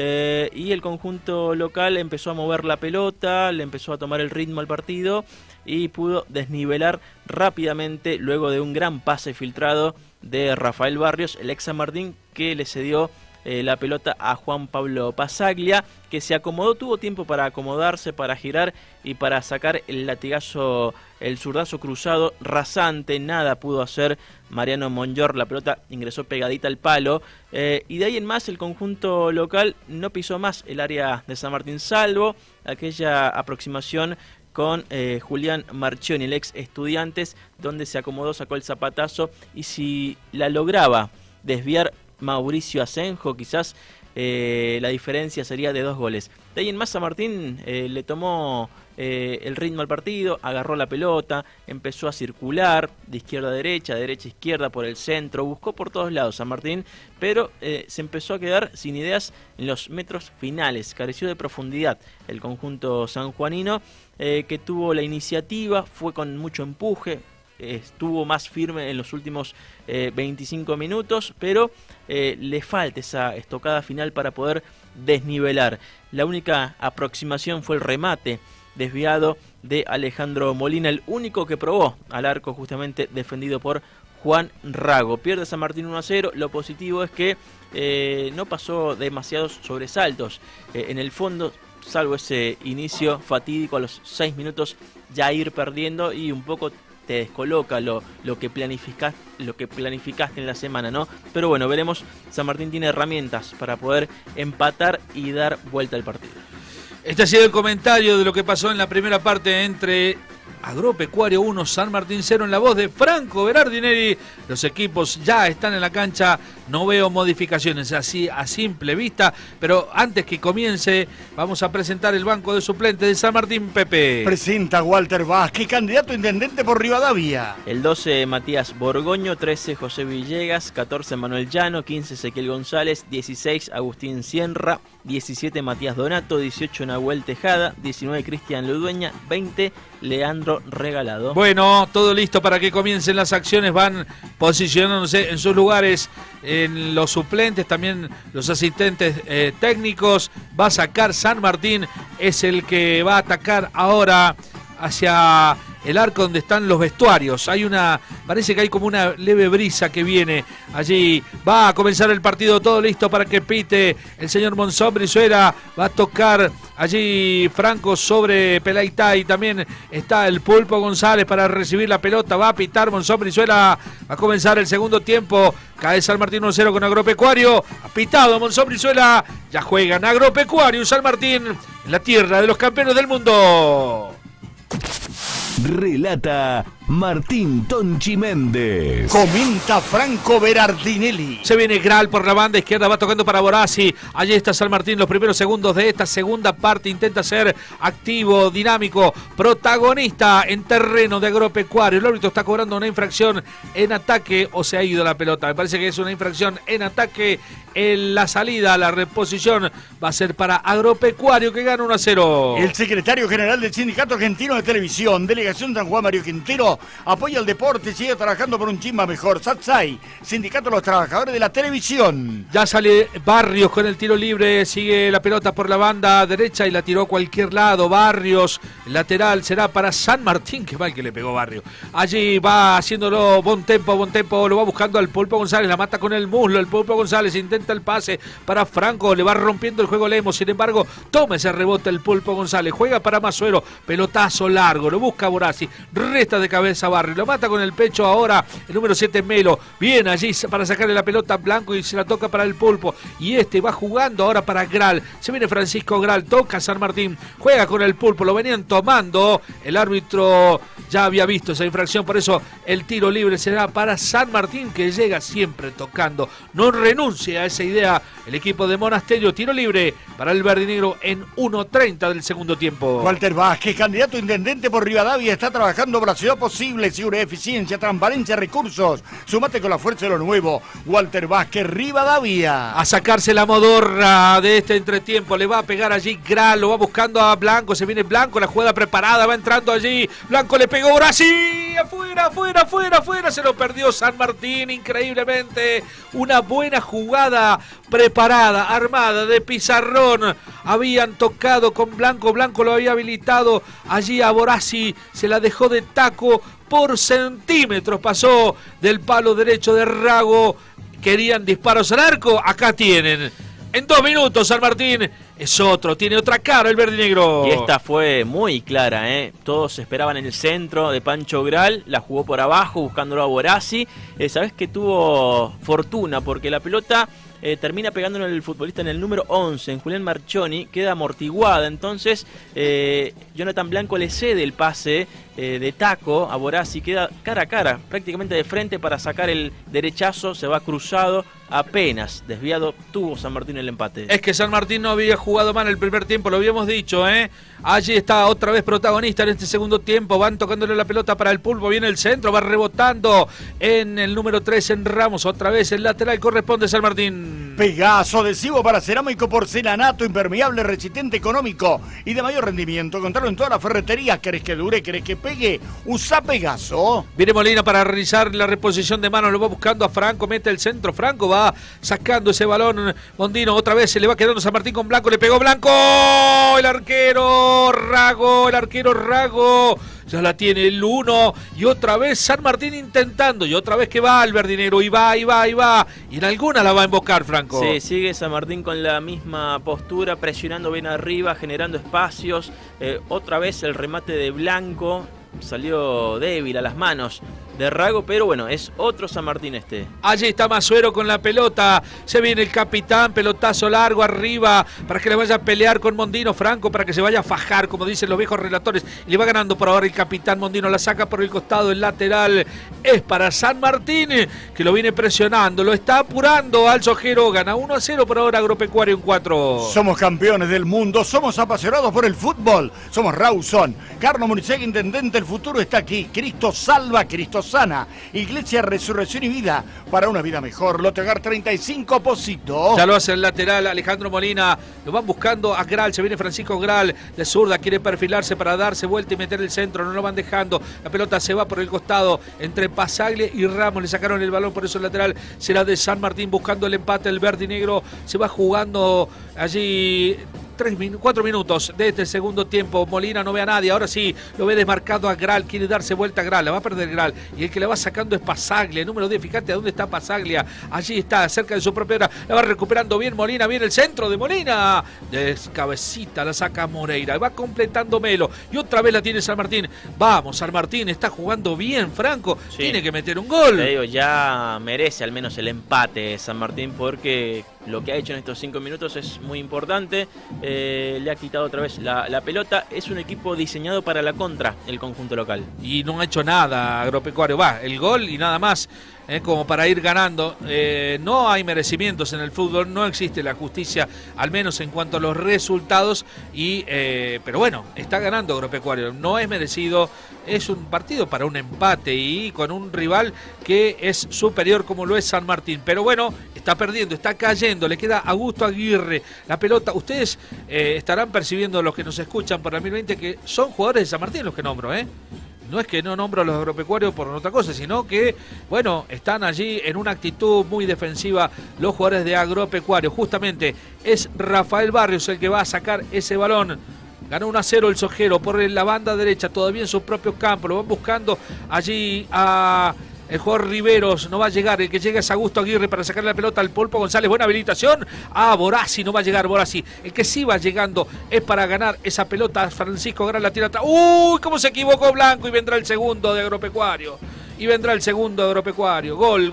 y el conjunto local empezó a mover la pelota, le empezó a tomar el ritmo al partido y pudo desnivelar rápidamente luego de un gran pase filtrado de Rafael Barrios, el ex San Martín, que le cedió la pelota a Juan Pablo Pasaglia, que se acomodó, tuvo tiempo para acomodarse, para girar y para sacar el latigazo, el zurdazo cruzado rasante. Nada pudo hacer Mariano Monjor, la pelota ingresó pegadita al palo y de ahí en más el conjunto local no pisó más el área de San Martín, salvo aquella aproximación con Julián Marchioni, el ex Estudiantes, donde se acomodó, sacó el zapatazo y si la lograba desviar Mauricio Asenjo, quizás la diferencia sería de 2 goles. De ahí en más San Martín le tomó el ritmo al partido, agarró la pelota, empezó a circular de izquierda a derecha, de derecha a izquierda, por el centro, buscó por todos lados San Martín, pero se empezó a quedar sin ideas en los metros finales, careció de profundidad el conjunto sanjuanino, que tuvo la iniciativa, fue con mucho empuje, estuvo más firme en los últimos 25 minutos, pero le falta esa estocada final para poder desnivelar. La única aproximación fue el remate desviado de Alejandro Molina, el único que probó al arco, justamente defendido por Juan Rago. Pierde San Martín 1-0. Lo positivo es que no pasó demasiados sobresaltos en el fondo, salvo ese inicio fatídico a los 6 minutos, ya ir perdiendo y un poco te descoloca lo que planificaste en la semana, ¿no? Pero bueno, veremos. San Martín tiene herramientas para poder empatar y dar vuelta al partido.
Este ha sido el comentario de lo que pasó en la primera parte entre Agropecuario 1, San Martín 0, en la voz de Franco Berardinelli. Los equipos ya están en la cancha, no veo modificaciones así a simple vista, pero antes que comience vamos a presentar el banco de suplentes de San Martín. Pepe
presenta Walter Vázquez, candidato a intendente por Rivadavia.
El 12 Matías Borgoño, 13 José Villegas, 14 Manuel Llano, 15 Ezequiel González, 16 Agustín Sierra, 17 Matías Donato, 18 Nahuel Tejada, 19 Cristian Ludueña, 20 Leandro Regalado.
Bueno, todo listo para que comiencen las acciones. Van posicionándose en sus lugares en los suplentes, también los asistentes técnicos. Va a sacar San Martín, es el que va a atacar ahora hacia el arco donde están los vestuarios. Parece que hay como una leve brisa que viene allí. Va a comenzar el partido, todo listo para que pite el señor Monzón Brizuela. Va a tocar allí Franco sobre Pelaitá, y también está el Pulpo González para recibir la pelota. Va a pitar Monzón Brizuela. Va a comenzar el segundo tiempo. Cae San Martín 1-0 con Agropecuario. Ha pitado Monzón Brizuela. Ya juegan Agropecuario y San Martín en la tierra de los campeones del mundo.
Relata Martín Tonchi Méndez.
Comenta Franco Berardinelli.
Se viene Gral por la banda izquierda, va tocando para Borassi. Allí está San Martín, los primeros segundos de esta segunda parte. Intenta ser activo, dinámico, protagonista en terreno de Agropecuario. El árbitro está cobrando una infracción en ataque, o se ha ido la pelota. Me parece que es una infracción en ataque. En la salida, la reposición va a ser para Agropecuario, que gana 1-0.
El secretario general del Sindicato Argentino de Televisión, Delegación San Juan, Mario Quintero, apoya el deporte y sigue trabajando por un Chimba mejor. SATSAI, Sindicato de los Trabajadores de la Televisión.
Ya sale Barrios con el tiro libre, sigue la pelota por la banda derecha y la tiró a cualquier lado. Barrios, lateral, será para San Martín. Qué mal que le pegó Barrios. Allí va haciéndolo Bontempo, lo va buscando al Pulpo González, la mata con el muslo. El Pulpo González intenta el pase para Franco, le va rompiendo el juego Lemos. Sin embargo, toma ese rebote el Pulpo González, juega para Masuero, pelotazo largo, lo busca Borassi, resta de cabeza Barrio, lo mata con el pecho ahora el número 7 Melo, viene allí para sacarle la pelota a Blanco y se la toca para el Pulpo, y va jugando ahora para Gral. Se viene Francisco Gral, toca San Martín, juega con el Pulpo, lo venían tomando, el árbitro ya había visto esa infracción, por eso el tiro libre será para San Martín, que llega siempre tocando, no renuncia a esa idea el equipo de Monasterio. Tiro libre para el verdinegro en 1:30 del segundo tiempo.
Walter Vázquez, candidato a intendente por Rivadavia, está trabajando por la ciudad posible, seguridad, eficiencia, transparencia, recursos. Sumate con la fuerza de lo nuevo. Walter Vázquez, Rivadavia.
A sacarse la modorra de este entretiempo, le va a pegar allí Gral, lo va buscando a Blanco, se viene Blanco, la jugada preparada, va entrando allí, Blanco le pegó, ahora sí, afuera, se lo perdió San Martín, increíblemente, una buena jugada preparada, armada de pizarrón, habían tocado con Blanco, Blanco lo había habilitado allí a Borassi, se la dejó de taco por centímetros, pasó del palo derecho de Rago, querían disparos al arco, acá tienen. En 2 minutos San Martín tiene otra cara el verdinegro.
Y esta fue muy clara, todos esperaban en el centro de Pancho Gral, la jugó por abajo buscándolo a Borassi. Sabés que tuvo fortuna porque la pelota termina pegándole el futbolista en el número 11, en Julián Marchoni, queda amortiguada, entonces Jonathan Blanco le cede el pase de taco a Borassi, queda cara a cara, prácticamente de frente para sacar el derechazo, se va cruzado, apenas desviado, tuvo San Martín el empate.
Es que San Martín no había jugado mal el primer tiempo, lo habíamos dicho, allí está otra vez protagonista en este segundo tiempo, van tocándole la pelota para el Pulpo, viene el centro, va rebotando en el número 3 en Ramos, otra vez el lateral corresponde a San Martín.
Pegaso, adhesivo para cerámico, porcelanato, impermeable, resistente, económico y de mayor rendimiento. Encontrarlo en toda la ferretería. ¿Querés que dure? ¿Querés que pegue, usa Pegaso.
Viene Molina para realizar la reposición de mano, lo va buscando a Franco, mete el centro, Franco va sacando ese balón, Mondino otra vez se le va quedando San Martín con Blanco, le pegó Blanco, el arquero Rago, ya la tiene el 1 y otra vez San Martín intentando y otra vez que va el verdinegro y va y en alguna la va a embocar Franco.
Sí, sigue San Martín con la misma postura, presionando bien arriba, generando espacios, otra vez el remate de Blanco, salió débil a las manos de Rago, pero bueno, es otro San Martín este.
Allí está Masuero con la pelota, se viene el capitán, pelotazo largo arriba, para que le vaya a pelear con Mondino Franco, para que se vaya a fajar, como dicen los viejos relatores, y le va ganando por ahora el capitán Mondino, la saca por el costado, el lateral es para San Martín, que lo viene presionando, lo está apurando al Sojero, gana 1-0 por ahora Agropecuario en 4.
Somos campeones del mundo, somos apasionados por el fútbol, somos Rawson, Carlos Munichegui, intendente, el futuro está aquí, Cristo salva, Cristo sana, Iglesia Resurrección y Vida, para una vida mejor, Lote Hogar 35 Posito.
Ya lo hace el lateral Alejandro Molina, lo van buscando a Gral, se viene Francisco Gral de zurda, quiere perfilarse para darse vuelta y meter el centro, no lo van dejando, la pelota se va por el costado entre Pasaglia y Ramos, le sacaron el balón, por eso el lateral será de San Martín buscando el empate, el verde y negro se va jugando allí 4 minutos de este segundo tiempo. Molina no ve a nadie, ahora sí lo ve desmarcado a Gral, quiere darse vuelta a Gral, la va a perder Gral y el que la va sacando es Pasaglia, número 10, fíjate a dónde está Pasaglia, allí está, cerca de su propia hora, la va recuperando bien Molina, viene el centro de Molina, descabecita, la saca Moreira, va completando Melo y otra vez la tiene San Martín. Vamos, San Martín está jugando bien, Franco, sí, tiene que meter un gol.
Te digo, ya merece al menos el empate San Martín, porque lo que ha hecho en estos 5 minutos es muy importante. Le ha quitado otra vez la pelota. Es un equipo diseñado para la contra, el conjunto local.
Y no ha hecho nada Agropecuario. Va, el gol y nada más. Como para ir ganando. No hay merecimientos en el fútbol, no existe la justicia, al menos en cuanto a los resultados, pero bueno, está ganando Agropecuario, no es merecido, es un partido para un empate y con un rival que es superior como lo es San Martín, pero bueno, está perdiendo, está cayendo, le queda Augusto Aguirre la pelota. Ustedes estarán percibiendo, los que nos escuchan por la 1020, que son jugadores de San Martín los que nombro, No es que no nombro a los agropecuarios por otra cosa, sino que, bueno, están allí en una actitud muy defensiva los jugadores de Agropecuario. Justamente es Rafael Barrios el que va a sacar ese balón. Ganó 1-0 el Sojero por la banda derecha, todavía en su propio campo. Lo van buscando allí a el jugador Riveros, no va a llegar. El que llega es Augusto Aguirre para sacarle la pelota al Pulpo González. Buena habilitación. Borassi, no va a llegar Borassi. El que sí va llegando es para ganar esa pelota. Francisco Gran la tira atrás. ¡Uy! ¿Cómo se equivocó Blanco? Y vendrá el segundo de Agropecuario. Gol.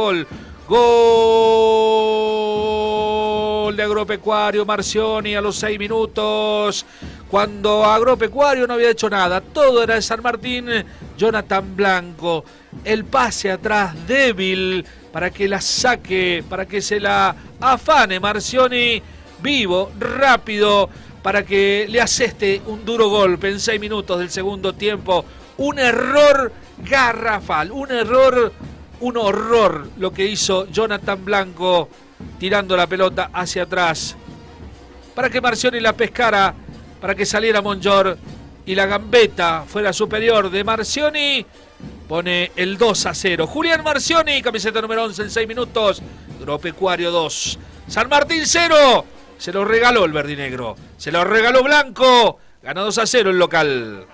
Gol de Agropecuario. Marcioni a los 6 minutos. Cuando Agropecuario no había hecho nada, todo era de San Martín. Jonathan Blanco, el pase atrás débil para que la saque, para que se la afane Marcioni, vivo, rápido, para que le aseste un duro golpe en 6 minutos del segundo tiempo. Un error garrafal, un horror lo que hizo Jonathan Blanco tirando la pelota hacia atrás para que Marcioni la pescara, para que saliera Monjor y la gambeta fuera superior de Marcioni. Pone el 2-0. Julián Marcioni, camiseta número 11 en 6 minutos. Agropecuario 2. San Martín 0. Se lo regaló el verdinegro. Se lo regaló Blanco. Gana 2-0 el local.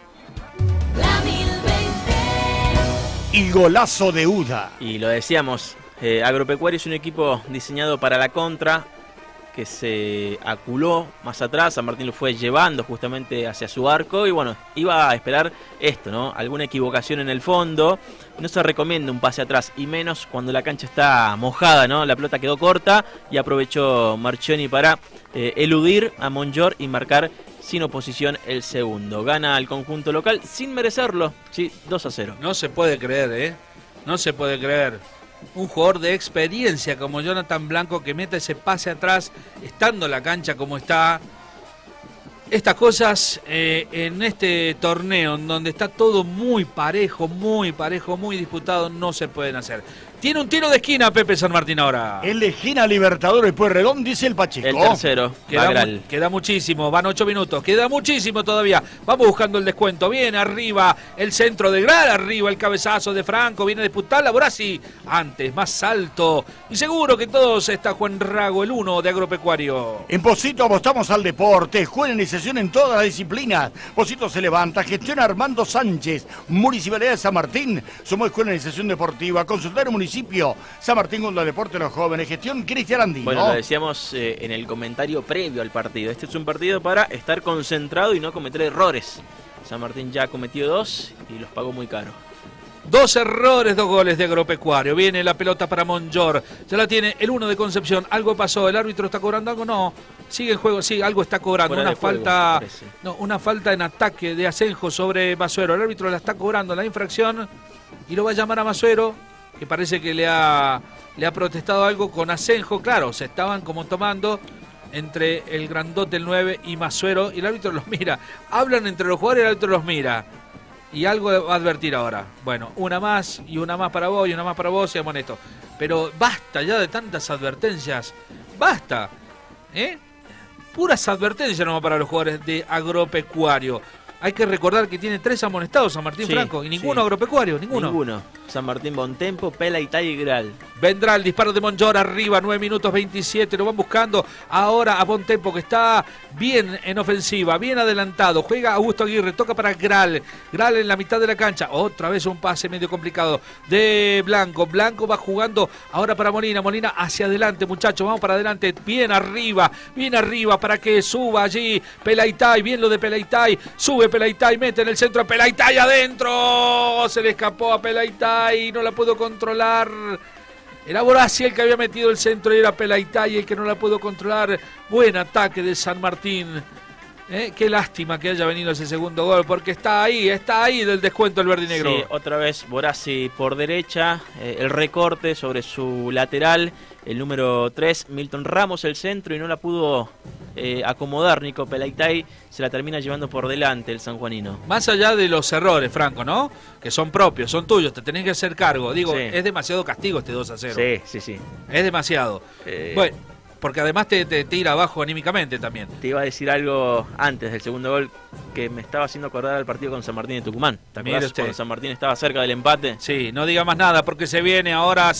Y golazo de Uda.
Y lo decíamos, Agropecuario es un equipo diseñado para la contra, que se aculó más atrás. San Martín lo fue llevando justamente hacia su arco y bueno, iba a esperar esto, ¿no? Alguna equivocación en el fondo. No se recomienda un pase atrás y menos cuando la cancha está mojada, ¿no? La pelota quedó corta y aprovechó Marcioni para eludir a Monjor y marcar sin oposición el segundo. Gana el conjunto local sin merecerlo, sí, 2-0.
No se puede creer, no se puede creer. Un jugador de experiencia como Jonathan Blanco que mete ese pase atrás estando la cancha como está. Estas cosas en este torneo en donde está todo muy parejo, muy disputado, no se pueden hacer. Tiene un tiro de esquina Pepe San Martín ahora.
El de esquina Libertadores Pueyrredón, dice el Pacheco.
El tercero,
Queda muchísimo, van 8 minutos, queda muchísimo todavía. Vamos buscando el descuento. Viene arriba el centro de Gral, arriba el cabezazo de Franco, viene a disputar la Borassi. Antes, más alto. Y seguro que todos está Juan Rago, el 1 de Agropecuario.
En Pocito apostamos al deporte, escuela y sesión en todas las disciplinas. Pocito se levanta, gestiona Armando Sánchez, Municipalidad de San Martín. Somos escuela y sesión deportiva, consultorio municipio. San Martín con el deporte de los jóvenes, gestión Cristian Andino.
Bueno, lo decíamos en el comentario previo al partido. Este es un partido para estar concentrado y no cometer errores. San Martín ya cometió 2 y los pagó muy caro.
2 errores, 2 goles de Agropecuario. Viene la pelota para Monjor. Ya la tiene el 1 de Concepción. Algo pasó. ¿El árbitro está cobrando algo? No. Sigue el juego. Sí, algo está cobrando. Una falta en ataque de Asenjo sobre Masuero. El árbitro la está cobrando la infracción y lo va a llamar a Masuero, que parece que le ha protestado algo con Asenjo. Claro, se estaban como tomando entre el grandote, el 9 y Masuero, y el árbitro los mira. Hablan entre los jugadores y el árbitro los mira. Y algo va a advertir ahora. Bueno, una más para vos y una más para vos, seamos honestos. Pero basta ya de tantas advertencias. Basta. Puras advertencias nomás para los jugadores de Agropecuario. Hay que recordar que tiene 3 amonestados San Martín Franco y ninguno Agropecuario, ninguno.
San Martín, Bontempo, Pelaitay y Gral.
Vendrá el disparo de Monjor arriba, 9 minutos 27, lo van buscando ahora a Bontempo, que está bien en ofensiva, bien adelantado, juega Augusto Aguirre, toca para Gral en la mitad de la cancha, otra vez un pase medio complicado de Blanco va jugando ahora para Molina hacia adelante, muchachos, vamos para adelante, bien arriba para que suba allí Pelaitay, bien lo de Pelaitay, sube Pelaitay, mete en el centro a Pelaitay adentro, se le escapó a Pelaitay, no la pudo controlar. Era Borassi el que había metido el centro y era Pelaitay el que no la pudo controlar. Buen ataque de San Martín. Qué lástima que haya venido ese segundo gol, porque está ahí del descuento el verdinegro.
Sí, otra vez Borassi por derecha, el recorte sobre su lateral, el número 3, Milton Ramos, el centro, y no la pudo acomodar Nico Pelaitay, se la termina llevando por delante el sanjuanino.
Más allá de los errores, Franco, ¿no? Que son propios, son tuyos, te tenés que hacer cargo. Digo, sí. Es demasiado castigo este 2-0.
Sí.
Es demasiado. Bueno, porque además te tira abajo anímicamente también.
Te iba a decir algo antes del segundo gol que me estaba haciendo acordar al partido con San Martín de Tucumán. ¿Te acuerdas cuando San Martín estaba cerca del empate?
Sí, no diga más nada porque se viene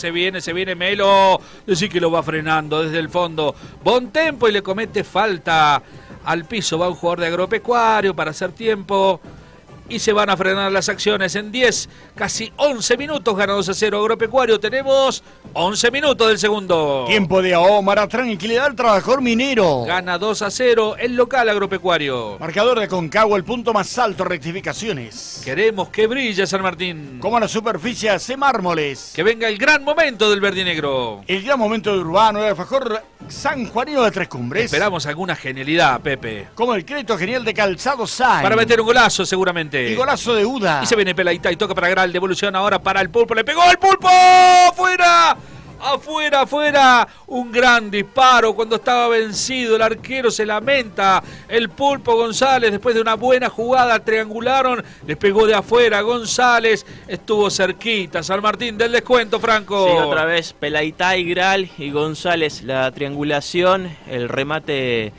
Melo. Decir que lo va frenando desde el fondo. Bontempo y le comete falta al piso. Va un jugador de Agropecuario para hacer tiempo. Y se van a frenar las acciones en 10, casi 11 minutos, gana 2-0 Agropecuario. Tenemos 11 minutos del segundo.
Tiempo de Ahomar, tranquilidad al trabajador minero.
Gana 2-0 el local Agropecuario.
Marcador de Concagua, el punto más alto, rectificaciones.
Queremos que brille San Martín.
Como la superficie hace mármoles.
Que venga el gran momento del verdinegro.
El gran momento de Urbano, el alfajor sanjuanino de Tres Cumbres.
Esperamos alguna genialidad, Pepe.
Como el crédito genial de Calzado Sainz.
Para meter un golazo seguramente.
Y golazo de Uda.
Y se viene Pelaitay, toca para Gral, devolución ahora para el Pulpo, le pegó el Pulpo, ¡fuera! Afuera, un gran disparo cuando estaba vencido, el arquero se lamenta, el Pulpo González después de una buena jugada, triangularon, le pegó de afuera, González estuvo cerquita, San Martín del descuento, Franco.
Sí, otra vez Pelaitay, Gral y González, la triangulación, el remate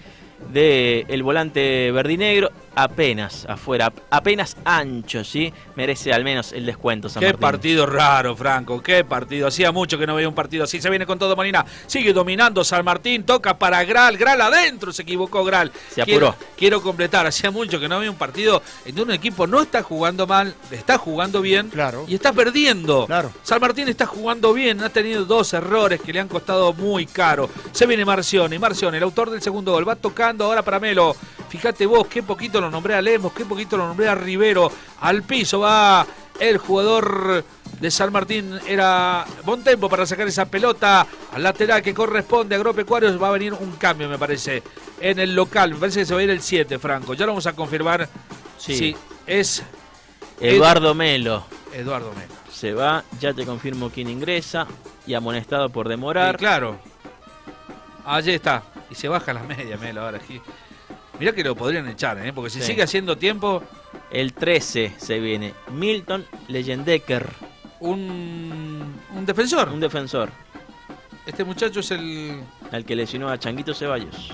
del volante verdinegro, apenas afuera, apenas ancho, ¿sí? Merece al menos el descuento San Martín.
Qué partido raro, Franco, qué partido. Hacía mucho que no veía un partido así. Se viene con todo Molina, sigue dominando San Martín, toca para Gral adentro, se equivocó Gral.
Se apuró.
Quiero completar, hacía mucho que no veía un partido en donde un equipo no está jugando mal, está jugando bien,
claro,
y está perdiendo.
Claro.
San Martín está jugando bien, ha tenido 2 errores que le han costado muy caro. Se viene Marcione, el autor del segundo gol, va tocando ahora para Melo. Fíjate vos, qué poquito lo nombré a Lemos, qué poquito lo nombré a Rivero. Al piso va el jugador de San Martín, era Bontempo para sacar esa pelota al lateral que corresponde a Agropecuarios. Va a venir un cambio, me parece, en el local. Me parece que se va a ir el 7, Franco. Ya lo vamos a confirmar. Sí, es
Eduardo Melo.
Eduardo Melo.
Se va, ya te confirmo quién ingresa y amonestado por demorar.
Sí, claro. Allí está. Y se baja la media, Melo, ahora aquí. Mirá que lo podrían echar, porque si sigue haciendo tiempo.
El 13 se viene Milton Leyendecker.
Un ¿Un defensor?
Un defensor.
Este muchacho es el
que lesionó a Changuito Ceballos.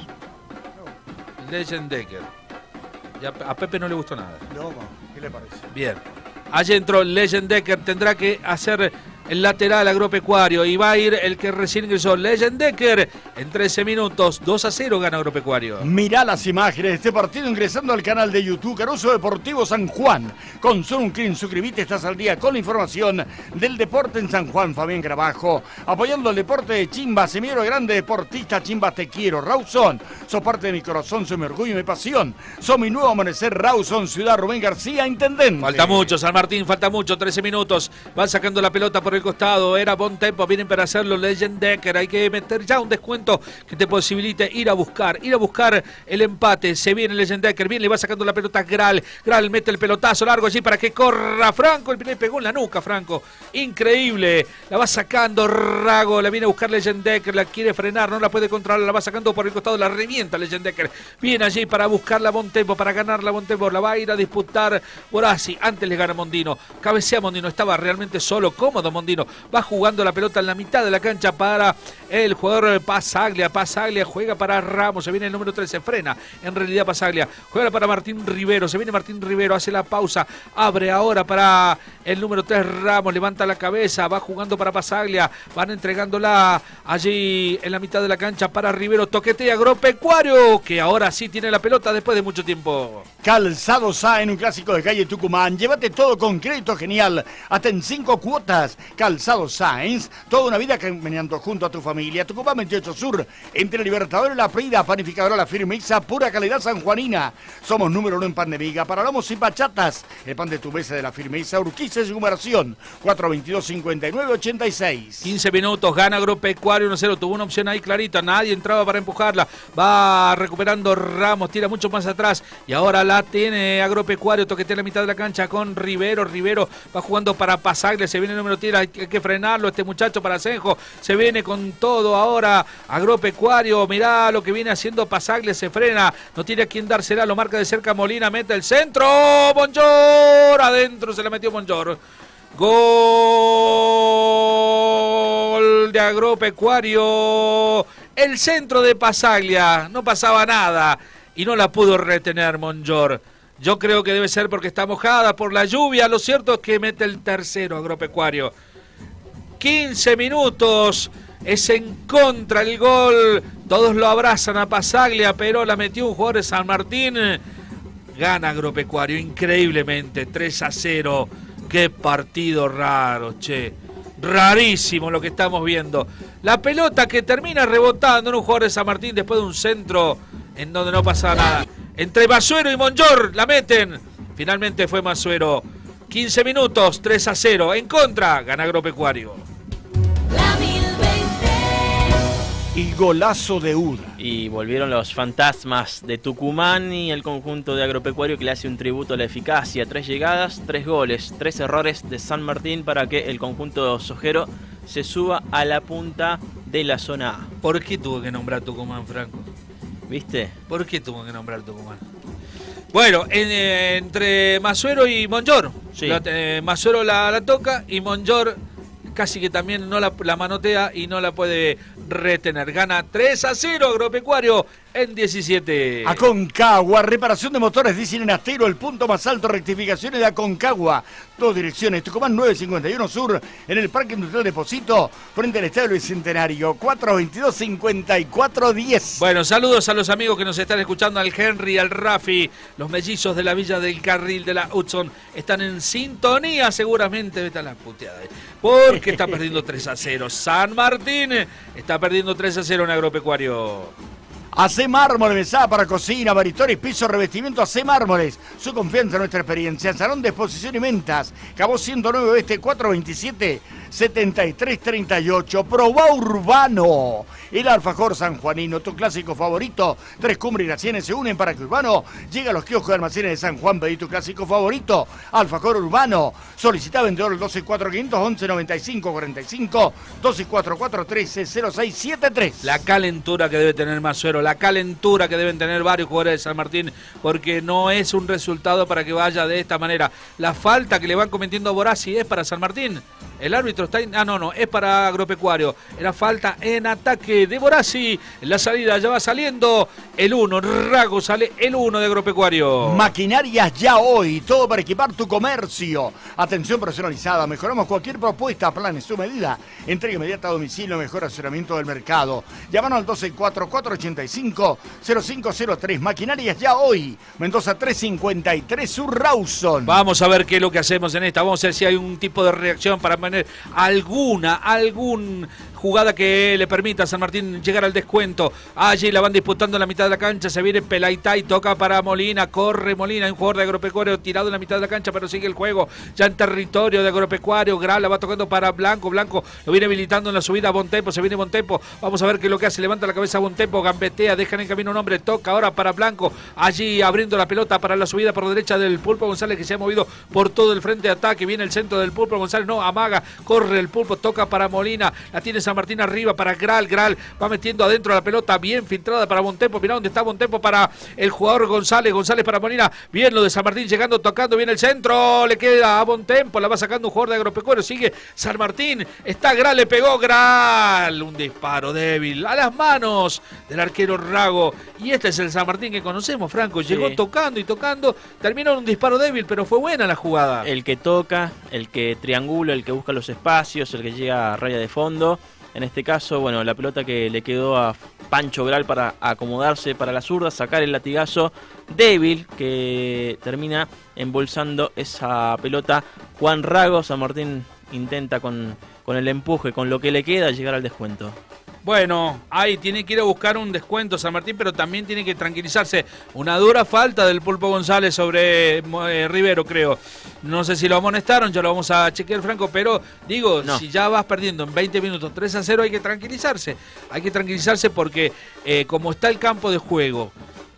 Legend Decker. Y a Pepe no le gustó nada.
No, ¿qué le parece?
Bien. Allí entró Legend Decker. Tendrá que hacer el lateral Agropecuario. Y va a ir el que recién ingresó, Legend Decker. En 13 minutos, 2-0 gana Agropecuario.
Mirá las imágenes de este partido ingresando al canal de YouTube Caruso Deportivo San Juan. Con solo un clic, suscribite, estás al día con la información del deporte en San Juan. Fabián Carabajo, apoyando el deporte de Chimba, semillero grande deportista. Chimba, te quiero. Rawson, sos parte de mi corazón, soy mi orgullo y mi pasión. Sos mi nuevo amanecer. Rawson, Ciudad Rubén García, intendente.
Falta mucho, San Martín, falta mucho, 13 minutos. Van sacando la pelota por el costado. Era bon tempo, vienen para hacerlo Legend Decker. Hay que meter ya un descuento que te posibilite ir a buscar el empate. Se viene Legend Decker, bien, le va sacando la pelota Gral. Gral mete el pelotazo largo allí para que corra Franco. El primer pegó en la nuca, Franco. Increíble. La va sacando Rago, la viene a buscar Legend Decker, la quiere frenar, no la puede controlar, la va sacando por el costado, la revienta Legend Decker. Viene allí para buscar la bon tempo, para ganar la bon tempo. La va a ir a disputar Borassi. Antes le gana Mondino. Cabecea Mondino, estaba realmente solo, cómodo Mondino. Va jugando la pelota en la mitad de la cancha para el jugador Pasaglia. Pasaglia juega para Ramos, se viene el número 3, se frena. En realidad Pasaglia juega para Martín Rivero, se viene Martín Rivero, hace la pausa, abre ahora para el número 3 Ramos, levanta la cabeza, va jugando para Pasaglia, van entregándola allí en la mitad de la cancha para Rivero, toquetea Agropecuario, que ahora sí tiene la pelota después de mucho tiempo.
Calzado Sá en un clásico de calle Tucumán. Llévate todo con crédito genial, hasta en 5 cuotas. Calzado Sáenz, toda una vida caminando junto a tu familia. Tucumán 28 Sur, entre el Libertador y la Prida, panificadora La Firmeza, pura calidad sanjuanina. Somos número 1 en pan de miga, para lomos y bachatas. El pan de tu mesa de La Firmeza, Urquiza y numeración, 422-5986.
15 minutos, gana Agropecuario 1-0, tuvo una opción ahí clarita, nadie entraba para empujarla. Va recuperando Ramos, tira mucho más atrás y ahora la tiene Agropecuario, toquetea la mitad de la cancha con Rivero. Rivero va jugando para Pasaglia, se viene el número tira, hay que frenarlo este muchacho para Senjo, se viene con todo ahora Agropecuario, mirá lo que viene haciendo Pasaglia, se frena, no tiene a quién dársela, lo marca de cerca Molina, mete el centro, Monjor, adentro se la metió Monjor. Gol de Agropecuario, el centro de Pasaglia, no pasaba nada y no la pudo retener Monjor. Yo creo que debe ser porque está mojada por la lluvia. Lo cierto es que mete el tercero Agropecuario. 15 minutos. Es en contra el gol. Todos lo abrazan a Pasaglia, pero la metió un jugador de San Martín. Gana Agropecuario increíblemente. 3-0. Qué partido raro, che. Rarísimo lo que estamos viendo. La pelota que termina rebotando en un jugador de San Martín después de un centro en donde no pasaba nada. Entre Masuero y Monjor la meten. Finalmente fue Masuero. 15 minutos, 3-0. En contra, gana Agropecuario.
Y golazo de Uda.
Y volvieron los fantasmas de Tucumán y el conjunto de Agropecuario que le hace un tributo a la eficacia. 3 llegadas, 3 goles, 3 errores de San Martín para que el conjunto sojero se suba a la punta de la zona A.
¿Por qué tuvo que nombrar Tucumán, Franco?
¿Viste?
¿Por qué tuvo que nombrar Tucumán? Bueno, entre Masuero y Monjor.
Sí.
Masuero la toca y Monjor casi que también no la manotea y no la puede retener. Gana 3-0 Agropecuario en 17.
Aconcagua, reparación de motores diésel en Astero, el punto más alto, rectificaciones de Aconcagua. 2 direcciones, Tucumán 951 Sur, en el Parque Industrial Deposito, frente al Estadio Bicentenario, 422-5410.
Bueno, saludos a los amigos que nos están escuchando, al Henry, al Rafi, los mellizos de la Villa del Carril de la Hudson, están en sintonía seguramente, vete a la puteada, porque está perdiendo 3-0. San Martín está perdiendo 3-0 en Agropecuario.
AC Mármoles, mesada para cocina, baritores, piso, revestimiento AC Mármoles. Su confianza en nuestra experiencia. Salón de exposición y ventas. Cabo 109 Oeste 427-7338. Probá Urbano. El alfajor sanjuanino, tu clásico favorito. 3 Cumbres y las Cienes se unen para que Urbano llegue a los kioscos de almacenes de San Juan. Pedí tu clásico favorito. Alfajor Urbano. Solicita vendedor el 1245-119545. 1244-130673.
La calentura que debe tener Masuero, la calentura que deben tener varios jugadores de San Martín, porque no es un resultado para que vaya de esta manera. La falta que le van cometiendo a Borassi es para San Martín. El árbitro está... no, es para Agropecuario. Era falta en ataque de Borassi. En la salida ya va saliendo el 1. Rago sale el 1 de Agropecuario.
Maquinarias Ya Hoy. Todo para equipar tu comercio. Atención personalizada. Mejoramos cualquier propuesta, plan en su medida. Entrega inmediata a domicilio. Mejor asesoramiento del mercado. Llámanos al 124485-0503. Maquinarias Ya Hoy. Mendoza 353 Sur Rawson.
Vamos a ver qué es lo que hacemos en esta. Vamos a ver si hay un tipo de reacción para poner algún jugada que le permita a San Martín llegar al descuento. Allí la van disputando en la mitad de la cancha. Se viene Pelaitay, toca para Molina. Corre Molina, un jugador de Agropecuario tirado en la mitad de la cancha, pero sigue el juego. Ya en territorio de Agropecuario. Gral la va tocando para Blanco. Blanco lo viene habilitando en la subida a Bontempo. Se viene Bontempo. Vamos a ver qué es lo que hace. Levanta la cabeza a Bontempo. Gambetea, deja en el camino un hombre. Toca ahora para Blanco. Allí abriendo la pelota para la subida por derecha del Pulpo González, que se ha movido por todo el frente de ataque. Viene el centro del Pulpo González. No, amaga. Corre el Pulpo. Toca para Molina. La tiene San Martín arriba para Gral. Gral va metiendo adentro la pelota. Bien filtrada para Bontempo. Mirá dónde está Bontempo para el jugador González. González para Molina. Bien lo de San Martín llegando, tocando. Viene el centro. Le queda a Bontempo. La va sacando un jugador de Agropecuario. Sigue San Martín. Está Gral. Le pegó Gral. Un disparo débil a las manos del arquero Rago. Y este es el San Martín que conocemos, Franco. Llegó tocando y tocando. Terminó en un disparo débil, pero fue buena la jugada.
El que toca, el que triangula, el que busca los espacios, el que llega a raya de fondo. En este caso, bueno, la pelota que le quedó a Pancho Gral para acomodarse para la zurda, sacar el latigazo débil que termina embolsando esa pelota. Juan Rago. San Martín intenta con el empuje, con lo que le queda, llegar al descuento.
Bueno, ahí tiene que ir a buscar un descuento San Martín, pero también tiene que tranquilizarse. Una dura falta del Pulpo González sobre Rivero, creo. No sé si lo amonestaron, ya lo vamos a chequear, Franco, pero digo, no. Si ya vas perdiendo en 20 minutos 3-0, hay que tranquilizarse. Hay que tranquilizarse porque como está el campo de juego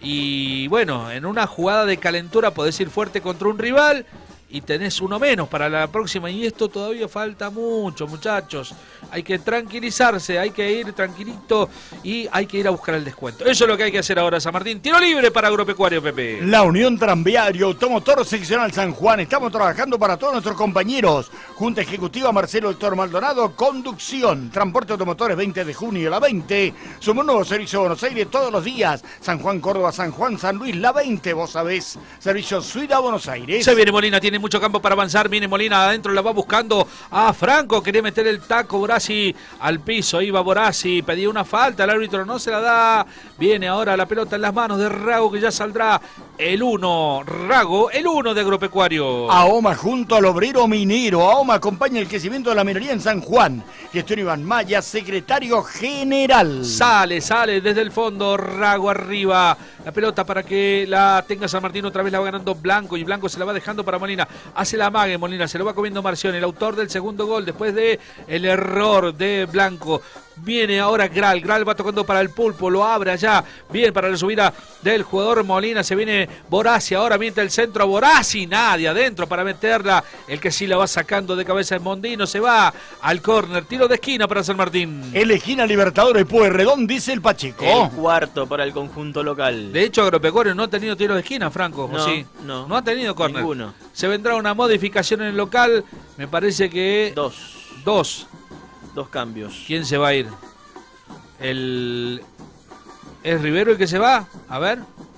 y bueno, en una jugada de calentura podés ir fuerte contra un rival y tenés uno menos para la próxima, y esto todavía falta mucho, muchachos. Hay que tranquilizarse, hay que ir tranquilito y hay que ir a buscar el descuento. Eso es lo que hay que hacer ahora, San Martín. Tiro libre para Agropecuario, Pepe.
La Unión Tranviario Automotor Seccional San Juan. Estamos trabajando para todos nuestros compañeros. Junta Ejecutiva Marcelo Héctor Maldonado. Conducción. Transporte Automotores 20 de junio a la 20. Somos un nuevo servicio de Buenos Aires todos los días. San Juan, Córdoba, San Juan, San Luis, la 20. Vos sabés. Servicio Suida Buenos Aires.
Se viene Molina, tiene mucho campo para avanzar. Viene Molina adentro, la va buscando a Franco. Quería meter el taco Borassi al piso. Iba Borassi, pedía una falta. El árbitro no se la da. Viene ahora la pelota en las manos de Rago, que ya saldrá el 1. Rago, el 1 de Agropecuario.
AOMA junto al obrero minero. AOMA acompaña el crecimiento de la minería en San Juan. Gestión Iván Maya, secretario general.
Sale desde el fondo. Rago arriba. La pelota para que la tenga San Martín. Otra vez la va ganando Blanco. Y Blanco se la va dejando para Molina. Hace la amague Molina. Se lo va comiendo Marción, el autor del segundo gol. Después de el error de Blanco. Viene ahora Gral. Gral va tocando para el Pulpo. Lo abre allá. Bien para la subida del jugador Molina. Se viene Borassi. Ahora miente el centro. Borassi. Nadie adentro para meterla. El que sí la va sacando de cabeza es Mondino. Se va al córner. Tiro de esquina para San Martín.
El esquina Libertadores Pueyrredón, dice el Pacheco.
El cuarto para el conjunto local.
De hecho, Agropecuario no ha tenido tiro de esquina, Franco.
No,
sí. No ha tenido córner.
Ninguno.
Se vendrá una modificación en el local. Me parece que... Dos
cambios.
¿Quién se va a ir? ¿Es Rivero el que se va? A ver.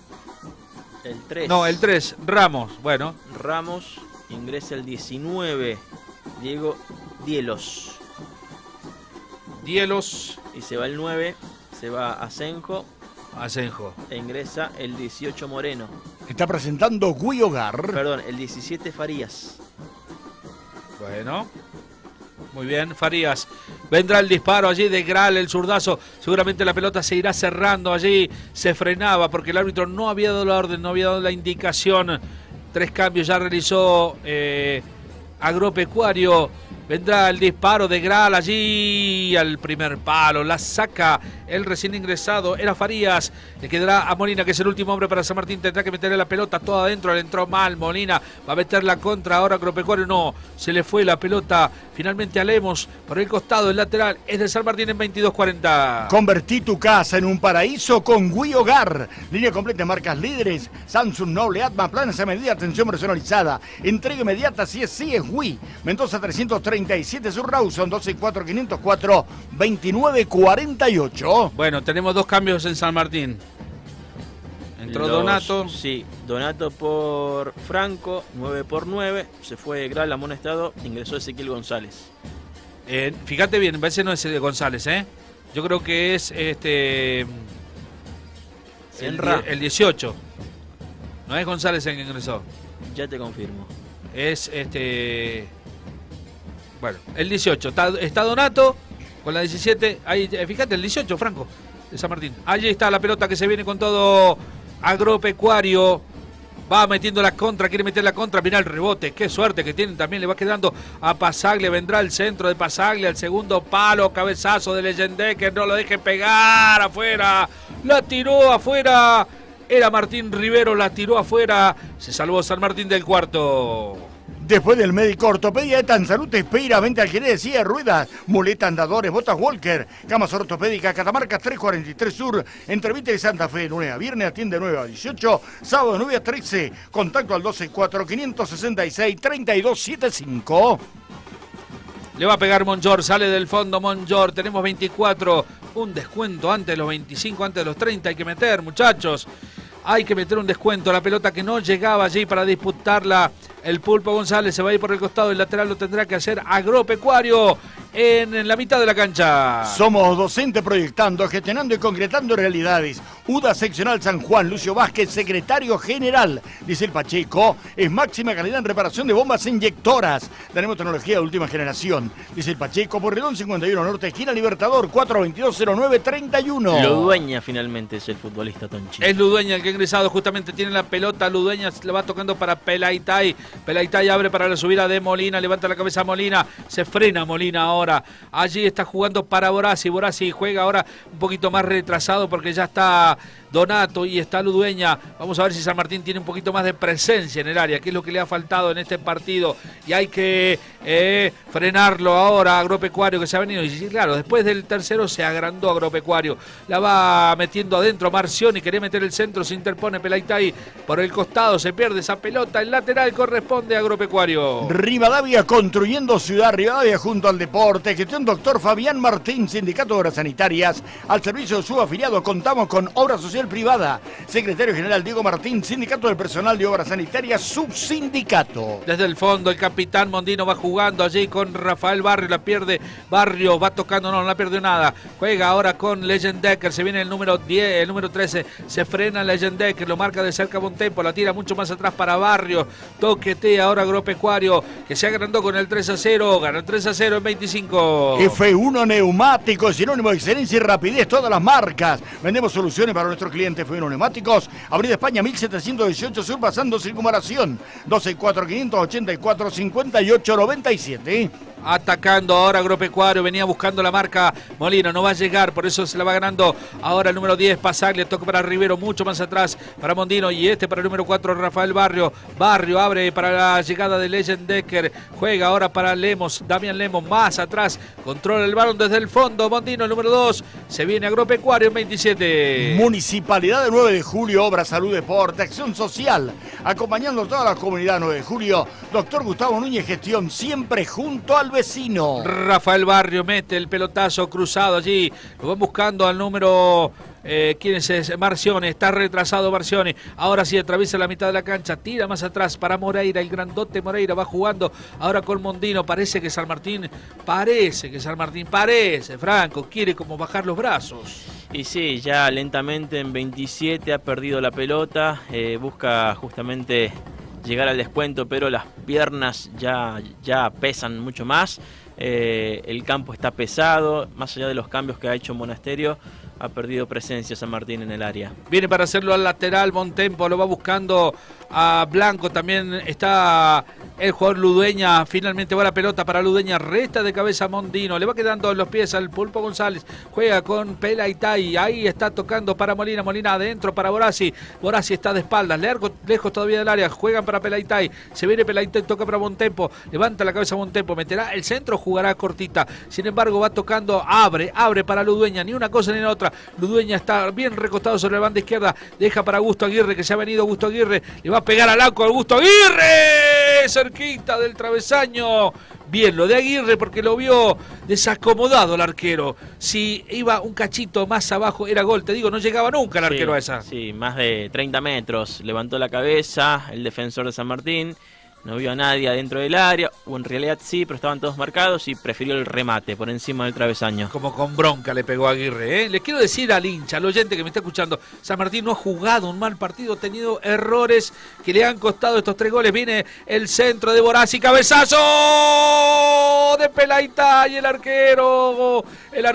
El 3.
No, el 3. Ramos. Bueno.
Ramos. Ingresa el 19. Diego Dielos. Y se va el 9. Se va Asenjo. E ingresa el 18 Moreno.
Está presentando Guiogar.
Perdón, el 17 Farías.
Bueno. Muy bien, Farías. Vendrá el disparo allí de Gral, el zurdazo. Seguramente la pelota se irá cerrando allí. Se frenaba porque el árbitro no había dado la orden, no había dado la indicación. 3 cambios ya realizó Agropecuario. Vendrá el disparo de Gral allí al primer palo. La saca el recién ingresado. Era Farías. Le quedará a Molina, que es el último hombre para San Martín. Tendrá que meterle la pelota toda adentro. Le entró mal Molina. Va a meterla contra ahora Agropecuario. No, se le fue la pelota finalmente a Lemos. Por el costado, el lateral es de San Martín en 22-40.
Convertí tu casa en un paraíso con Guiogar. Línea completa de marcas líderes. Samsung, Noble, Atma, planes a medida, atención personalizada. Entrega inmediata, si es Wii. Mendoza 330 37 Sur Rawson, 264-504-2948.
Bueno, tenemos 2 cambios en San Martín. Entró Donato.
Sí, Donato por Franco, 9 por 9. Se fue Gral amonestado, ingresó Ezequiel González.
Fíjate bien, parece no es de González, ¿eh? Yo creo que es el 18. No es González el que ingresó.
Ya te confirmo.
Es bueno, el 18. Está Donato con la 17. Ahí, fíjate, el 18, Franco, de San Martín. Allí está la pelota que se viene con todo Agropecuario. Va metiendo la contra, quiere meter la contra, mira el rebote, qué suerte que tienen también, le va quedando a Pasaglia, vendrá el centro de Pasaglia, el segundo palo, cabezazo de Leyendecker, no lo deje pegar, afuera, la tiró afuera, era Martín Rivero, la tiró afuera, se salvó San Martín del cuarto.
Después del médico ortopedia de Tanzalud te espera, venta alquiler de silla de ruedas, muleta, andadores, botas Walker, camas ortopédicas, Catamarca 343 Sur, entre Vita y Santa Fe, lunes a viernes, atiende 9 a 18, sábado 9 a 13, contacto al 124-566-3275.
Le va a pegar Monjor, sale del fondo Monjor, tenemos 24, un descuento antes de los 25, antes de los 30, hay que meter, muchachos. Hay que meter un descuento, la pelota que no llegaba allí para disputarla. El Pulpo González se va a ir por el costado, el lateral lo tendrá que hacer Agropecuario en la mitad de la cancha.
Somos docentes proyectando, gestionando y concretando realidades. UDA Seccional San Juan, Lucio Vázquez, secretario general. Dice el Pacheco, es máxima calidad en reparación de bombas inyectoras. Tenemos tecnología de última generación. Dice el Pacheco, Porredón 51 Norte, esquina Libertador, 422-0931.
Ludueña finalmente es el futbolista Tonchi.
Es Ludueña el que ha ingresado, justamente tiene la pelota. Ludueña le va tocando para Pelaitay. Pelaitay abre para la subida de Molina, levanta la cabeza Molina, se frena Molina ahora. Allí está jugando para Borassi. Borassi juega ahora un poquito más retrasado porque ya está Donato y está Ludueña. Vamos a ver si San Martín tiene un poquito más de presencia en el área, que es lo que le ha faltado en este partido. Y hay que frenarlo ahora, Agropecuario, que se ha venido. Y claro, después del tercero se agrandó Agropecuario. La va metiendo adentro Marcioni, quería meter el centro, se interpone Pelaitay por el costado, se pierde esa pelota. El lateral corresponde a Agropecuario.
Rivadavia construyendo ciudad, Rivadavia junto al deporte. Gestión doctor Fabián Martín, Sindicato de Obras Sanitarias. Al servicio de su afiliado contamos con Obra Social Privada. Secretario General Diego Martín, Sindicato del Personal de Obras Sanitarias, subsindicato.
Desde el fondo el capitán Mondino va jugando allí con Rafael Barrio, la pierde Barrio, va tocando, no la perdió nada. Juega ahora con Leyendecker, se viene el número 10, el número 13, se frena Leyendecker, lo marca de cerca Bontempo, la tira mucho más atrás para Barrio. Toquetea ahora Agropecuario, que se agrandó con el 3-0, gana 3-0 en 25.
F1 Neumáticos, sinónimo de excelencia y rapidez, todas las marcas. Vendemos soluciones para nuestros clientes. F1 Neumáticos, Avenida España 1718 Sur, pasando circunvalación, 264-584-5897.
Atacando ahora Agropecuario, venía buscando la marca Molina, no va a llegar, por eso se la va ganando ahora el número 10, Pasaglia, toca para Rivero, mucho más atrás para Mondino y para el número 4, Rafael Barrio. Barrio abre para la llegada de Leyendecker, juega ahora para Lemos, Damián Lemos, más atrás, controla el balón desde el fondo, Mondino, el número 2, se viene Agropecuario en 27.
Municipalidad de 9 de Julio, Obra, Salud, Deporte, Acción Social, acompañando a toda la comunidad 9 de Julio, doctor Gustavo Núñez, gestión, siempre junto al vecino.
Rafael Barrio mete el pelotazo cruzado allí, lo van buscando al número... ¿quién es? Marcioni, está retrasado Marcioni, ahora sí atraviesa la mitad de la cancha, tira más atrás para Moreira, el grandote Moreira va jugando ahora con Mondino, parece, Franco, quiere como bajar los brazos.
Y sí, ya lentamente en 27 ha perdido la pelota, busca justamente llegar al descuento, pero las piernas ya pesan mucho más, el campo está pesado, más allá de los cambios que ha hecho Monasterio, ha perdido presencia San Martín en el área.
Viene para hacerlo al lateral, Bontempo lo va buscando a Blanco, también está el jugador Ludueña, finalmente va la pelota para Ludueña, resta de cabeza Mondino, le va quedando en los pies al Pulpo González, juega con Pelaitay, ahí está tocando para Molina, Molina adentro para Borassi, Borassi está de espaldas, lejos todavía del área, juegan para Pelaitay, se viene Pelaitay, toca para Bontempo, levanta la cabeza Bontempo, meterá el centro, jugará cortita, sin embargo va tocando, abre para Ludueña, ni una cosa ni la otra, Ludueña está bien recostado sobre la banda izquierda, deja para Augusto Aguirre, que se ha venido Augusto Aguirre, le va a pegar al arco a Augusto Aguirre, cerquita del travesaño, bien lo de Aguirre porque lo vio desacomodado el arquero. Si iba un cachito más abajo era gol, te digo, no llegaba nunca el arquero a esa.
Sí, más de 30 metros, levantó la cabeza el defensor de San Martín, no vio a nadie adentro del área, o en realidad sí, pero estaban todos marcados y prefirió el remate por encima del travesaño.
Como con bronca le pegó a Aguirre, ¿eh? Les quiero decir al hincha, al oyente que me está escuchando, San Martín no ha jugado un mal partido, ha tenido errores que le han costado estos 3 goles. Viene el centro de Borassi, cabezazo de Pelaitay, el arquero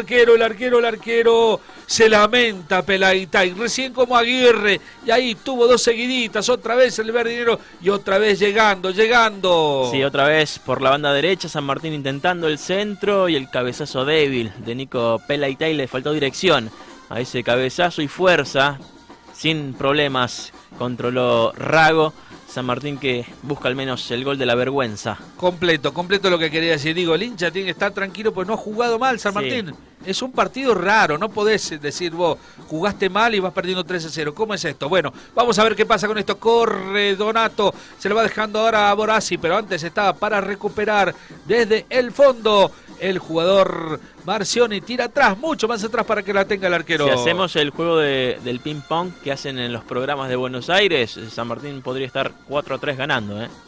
se lamenta Pelaitay, recién como Aguirre, y ahí tuvo 2 seguiditas, otra vez el verdinero y otra vez llegando.
Sí, otra vez por la banda derecha, San Martín intentando el centro y el cabezazo débil de Nico Pelaitay, le faltó dirección a ese cabezazo y fuerza, sin problemas controló Rago. San Martín que busca al menos el gol de la vergüenza.
Completo lo que quería decir. Digo, el hincha tiene que estar tranquilo porque no ha jugado mal San Martín. Es un partido raro, no podés decir vos, jugaste mal y vas perdiendo 3-0. ¿Cómo es esto? Bueno, vamos a ver qué pasa con esto. Corre Donato, se lo va dejando ahora a Borassi, pero antes estaba para recuperar desde el fondo. El jugador Marcioni tira atrás, mucho más atrás para que la tenga el arquero.
Si hacemos el juego del ping-pong que hacen en los programas de Buenos Aires, San Martín podría estar 4-3 ganando, ¿eh?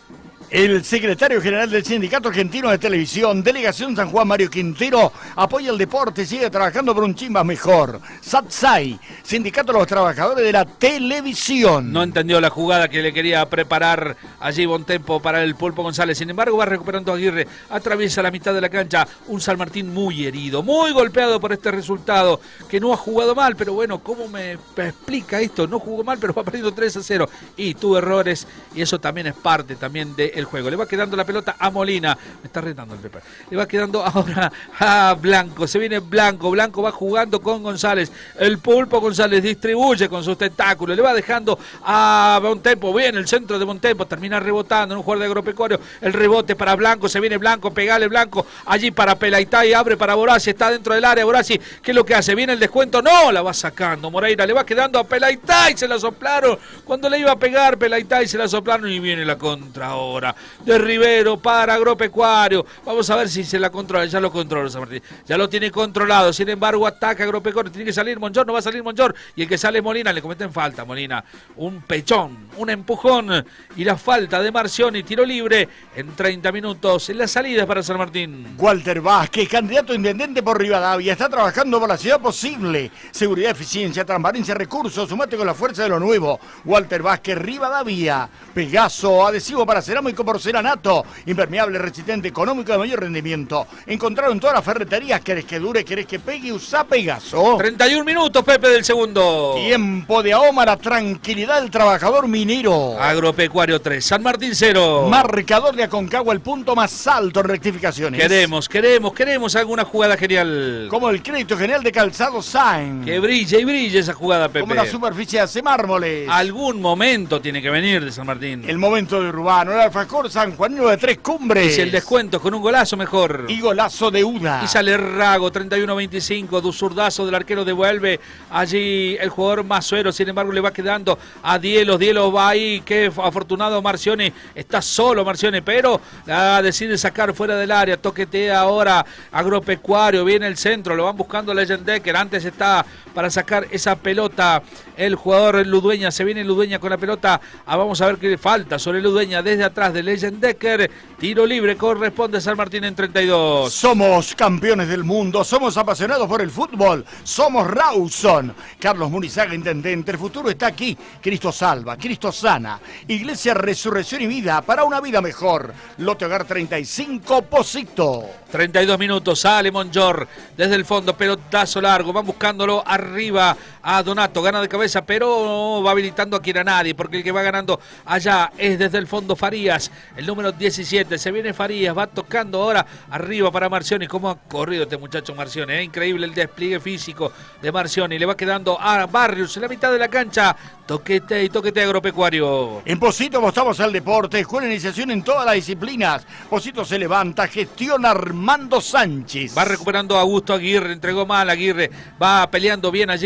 El secretario general del Sindicato Argentino de Televisión, Delegación San Juan, Mario Quintero, apoya el deporte y sigue trabajando por un Chimbas mejor. SATSAI, Sindicato de los Trabajadores de la Televisión.
No entendió la jugada que le quería preparar allí Bontempo para el Pulpo González. Sin embargo, va recuperando a Aguirre. Atraviesa la mitad de la cancha. Un San Martín muy herido, muy golpeado por este resultado, que no ha jugado mal. Pero bueno, ¿cómo me explica esto? No jugó mal, pero va perdiendo 3-0. Y tuvo errores, y eso también es parte también del juego. Le va quedando la pelota a Molina. Me está retando el Pepe. Le va quedando ahora a Blanco. Se viene Blanco. Blanco va jugando con González. El Pulpo González distribuye con sus tentáculos. Le va dejando a Bontempo. Bien, el centro de Bontempo. Termina rebotando en un jugador de Agropecuario. El rebote para Blanco. Se viene Blanco. Pegale Blanco. Allí para Pelaitay. Abre para Borassi. Está dentro del área. Borassi, ¿qué es lo que hace? Viene el descuento. No, la va sacando Moreira. Le va quedando a Pelaitay. Se la soplaron. Cuando le iba a pegar Pelaitay se la soplaron y viene la contra ahora de Rivero para Agropecuario. Vamos a ver si se la controla. Ya lo controla San Martín. Ya lo tiene controlado. Sin embargo, ataca Agropecuario. Tiene que salir Monjor. No va a salir Monjor. Y el que sale Molina. Le cometen falta Molina. Un pechón. Un empujón. Y la falta de Marcioni. Tiro libre en 30 minutos. En la salida para San Martín.
Walter Vázquez, candidato a intendente por Rivadavia. Está trabajando por la ciudad posible. Seguridad, eficiencia, transparencia, recursos. Sumate con la fuerza de lo nuevo. Walter Vázquez, Rivadavia. Pegaso, adhesivo para cerámico, porcelanato, impermeable, resistente, económico, de mayor rendimiento. Encontraron en todas las ferreterías. ¿Querés que dure? ¿Querés que pegue? Usá Pegaso.
31 minutos, Pepe, del segundo.
Tiempo de Ahoma, la tranquilidad del trabajador minero.
Agropecuario 3, San Martín 0.
Marcador de Aconcagua, el punto más alto en rectificaciones.
Queremos alguna jugada genial.
Como el crédito genial de Calzado Sainz.
Que brille y brille esa jugada, Pepe.
Como la superficie hace mármoles.
Algún momento tiene que venir de San Martín.
El momento de Urbano, el alfajor sanjuanino de 3 Cumbres.
Y si el descuento con un golazo mejor.
Y golazo de Uda.
Y sale Rago, 31-25, de zurdazo del arquero devuelve allí el jugador Masuero. Sin embargo, le va quedando a Dielos. Dielos va ahí, qué afortunado Marcioni. Está solo Marcioni, pero la decide sacar fuera del área. Toquetea ahora Agropecuario. Viene el centro, lo van buscando Leyendecker. Antes está para sacar esa pelota el jugador Ludueña. Se viene Ludueña con la pelota. Vamos a ver qué le falta sobre Ludueña desde atrás de Leyendecker. Tiro libre corresponde a San Martín en 32.
Somos campeones del mundo, somos apasionados por el fútbol, somos Rawson. Carlos Munizaga, intendente, el futuro está aquí. Cristo salva, Cristo sana. Iglesia Resurrección y Vida para una vida mejor. Lote Hogar 35, Posito.
32 minutos, sale Monjor desde el fondo, pelotazo largo, van buscándolo arriba a Donato, gana de cabeza, pero va habilitando aquí a nadie, porque el que va ganando allá es desde el fondo Farías, el número 17, se viene Farías, va tocando ahora arriba para Marcioni. Cómo ha corrido este muchacho Marcioni, increíble el despliegue físico de Marcioni, le va quedando a Barrios en la mitad de la cancha. Toquete Agropecuario.
En Posito apostamos al deporte, escuela de iniciación en todas las disciplinas. Posito se levanta, gestiona Armando Sánchez.
Va recuperando a Augusto Aguirre, entregó mal Aguirre, va peleando bien allí Ludueña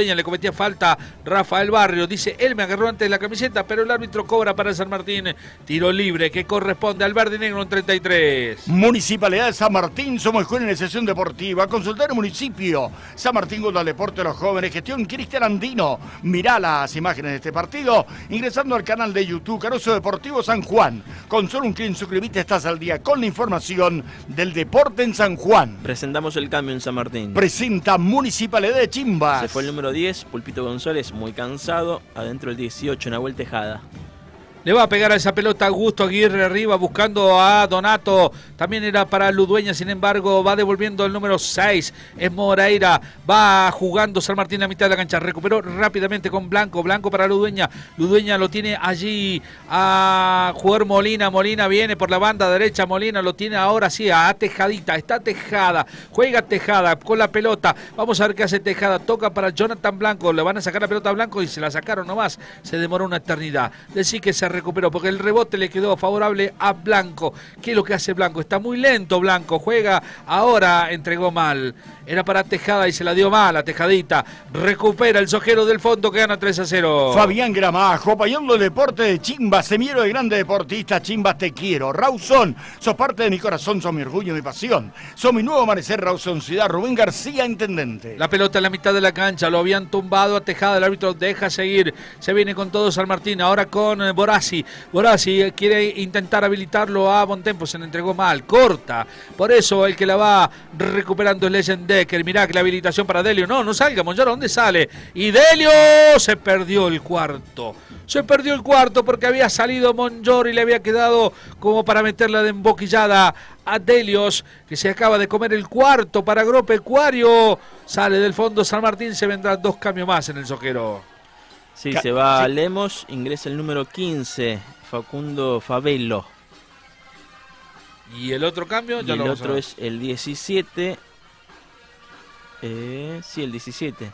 Ludueña, le cometía falta Rafael Barrio. Dice, él me agarró antes de la camiseta, pero el árbitro cobra para San Martín. Tiro libre que corresponde al verde y negro en 33.
Municipalidad de San Martín, somos escuela en sesión deportiva. Consultar el municipio. San Martín con el deporte de los jóvenes. Gestión Cristian Andino. Mirá las imágenes de este partido ingresando al canal de YouTube Carozo Deportivo San Juan. Con solo un clic, suscribite, estás al día con la información del deporte en San Juan.
Presentamos el cambio en San Martín.
Presenta Municipalidad de Chimbas.
Se fue el número 10, Pulpito González, muy cansado. Adentro el 18, Nahuel Tejada.
Le va a pegar a esa pelota Augusto Aguirre arriba buscando a Donato. También era para Ludueña, sin embargo va devolviendo el número 6. Es Moreira. Va jugando San Martín a mitad de la cancha. Recuperó rápidamente con Blanco. Blanco para Ludueña. Ludueña lo tiene allí a jugar Molina. Molina viene por la banda derecha. Molina lo tiene ahora sí a Tejadita. Está Tejada. Juega Tejada con la pelota. Vamos a ver qué hace Tejada. Toca para Jonathan Blanco. Le van a sacar la pelota a Blanco y se la sacaron nomás. Se demoró una eternidad. Decir que se recuperó porque el rebote le quedó favorable a Blanco. ¿Qué es lo que hace Blanco? Está muy lento Blanco, juega ahora, entregó mal. Era para Tejada y se la dio mal a Tejadita. Recupera el sojero del fondo que gana 3-0.
Fabián Gramajo, apoyando el deporte de Chimbas, semillero de grandes deportistas. Chimbas, te quiero. Rawson, sos parte de mi corazón, sos mi orgullo, mi pasión. Sos mi nuevo amanecer, Rawson Ciudad. Rubén García, intendente.
La pelota en la mitad de la cancha, lo habían tumbado a Tejada, el árbitro deja seguir. Se viene con todo San Martín, ahora con Borassi. Borassi quiere intentar habilitarlo a Bontempo, se le entregó mal, corta. Por eso el que la va recuperando es Legend Decker. Mirá que la habilitación para Delio. No salga, Monjaro, ¿dónde sale? Y Delio se perdió el cuarto. Se perdió el cuarto porque había salido Monjor y le había quedado como para meterla de emboquillada a Delios, que se acaba de comer el cuarto para Agropecuario. Sale del fondo San Martín, se vendrán 2 cambios más en el sojero.
Sí, se va Lemos, ingresa el número 15, Facundo Favelo.
¿Y el otro cambio?
Y el otro es el 17. Sí, el 17.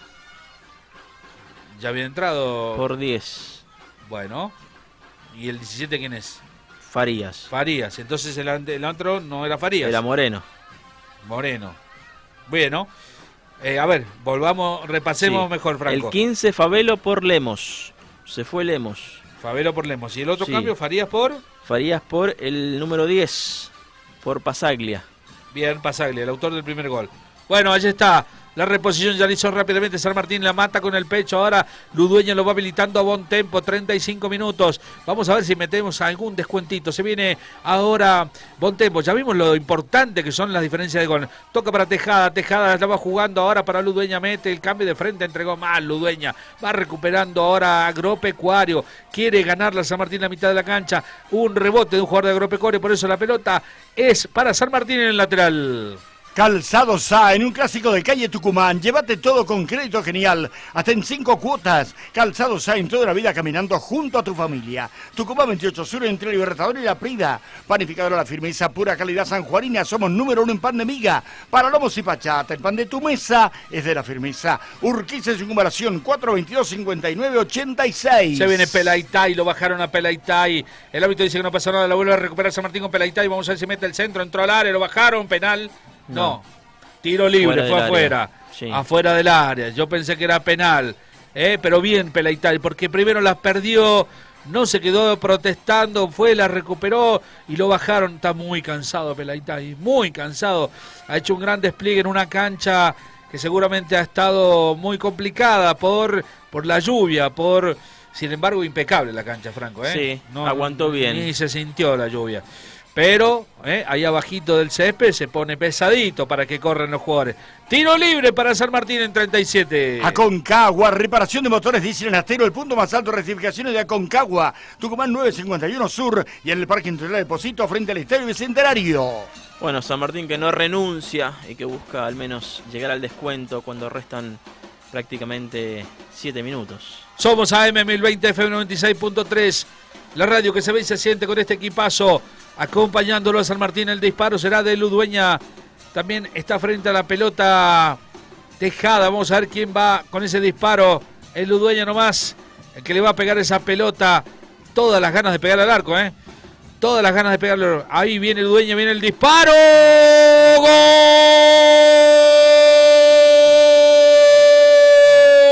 Ya había entrado.
Por 10.
Bueno. ¿Y el 17 quién es?
Farías.
Farías. Entonces el otro no era Farías.
Era Moreno.
Moreno. Bueno. A ver, volvamos, repasemos mejor, Franco.
El 15, Favelo por Lemos. Se fue Lemos.
Favelo por Lemos. ¿Y el otro cambio, Farías por?
Farías por el número 10, por Pasaglia.
Bien, Pasaglia, el autor del primer gol. Bueno, allí está. La reposición ya la hizo rápidamente San Martín, la mata con el pecho. Ahora Ludueña lo va habilitando a Bontempo, 35 minutos. Vamos a ver si metemos algún descuentito. Se viene ahora Bontempo. Ya vimos lo importante que son las diferencias de gol. Toca para Tejada, Tejada la va jugando ahora para Ludueña, mete el cambio de frente, entregó mal Ludueña. Va recuperando ahora Agropecuario. Quiere ganar la San Martín en la mitad de la cancha. Un rebote de un jugador de Agropecuario, por eso la pelota es para San Martín en el lateral.
Calzado Sá, en un clásico de calle Tucumán. Llévate todo con crédito genial, hasta en 5 cuotas. Calzado Sá, en toda la vida caminando junto a tu familia. Tucumán 28 Sur, entre el Libertador y la Prida. Panificadora La Firmeza, pura calidad sanjuanina. Somos número 1 en pan de miga. Para lomos y pachata, el pan de tu mesa es de La Firmeza. Urquiza, circunvalación, 422-5986.
Se viene Pelaitay, lo bajaron a Pelaitay. El árbitro dice que no pasa nada, la vuelve a recuperar San Martín con Pelaitay. Vamos a ver si mete el centro, entró al área, lo bajaron, penal. No, tiro libre, fue afuera, afuera del área. Yo pensé que era penal, pero bien Pelaitay, porque primero las perdió, no se quedó protestando, la recuperó y lo bajaron. Está muy cansado Pelaitay, muy cansado. Ha hecho un gran despliegue en una cancha que seguramente ha estado muy complicada por la lluvia, sin embargo impecable la cancha, Franco.
Sí, aguantó bien.
Ni se sintió la lluvia. Pero ahí abajito del césped se pone pesadito para que corran los jugadores. Tiro libre para San Martín en 37.
Aconcagua, reparación de motores diésel en Astero, el punto más alto de rectificaciones de Aconcagua. Tucumán 951 Sur y en el Parque Industrial Depósito frente al Estadio Bicentenario.
Bueno, San Martín que no renuncia y que busca al menos llegar al descuento cuando restan prácticamente 7 minutos.
Somos AM 1020 FM 96.3, la radio que se ve y se siente con este equipazo. Acompañándolo a San Martín, el disparo será de Ludueña. También está frente a la pelota Tejada. Vamos a ver quién va con ese disparo. El Ludueña nomás, el que le va a pegar esa pelota. Todas las ganas de pegar al arco, Todas las ganas de pegarle al arco. Ahí viene Ludueña, viene el disparo. ¡Gol!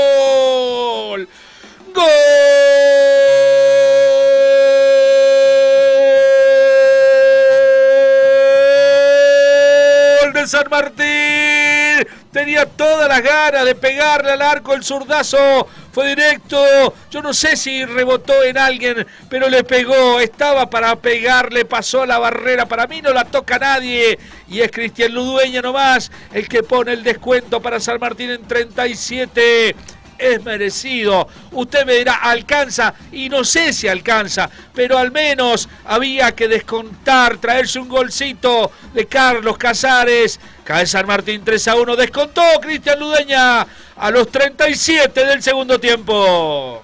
San Martín. Tenía todas las ganas de pegarle al arco. El zurdazo fue directo. Yo no sé si rebotó en alguien, pero le pegó. Estaba para pegarle, pasó la barrera. Para mí no la toca nadie. Y es Cristian Ludueña nomás el que pone el descuento para San Martín en 37. Es merecido. Usted me dirá, ¿alcanza? Y no sé si alcanza, pero al menos había que descontar, traerse un golcito de Carlos Casares. Cae San Martín 3-1. Descontó Cristian Ludueña a los 37 del segundo tiempo.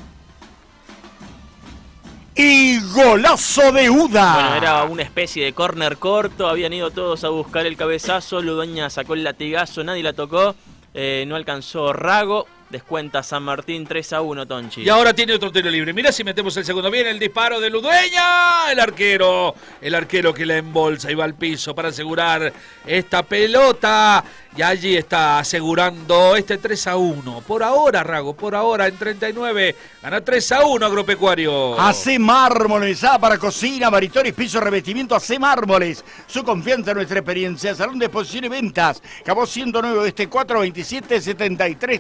Y golazo de Uda.
Bueno, era una especie de córner corto. Habían ido todos a buscar el cabezazo. Ludueña sacó el latigazo, nadie la tocó. No alcanzó Rago. Descuenta San Martín 3-1, Tonchi.
Y ahora tiene otro tiro libre. Mirá si metemos el segundo. Viene el disparo de Ludueña. El arquero que la embolsa y va al piso para asegurar esta pelota. Y allí está asegurando este 3-1. Por ahora, Rago, por ahora en 39. Gana 3-1 Agropecuario.
AC Mármoles, para cocina, maritones, piso, revestimiento. AC Mármoles. Su confianza en nuestra experiencia. Salón de exposición y ventas. Cabo 109 este 427 73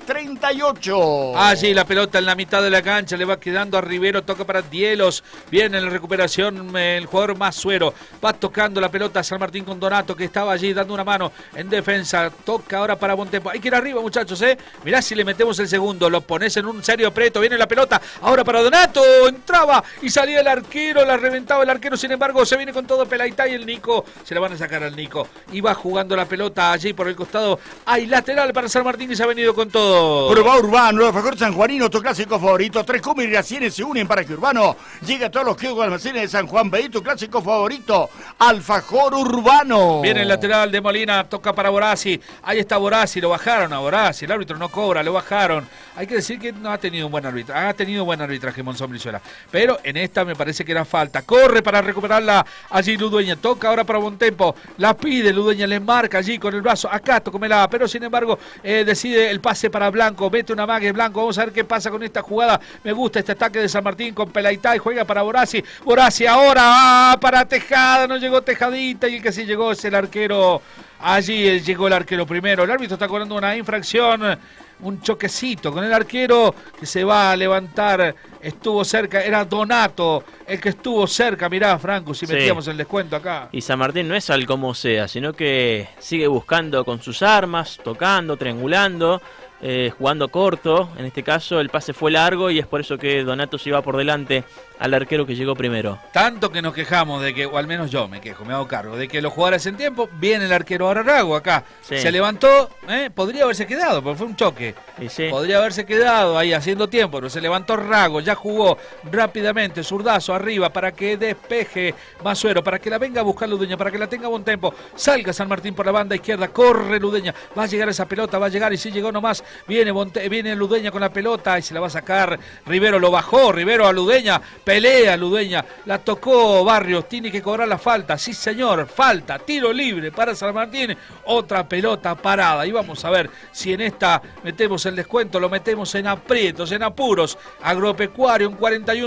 38.
Allí la pelota en la mitad de la cancha. Le va quedando a Rivero. Toca para Dielos. Viene en la recuperación el jugador Masuero. Va tocando la pelota a San Martín con Donato, que estaba allí dando una mano en defensa. Toca ahora para Bontempo. Hay que ir arriba, muchachos, ¿eh? Mirá si le metemos el segundo. Lo pones en un serio aprieto. Viene la pelota. Ahora para Donato. Entraba y salía el arquero. La reventaba el arquero. Sin embargo, se viene con todo Pelaitá y el Nico. Se la van a sacar al Nico. Y va jugando la pelota allí por el costado. Hay lateral para San Martín y se ha venido con todo.
Prueba Urbano, alfajor sanjuanino, tu clásico favorito. 3 combinaciones se unen para que Urbano llegue a todos los kioscos almacenes de San Juan. Pedí tu clásico favorito. Alfajor Urbano.
Viene el lateral de Molina. Toca para Borassi. Ahí está Borassi, lo bajaron a Borassi, el árbitro no cobra, lo bajaron. Hay que decir que no ha tenido un buen arbitraje, ha tenido buen arbitraje Monzón Brizuela, pero en esta me parece que era falta. Corre para recuperarla allí Ludueña, toca ahora para Bontempo, la pide Ludueña, le marca allí con el brazo, acá tócamela, pero sin embargo decide el pase para Blanco, mete una mague Blanco, vamos a ver qué pasa con esta jugada. Me gusta este ataque de San Martín con Pelaitá y juega para Borassi, Borassi ahora para Tejada, no llegó Tejadita y el que sí llegó es el arquero. Allí llegó el arquero primero. El árbitro está cobrando una infracción. Un choquecito con el arquero que se va a levantar. Estuvo cerca. Era Donato el que estuvo cerca. Mirá, Franco, si metíamos el descuento acá.
Y San Martín no es al como sea, sino que sigue buscando con sus armas, tocando, triangulando. Jugando corto, en este caso el pase fue largo y es por eso que Donato se iba por delante al arquero que llegó primero.
Tanto que nos quejamos de que, o al menos yo me quejo, me hago cargo, de que los jugadores en tiempo, viene el arquero ahora Rago acá, sí. Se levantó, podría haberse quedado, porque fue un choque,
sí.
Podría haberse quedado ahí haciendo tiempo, pero se levantó Rago, ya jugó rápidamente, zurdazo arriba para que despeje Masuero, para que la venga a buscar Ludueña, para que la tenga buen tiempo, salga San Martín por la banda izquierda, corre Ludueña, va a llegar esa pelota, va a llegar y si llegó nomás. Viene Ludueña con la pelota y se la va a sacar. Rivero lo bajó, Rivero a Ludueña, pelea Ludueña, la tocó Barrios, tiene que cobrar la falta, sí señor, falta, tiro libre para San Martín, otra pelota parada y vamos a ver si en esta metemos el descuento, lo metemos en aprietos, en apuros. Agropecuario en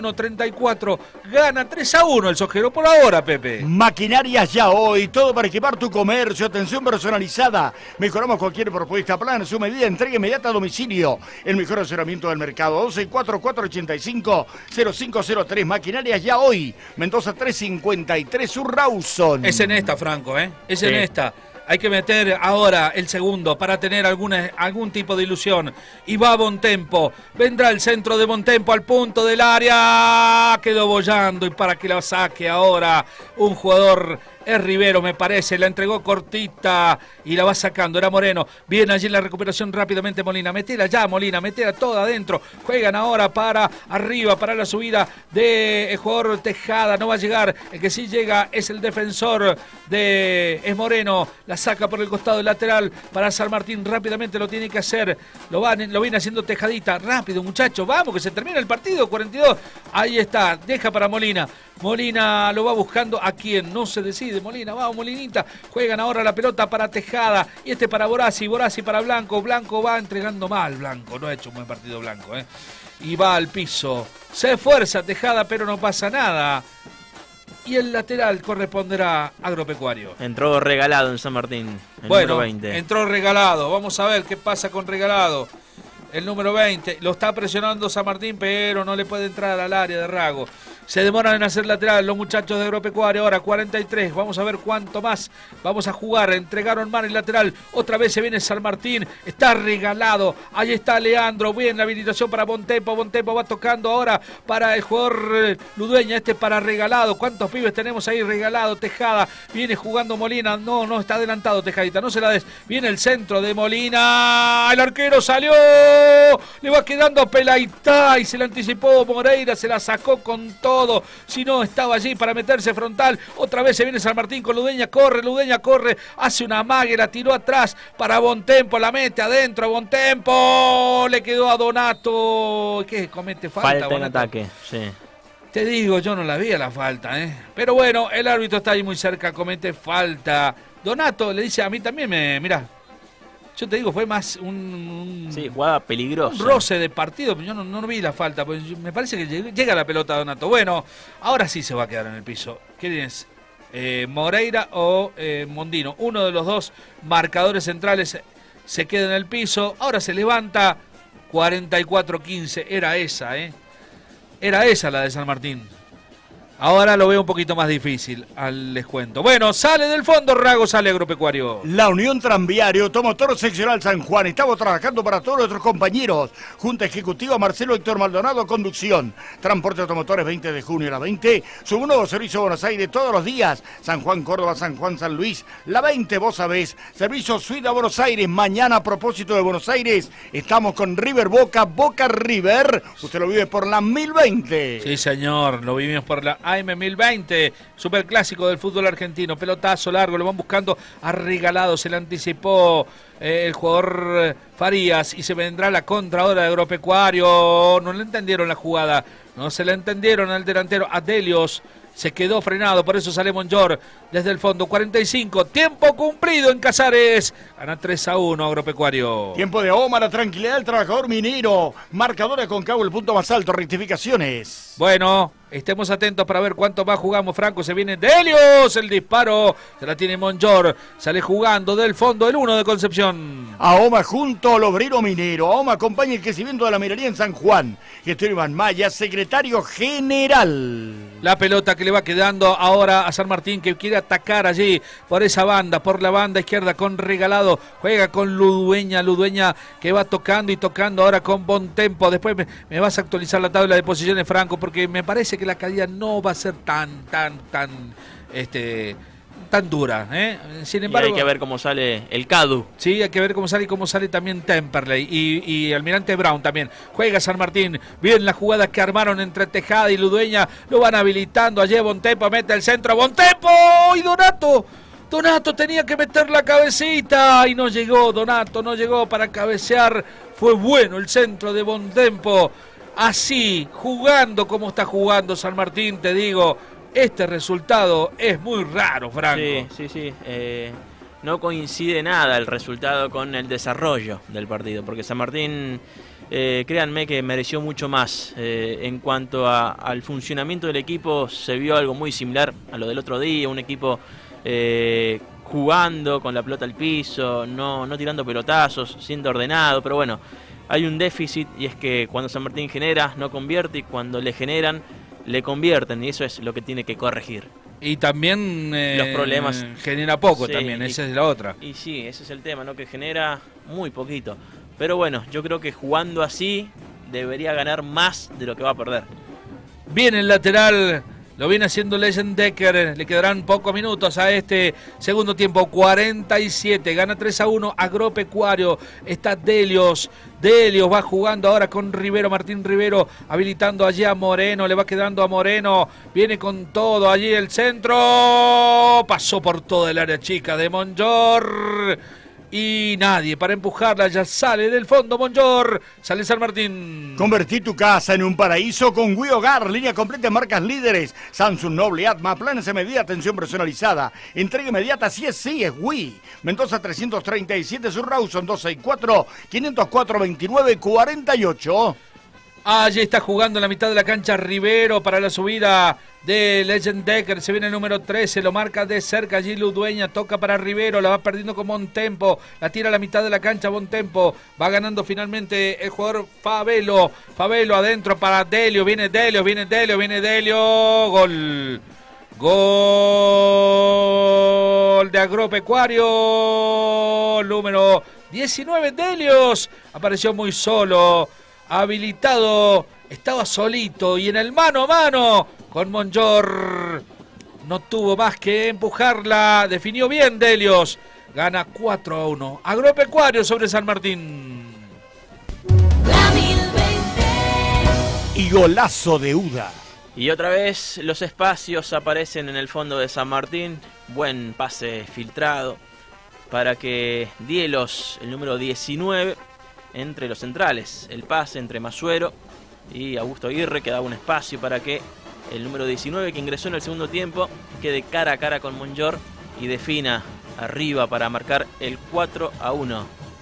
41-34, gana 3-1 el Sojero por ahora, Pepe.
Maquinarias Ya Hoy, todo para equipar tu comercio, atención personalizada, mejoramos cualquier propuesta, plan, su medida, entrega inmediata a domicilio. El mejor asesoramiento del mercado. 12-4485-0503. Maquinarias Ya Hoy. Mendoza 353. Rawson.
Es en esta, Franco, ¿eh? Es en esta. Hay que meter ahora el segundo para tener algún tipo de ilusión. Y va Bontempo. Vendrá el centro de Bontempo al punto del área. Quedó bollando y para que la saque ahora un jugador. Es Rivero, me parece, la entregó cortita y la va sacando, era Moreno. Viene allí en la recuperación rápidamente Molina. Metela ya, Molina, metela toda adentro. Juegan ahora para arriba, para la subida del jugador Tejada. No va a llegar, el que sí llega es el defensor es Moreno. La saca por el costado lateral para San Martín. Rápidamente lo tiene que hacer. Lo viene haciendo Tejadita. Rápido, muchachos, vamos, que se termina el partido. 42, ahí está, deja para Molina. Molina lo va buscando a quien no se decide. Molina, vamos Molinita, juegan ahora la pelota para Tejada y para Borassi para Blanco, Blanco va entregando mal, Blanco, no ha hecho un buen partido Blanco, y va al piso, se esfuerza Tejada pero no pasa nada. y el lateral corresponderá a Agropecuario.
Entró Regalado en San Martín, el
bueno,
número 20.
Entró Regalado. Vamos a ver qué pasa con Regalado. El número 20. Lo está presionando San Martín, pero no le puede entrar al área de Rago. Se demoran en hacer lateral los muchachos de Agropecuario. Ahora 43. Vamos a ver cuánto más vamos a jugar. Entregaron mano y lateral. Otra vez se viene San Martín. Está Regalado. Ahí está Leandro. Bien la habilitación para Bontempo. Bontempo va tocando ahora para el jugador Ludueña. Este para Regalado. ¿Cuántos pibes tenemos ahí? Regalado, Tejada. Viene jugando Molina. No, está adelantado Tejadita. No se la des. Viene el centro de Molina. El arquero salió. Le va quedando Pelaitá y se la anticipó Moreira. Se la sacó con todo. Si no, estaba allí para meterse frontal. Otra vez se viene San Martín con Ludueña. Ludueña corre, hace una mague, la tiró atrás para Bontempo, la mete adentro. Bontempo le quedó a Donato. ¿Qué? Comete falta
en ataque, sí.
Te digo, yo no la vi a la falta, Pero bueno, el árbitro está ahí muy cerca, comete falta. Donato le dice a mí también, mirá. Yo te digo, fue más
sí, jugada peligrosa.
Un roce de partido, yo no vi la falta, pues me parece que llega la pelota a Donato. Bueno, ahora sí se va a quedar en el piso. ¿Quién es? Moreira o Mondino. Uno de los dos marcadores centrales se queda en el piso. Ahora se levanta 44-15. Era esa, Era esa la de San Martín. Ahora lo veo un poquito más difícil al descuento. Bueno, sale del fondo Rago, sale Agropecuario.
La Unión Tranviario, Automotor Seccional San Juan. Estamos trabajando para todos nuestros compañeros. Junta Ejecutiva Marcelo Héctor Maldonado, conducción. Transporte Automotores 20 de junio a la 20. Su nuevo servicio Buenos Aires todos los días. San Juan, Córdoba, San Juan, San Luis. La 20, vos sabés. Servicio Suida Buenos Aires. Mañana, a propósito de Buenos Aires, estamos con River Boca, Boca River. Usted lo vive por la 1020.
Sí, señor. Lo vivimos por la AM 1020, superclásico del fútbol argentino, pelotazo largo, lo van buscando a Regalado, se le anticipó el jugador Farías y se vendrá la contra ahora de Agropecuario. No le entendieron la jugada, no se le entendieron al delantero Adelios. Se quedó frenado, por eso sale Monjor desde el fondo. 45, tiempo cumplido en Casares. Gana 3-1 Agropecuario.
Tiempo de Oma, la tranquilidad del trabajador minero. Marcadores con Cabo, el punto más alto, rectificaciones.
Bueno, estemos atentos para ver cuánto más jugamos, Franco. Se viene Delios, el disparo. Se la tiene Monjor. Sale jugando del fondo el 1 de Concepción.
AOMA junto al obrero minero. AOMA acompaña el crecimiento de la minería en San Juan. Gestor Iván Maya, secretario general.
La pelota que le va quedando ahora a San Martín, que quiere atacar allí por esa banda, por la banda izquierda con Regalado. Juega con Ludueña. Ludueña que va tocando y tocando ahora con Bontempo. Después me vas a actualizar la tabla de posiciones, Franco, porque me parece que la caída no va a ser tan dura, Sin embargo,
y hay que ver cómo sale el Cadu.
Sí, hay que ver cómo sale y cómo sale también Temperley y Almirante Brown también. Juega San Martín, bien la jugada que armaron entre Tejada y Ludueña, lo van habilitando allí Bontempo, mete el centro, Bontempo y Donato tenía que meter la cabecita y no llegó, Donato no llegó para cabecear. Fue bueno el centro de Bontempo. Así, jugando como está jugando San Martín, te digo, este resultado es muy raro, Franco.
Sí. No coincide nada el resultado con el desarrollo del partido, porque San Martín, créanme que mereció mucho más. En cuanto al funcionamiento del equipo, se vio algo muy similar a lo del otro día, un equipo jugando con la pelota al piso, no tirando pelotazos, siendo ordenado, pero bueno, hay un déficit y es que cuando San Martín genera, no convierte, y cuando le generan, le convierten, y eso es lo que tiene que corregir.
Y también
los problemas
genera poco, sí, también, esa es la otra.
Y sí, ese es el tema, ¿no? Que genera muy poquito. Pero bueno, yo creo que jugando así debería ganar más de lo que va a perder.
Bien el lateral, lo viene haciendo Legend Decker, le quedarán pocos minutos a este segundo tiempo, 47, gana 3-1 Agropecuario, está Delios va jugando ahora con Rivero, Martín Rivero, habilitando allí a Moreno, le va quedando a Moreno, viene con todo allí el centro, pasó por toda el área chica de Monjor. Y nadie para empujarla, ya sale del fondo Monjor, sale San Martín.
Convertí tu casa en un paraíso con Wii Hogar, línea completa de marcas líderes, Samsung, Noble, Atma, planes de medida, atención personalizada, entrega inmediata, si es Wii. Mendoza 337, Sur Rawson 264, 504-2948.
Allí está jugando en la mitad de la cancha Rivero para la subida de Legend Decker. Se viene el número 13, lo marca de cerca allí Ludueña. Toca para Rivero, la va perdiendo con Bontempo. La tira a la mitad de la cancha Bontempo. Va ganando finalmente el jugador Favelo. Favelo adentro para Delio. Viene Delio. Gol. Gol de Agropecuario. Número 19, Delios. Apareció muy solo. Habilitado, estaba solito y en el mano a mano con Monjor no tuvo más que empujarla, definió bien Delios, gana 4-1, Agropecuario sobre San Martín.
Y golazo de Uda.
Y otra vez los espacios aparecen en el fondo de San Martín, buen pase filtrado para que Dielos, el número 19, entre los centrales, el pase entre Masuero y Augusto Aguirre, que daba un espacio para que el número 19, que ingresó en el segundo tiempo, quede cara a cara con Monjor y defina arriba para marcar el 4-1.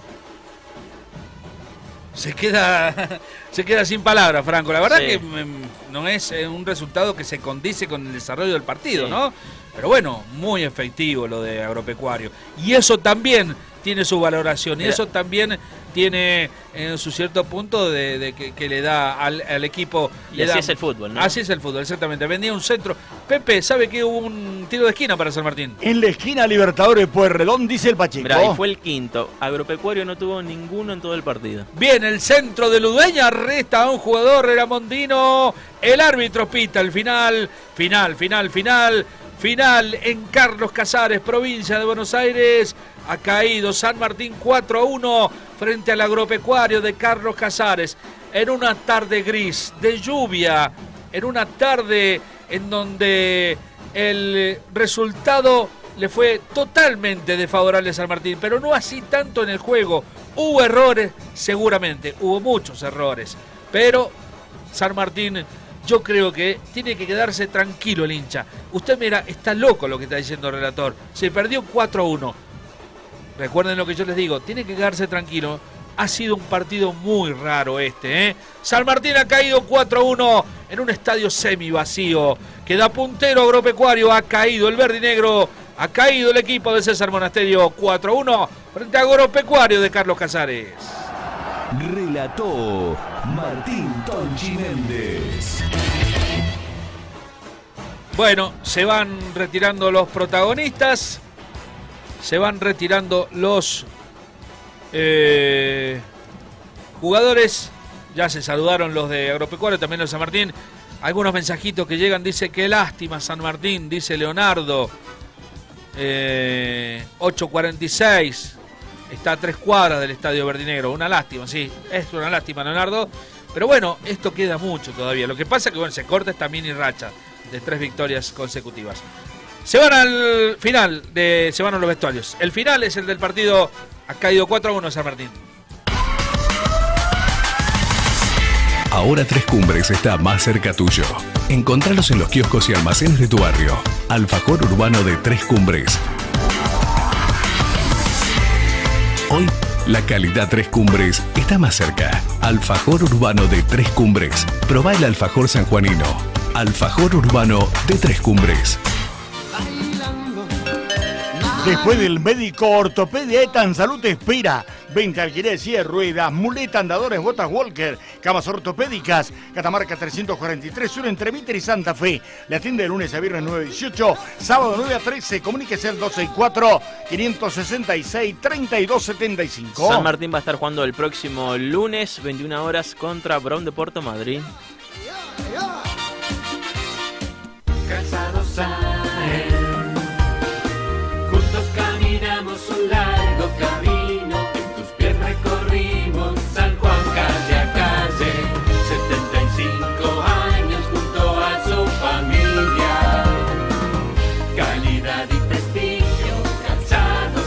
Se queda sin palabras, Franco. La verdad
Sí.
que no es un resultado que se condice con el desarrollo del partido,
Sí.
¿no? Pero bueno, muy efectivo lo de Agropecuario. Y eso también tiene su valoración. Y eso también tiene en su cierto punto de que le da al equipo.
Y así es el fútbol, ¿no?
Así es el fútbol, exactamente. Vendía un centro. Pepe, ¿sabe que hubo un tiro de esquina para San Martín?
En la esquina Libertadores Pueyrredón, dice el Pacheco.
Mirá, y fue el quinto. Agropecuario no tuvo ninguno en todo el partido.
Bien, el centro de Ludueña resta a un jugador, era Mondino. El árbitro pita el final en Carlos Casares, provincia de Buenos Aires. Ha caído San Martín 4-1 frente al Agropecuario de Carlos Casares. En una tarde gris, de lluvia, en una tarde en donde el resultado le fue totalmente desfavorable a San Martín, pero no así tanto en el juego. Hubo errores, seguramente, hubo muchos errores, pero San Martín, yo creo que tiene que quedarse tranquilo el hincha. Usted mira, está loco lo que está diciendo el relator. Se perdió 4-1. Recuerden lo que yo les digo, tiene que quedarse tranquilo. Ha sido un partido muy raro este, ¿eh? San Martín ha caído 4-1 en un estadio semi vacío. Queda puntero Agropecuario, ha caído el verde y negro, ha caído el equipo de César Monasterio 4-1 frente a Agropecuario de Carlos Casares.
Relató Martín Tonchi Méndez.
Bueno, se van retirando los protagonistas, se van retirando los jugadores. Ya se saludaron los de Agropecuario, también los de San Martín. Algunos mensajitos que llegan, dice qué lástima San Martín, dice Leonardo. 8:46, está a 3 cuadras del Estadio Verdinegro. Una lástima, sí, es una lástima, Leonardo. Pero bueno, esto queda mucho todavía. Lo que pasa es que bueno, se corta esta mini racha de 3 victorias consecutivas. Se van al final, se van a los vestuarios. El final es el del partido, ha caído 4-1 San Martín.
Ahora Tres Cumbres está más cerca tuyo. Encontralos en los kioscos y almacenes de tu barrio. Alfajor urbano de Tres Cumbres. Hoy, la calidad Tres Cumbres está más cerca. Alfajor urbano de Tres Cumbres. Probá el alfajor sanjuanino. Alfajor urbano de Tres Cumbres.
Después del médico ortopedia Etan Salud te espera. Venta, alquiler, silla de ruedas, muleta, andadores, botas Walker, camas ortopédicas. Catamarca 343 Sur entre Mitre y Santa Fe. Le atiende de lunes a viernes 9-18, sábado 9 a 13. Comuníquese al 264-566-3275.
San Martín va a estar jugando el próximo lunes, 21 horas, contra Brown de Puerto Madrid.
Calzados juntos caminamos un largo camino, en tus pies recorrimos San Juan calle a calle, 75 años junto a su familia, calidad y prestigio, Calzados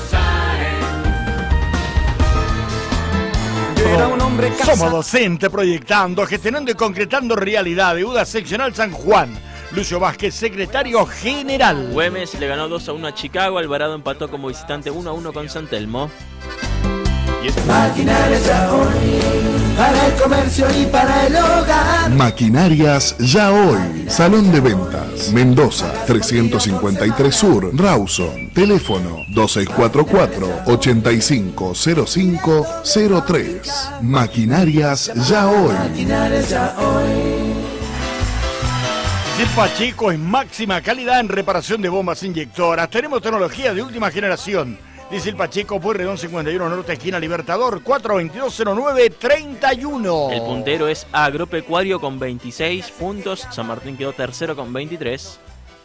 Era un hombre Somos docente proyectando, gestionando y concretando realidad. Deuda seccional San Juan. Lucio Vázquez, secretario general.
Güemes le ganó 2-1 a Chicago. Alvarado empató como visitante 1-1 con San Telmo.
Maquinaria Chaponi.
para el comercio y para el hogar.
Maquinarias Ya Hoy. Salón de Ventas. Mendoza, 353 Sur, Rawson. Teléfono 2644-850503. Maquinarias Ya Hoy.
Maquinarias Ya Hoy.
El Pacheco es máxima calidad en reparación de bombas inyectoras. Tenemos tecnología de última generación. Dice el Pacheco, Pueyrredón 51 Norte, esquina Libertador, 422-09-31.
El puntero es Agropecuario con 26 puntos. San Martín quedó tercero con 23.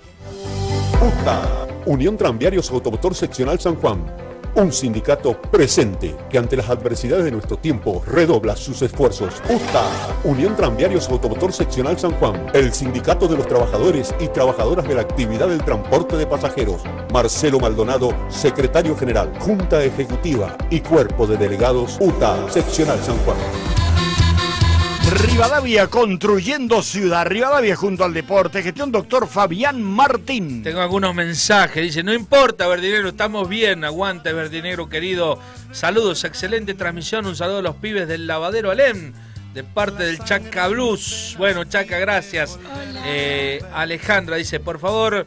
UTA, Unión Tranviarios Automotor Seccional San Juan. Un sindicato presente que ante las adversidades de nuestro tiempo redobla sus esfuerzos. UTA, Unión Tranviarios Automotor Seccional San Juan. El sindicato de los trabajadores y trabajadoras de la actividad del transporte de pasajeros. Marcelo Maldonado, secretario general, Junta Ejecutiva y Cuerpo de Delegados UTA Seccional San Juan.
Rivadavia construyendo ciudad. Rivadavia junto al deporte. Gestión doctor Fabián Martín.
Tengo algunos mensajes. Dice, no importa, Verdinegro, estamos bien. Aguante, Verdinegro, querido. Saludos, excelente transmisión. Un saludo a los pibes del Lavadero Alem, de parte del Chaca Blues. Bueno, Chaca, gracias. Alejandra dice, por favor...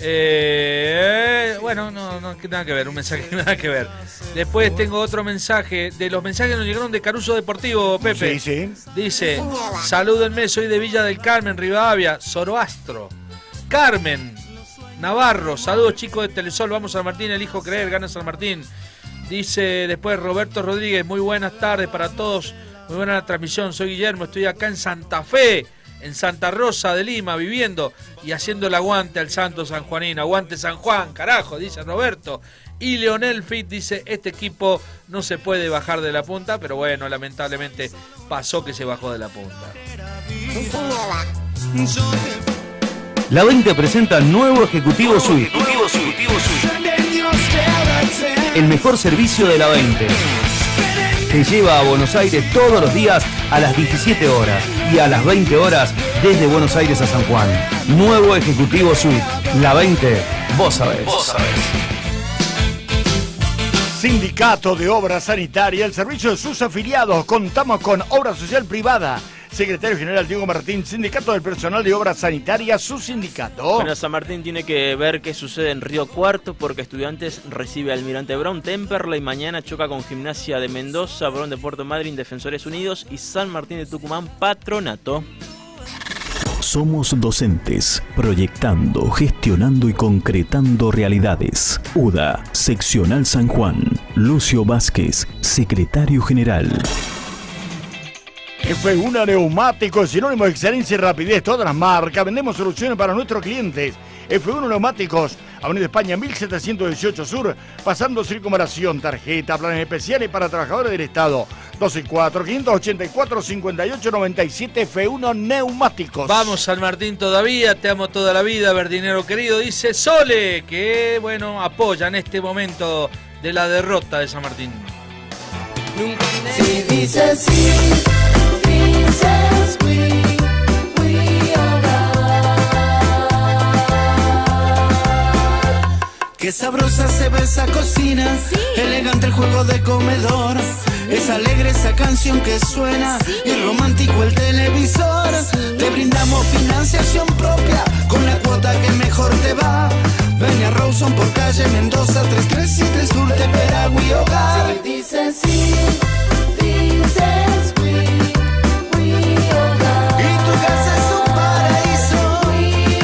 bueno, no, nada que ver, un mensaje nada que ver. Después tengo otro mensaje. De los mensajes que nos llegaron de Caruso Deportivo, Pepe.
Sí.
Dice, salúdenme, soy de Villa del Carmen, Rivadavia, Zoroastro. Carmen Navarro, saludos chicos de Telesol, vamos San Martín, elijo creer, gana San Martín. Dice después Roberto Rodríguez, muy buenas tardes para todos, muy buena la transmisión, soy Guillermo, estoy acá en Santa Fe, en Santa Rosa de Lima, viviendo y haciendo el aguante al Santo San Juanino. Aguante San Juan, carajo, dice Roberto. Y Leonel Fit dice, este equipo no se puede bajar de la punta, pero bueno, lamentablemente pasó que se bajó de la punta.
La 20 presenta nuevo Ejecutivo Suite. El mejor servicio de la 20. Te lleva a Buenos Aires todos los días a las 17 horas y a las 20 horas desde Buenos Aires a San Juan. Nuevo Ejecutivo Suite. La 20, vos sabés.
Sindicato de Obra Sanitaria, el servicio de sus afiliados. Contamos con Obra Social Privada. Secretario General Diego Martín, Sindicato del Personal de Obra Sanitaria, su sindicato.
Bueno, San Martín tiene que ver qué sucede en Río Cuarto porque Estudiantes recibe a Almirante Brown, Temperley, mañana choca con Gimnasia de Mendoza, Brown de Puerto Madryn, Defensores Unidos y San Martín de Tucumán, Patronato.
Somos docentes, proyectando, gestionando y concretando realidades. UDA, Seccional San Juan. Lucio Vázquez, Secretario General.
F1 Neumáticos, sinónimo de excelencia y rapidez, todas las marcas. Vendemos soluciones para nuestros clientes. F1 Neumáticos, Avenida España 1718 Sur, pasando circunvalación, tarjeta, planes especiales para trabajadores del Estado. 264-584-5897 F1 Neumáticos.
Vamos San Martín todavía, te amo toda la vida, Verdinero querido, dice Sole, que bueno, apoya en este momento de la derrota de San Martín.
Si dices sí, dices we hogar. Qué sabrosa se ve esa cocina, elegante el juego de comedor. Es alegre esa canción que suena y romántico el televisor. Te brindamos financiación propia con la cuota que mejor te va. Ven a Rawson por calle Mendoza 337 Sur de Peragüí Hogar. Si dices sí, dices we hogar. Y tu casa es un paraíso. We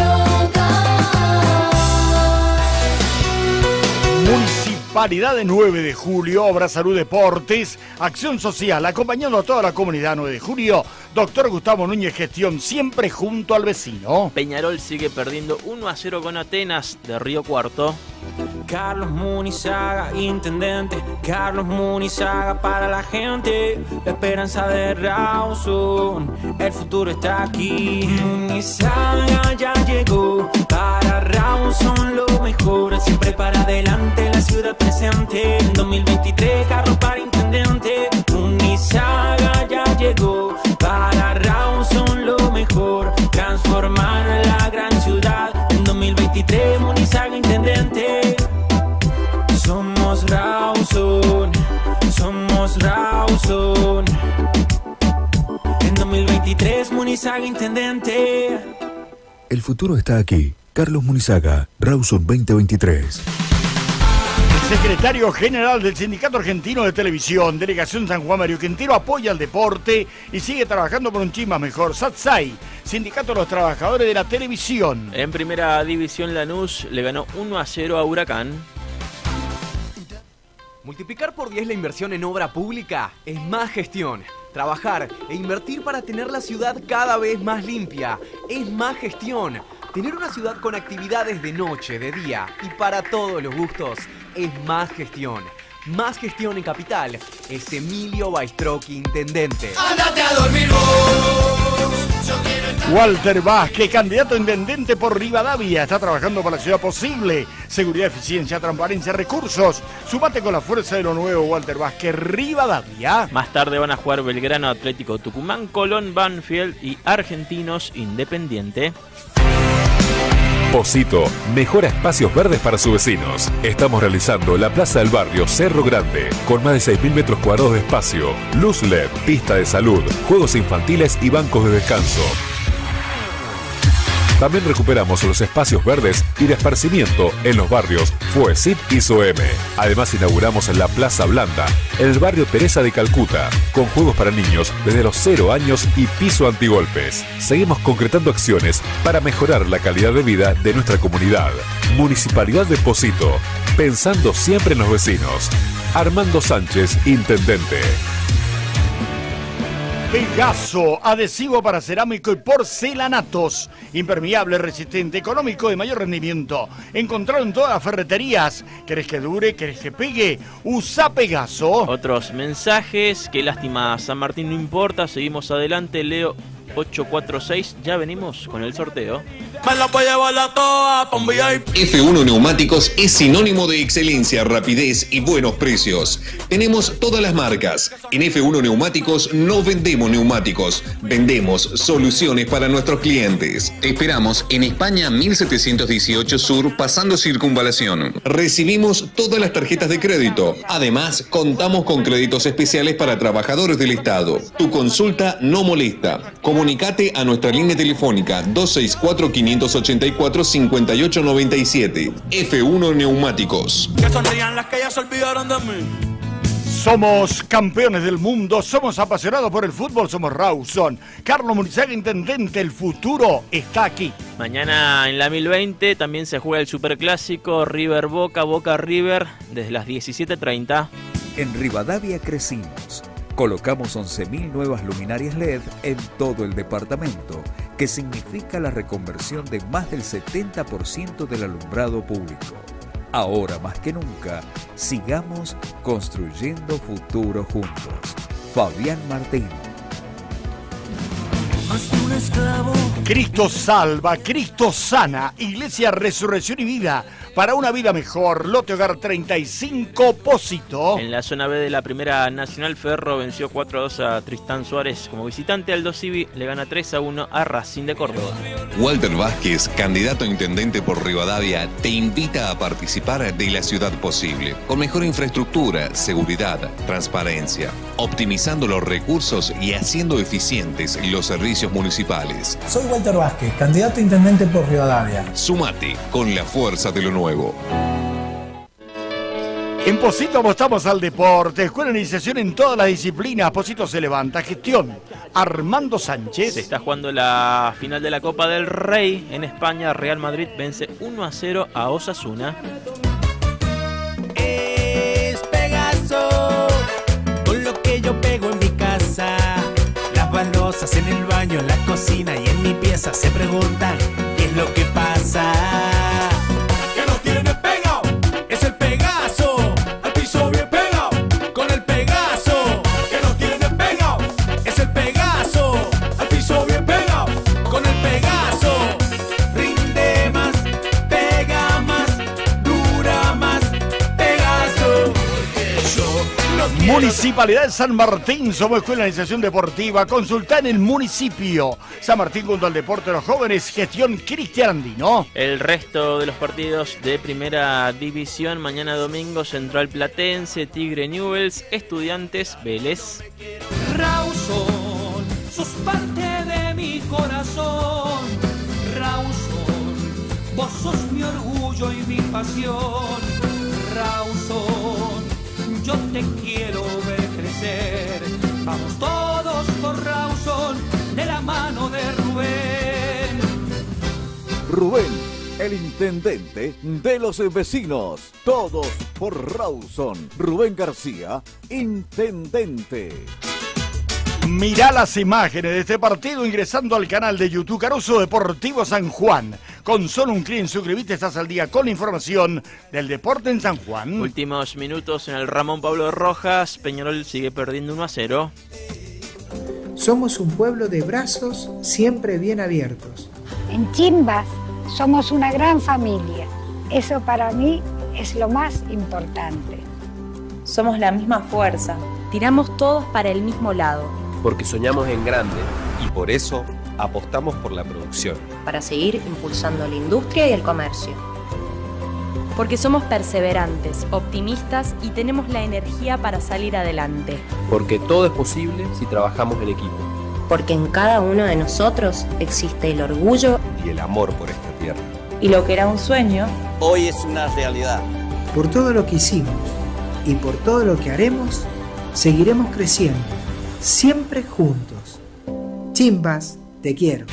hogar.
Municipalidad de 9 de julio, Obra Salud Deportes, Acción Social, acompañando a toda la comunidad 9 de julio. Doctor Gustavo Núñez, gestión siempre junto al vecino.
Peñarol sigue perdiendo 1-0 con Atenas de Río Cuarto.
Carlos Munizaga, intendente. Carlos Munizaga para la gente. La esperanza de Rawson. El futuro está aquí. Munizaga ya llegó. Para Rawson lo mejor. Siempre para adelante la ciudad presente. En 2023 Carlos para intendente. Munizaga ya llegó. Para Rawson lo mejor. Transformar la gran ciudad. En 2023 Munizaga intendente. Somos Rawson, somos Rawson. Munizaga, intendente.
El futuro está aquí. Carlos Munizaga, Rawson 2023.
Secretario General del Sindicato Argentino de Televisión, Delegación San Juan Mario Quintero, apoya al deporte y sigue trabajando por un chimba mejor. SATSAI, Sindicato de los Trabajadores de la Televisión.
En primera división, Lanús le ganó 1-0 a Huracán.
Multiplicar por 10 la inversión en obra pública es más gestión. Trabajar e invertir para tener la ciudad cada vez más limpia es más gestión. Tener una ciudad con actividades de noche, de día y para todos los gustos es más gestión. Más gestión en Capital es Emilio Baistrocchi, intendente.
¡Ándate a dormir vos!
Walter Vázquez, candidato a intendente por Rivadavia, está trabajando para la ciudad posible. Seguridad, eficiencia, transparencia, recursos. Sumate con la fuerza de lo nuevo, Walter Vázquez, Rivadavia.
Más tarde van a jugar Belgrano, Atlético Tucumán, Colón, Banfield y Argentinos Independiente.
Posito mejora espacios verdes para sus vecinos. Estamos realizando la Plaza del Barrio Cerro Grande, con más de 6.000 metros cuadrados de espacio, luz LED, pista de salud, juegos infantiles y bancos de descanso. También recuperamos los espacios verdes y de esparcimiento en los barrios Fuesit y Soeme. Además inauguramos la Plaza Blanda, en el barrio Teresa de Calcuta, con juegos para niños desde los 0 años y piso antigolpes. Seguimos concretando acciones para mejorar la calidad de vida de nuestra comunidad. Municipalidad de Posito, pensando siempre en los vecinos. Armando Sánchez, intendente.
Pegaso, adhesivo para cerámico y porcelanatos. Impermeable, resistente, económico, de mayor rendimiento. Encontrado en todas las ferreterías. ¿Querés que dure? ¿Querés que pegue? Usa Pegaso.
Otros mensajes. Qué lástima, San Martín no importa. Seguimos adelante. Leo 846. Ya venimos con el sorteo.
F1 Neumáticos es sinónimo de excelencia, rapidez y buenos precios. Tenemos todas las marcas. En F1 Neumáticos no vendemos neumáticos, vendemos soluciones para nuestros clientes. Te esperamos en España 1718 Sur, pasando Circunvalación. Recibimos todas las tarjetas de crédito. Además, contamos con créditos especiales para trabajadores del Estado. Tu consulta no molesta. Comunicate a nuestra línea telefónica 264-584-5897. F1 Neumáticos.
Que sonrían las que ya se olvidaron de mí.
Somos campeones del mundo, somos apasionados por el fútbol, somos Rawson. Carlos Munizaga, intendente, el futuro está aquí.
Mañana en la 1020 también se juega el Superclásico River Boca, Boca River, desde las 17:30.
En Rivadavia crecimos. Colocamos 11.000 nuevas luminarias LED en todo el departamento, que significa la reconversión de más del 70% del alumbrado público. Ahora más que nunca, sigamos construyendo futuro juntos. Fabián Martín.
Cristo salva, Cristo sana. Iglesia Resurrección y Vida, para una vida mejor. Lote Hogar 35, Posito.
En la zona B de la Primera Nacional, Ferro venció 4-2 a Tristán Suárez como visitante. Aldo Civi le gana 3-1 a Racing de Córdoba.
Walter Vázquez, candidato a intendente por Rivadavia, te invita a participar de la ciudad posible, con mejor infraestructura, seguridad, transparencia, optimizando los recursos y haciendo eficientes los servicios municipales.
Soy Walter Vázquez, candidato a intendente por Rivadavia.
Sumate con la fuerza de lo nuevo.
En Posito apostamos al deporte, escuela de iniciación en todas las disciplinas. Posito se levanta, gestión Armando Sánchez.
Se está jugando la final de la Copa del Rey en España. Real Madrid vence 1-0 a Osasuna.
Es Pegaso, con lo que yo pego en mi casa. Las baldosas en el baño, en la cocina y en mi pieza se preguntan qué es lo que pasa. ¿Qué nos tiene pegado? Es el Pegaso, al piso bien pegado. Con el Pegaso, ¿qué nos tiene pegado? Es el Pegaso, al piso bien pegado. Con el Pegaso, rinde más, pega más, dura más. Pegaso, yo lo quiero.
Municipalidad de San Martín, somos escuela de iniciación deportiva. Consulta en el municipio. San Martín junto al deporte de los jóvenes, gestión Cristian Andino.
El resto de los partidos de Primera División, mañana domingo, Central Platense, Tigre Newell's, Estudiantes, Vélez.
Rawson, sos parte de mi corazón. corazón. Rawson, vos sos mi orgullo y mi pasión. Rawson, yo te quiero ver crecer. Vamos todos por Rawson, de la mano de Rubén.
Rubén, el intendente de los vecinos. Todos por Rawson. Rubén García, intendente.
Mirá las imágenes de este partido ingresando al canal de YouTube Caruso Deportivo San Juan. Con solo un clic en suscribirte estás al día con la información del deporte en San Juan.
Últimos minutos en el Ramón Pablo Rojas. Peñarol sigue perdiendo 1-0.
Somos un pueblo de brazos siempre bien abiertos.
En Chimbas somos una gran familia. Eso para mí es lo más importante.
Somos la misma fuerza. Tiramos todos para el mismo lado.
Porque soñamos en grande y por eso apostamos por la producción.
Para seguir impulsando la industria y el comercio. Porque somos perseverantes, optimistas y tenemos la energía para salir adelante.
Porque todo es posible si trabajamos en equipo.
Porque en cada uno de nosotros existe el orgullo
y el amor por esta tierra.
Y lo que era un sueño,
hoy es una realidad.
Por todo lo que hicimos y por todo lo que haremos, seguiremos creciendo, siempre juntos. Chimbas, te quiero.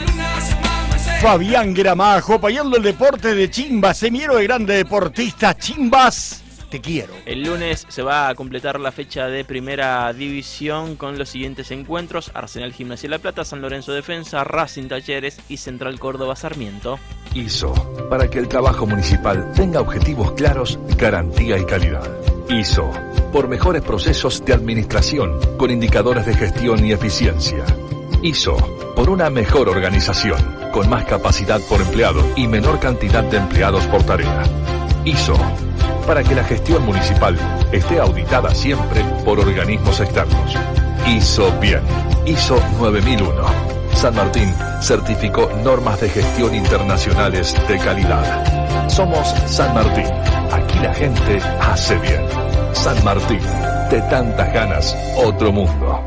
Fabián Gramajo, apoyando el deporte de Chimbas, semillero de grandes deportistas. Chimbas, te quiero.
El lunes se va a completar la fecha de primera división con los siguientes encuentros: Arsenal Gimnasia La Plata, San Lorenzo Defensa, Racing Talleres y Central Córdoba Sarmiento.
ISO, para que el trabajo municipal tenga objetivos claros, garantía y calidad. ISO, por mejores procesos de administración con indicadores de gestión y eficiencia. ISO, por una mejor organización, con más capacidad por empleado y menor cantidad de empleados por tarea. ISO, para que la gestión municipal esté auditada siempre por organismos externos. ISO bien. ISO 9001. San Martín certificó normas de gestión internacionales de calidad. Somos San Martín. Aquí la gente hace bien. San Martín. De tantas ganas, otro mundo.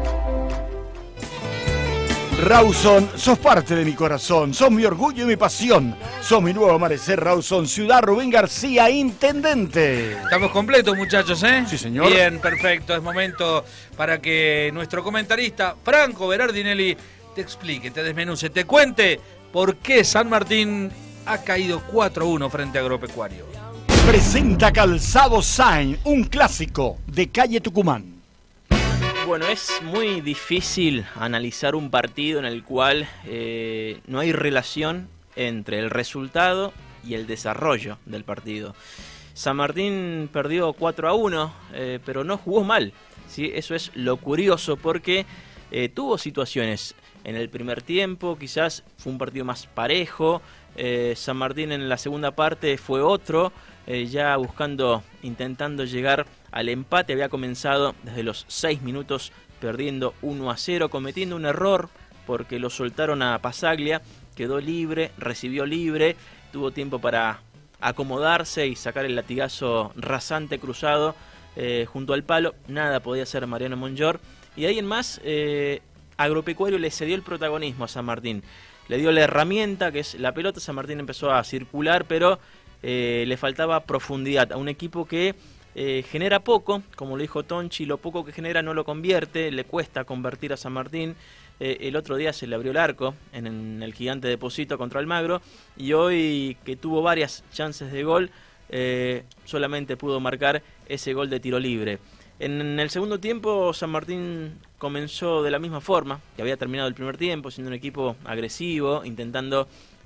Rawson, sos parte de mi corazón, sos mi orgullo y mi pasión. Sos mi nuevo amanecer, Rawson, ciudad. Rubén García, intendente.
Estamos completos, muchachos, ¿eh?
Sí, señor.
Bien, perfecto. Es momento para que nuestro comentarista, Franco Berardinelli, te explique, te desmenuce, te cuente por qué San Martín ha caído 4-1 frente a Agropecuario.
Presenta Calzado Sain, un clásico de calle Tucumán.
Bueno, es muy difícil analizar un partido en el cual no hay relación entre el resultado y el desarrollo del partido. San Martín perdió 4-1, pero no jugó mal, ¿sí? Eso es lo curioso, porque tuvo situaciones en el primer tiempo, quizás fue un partido más parejo. San Martín en la segunda parte fue otro, ya intentando llegar al empate. Había comenzado desde los 6 minutos perdiendo 1-0, cometiendo un error porque lo soltaron a Pasaglia, quedó libre, recibió libre, tuvo tiempo para acomodarse y sacar el latigazo rasante cruzado junto al palo. Nada podía hacer Mariano Monjor, y de ahí en más Agropecuario le cedió el protagonismo a San Martín, le dio la herramienta que es la pelota. San Martín empezó a circular, pero le faltaba profundidad a un equipo que genera poco, como lo dijo Tonchi. Lo poco que genera no lo convierte, le cuesta convertir a San Martín. El otro día se le abrió el arco en el Gigante Depósito contra Almagro, y hoy, que tuvo varias chances de gol, solamente pudo marcar ese gol de tiro libre. En el segundo tiempo San Martín comenzó de la misma forma que había terminado el primer tiempo, siendo un equipo agresivo, intentando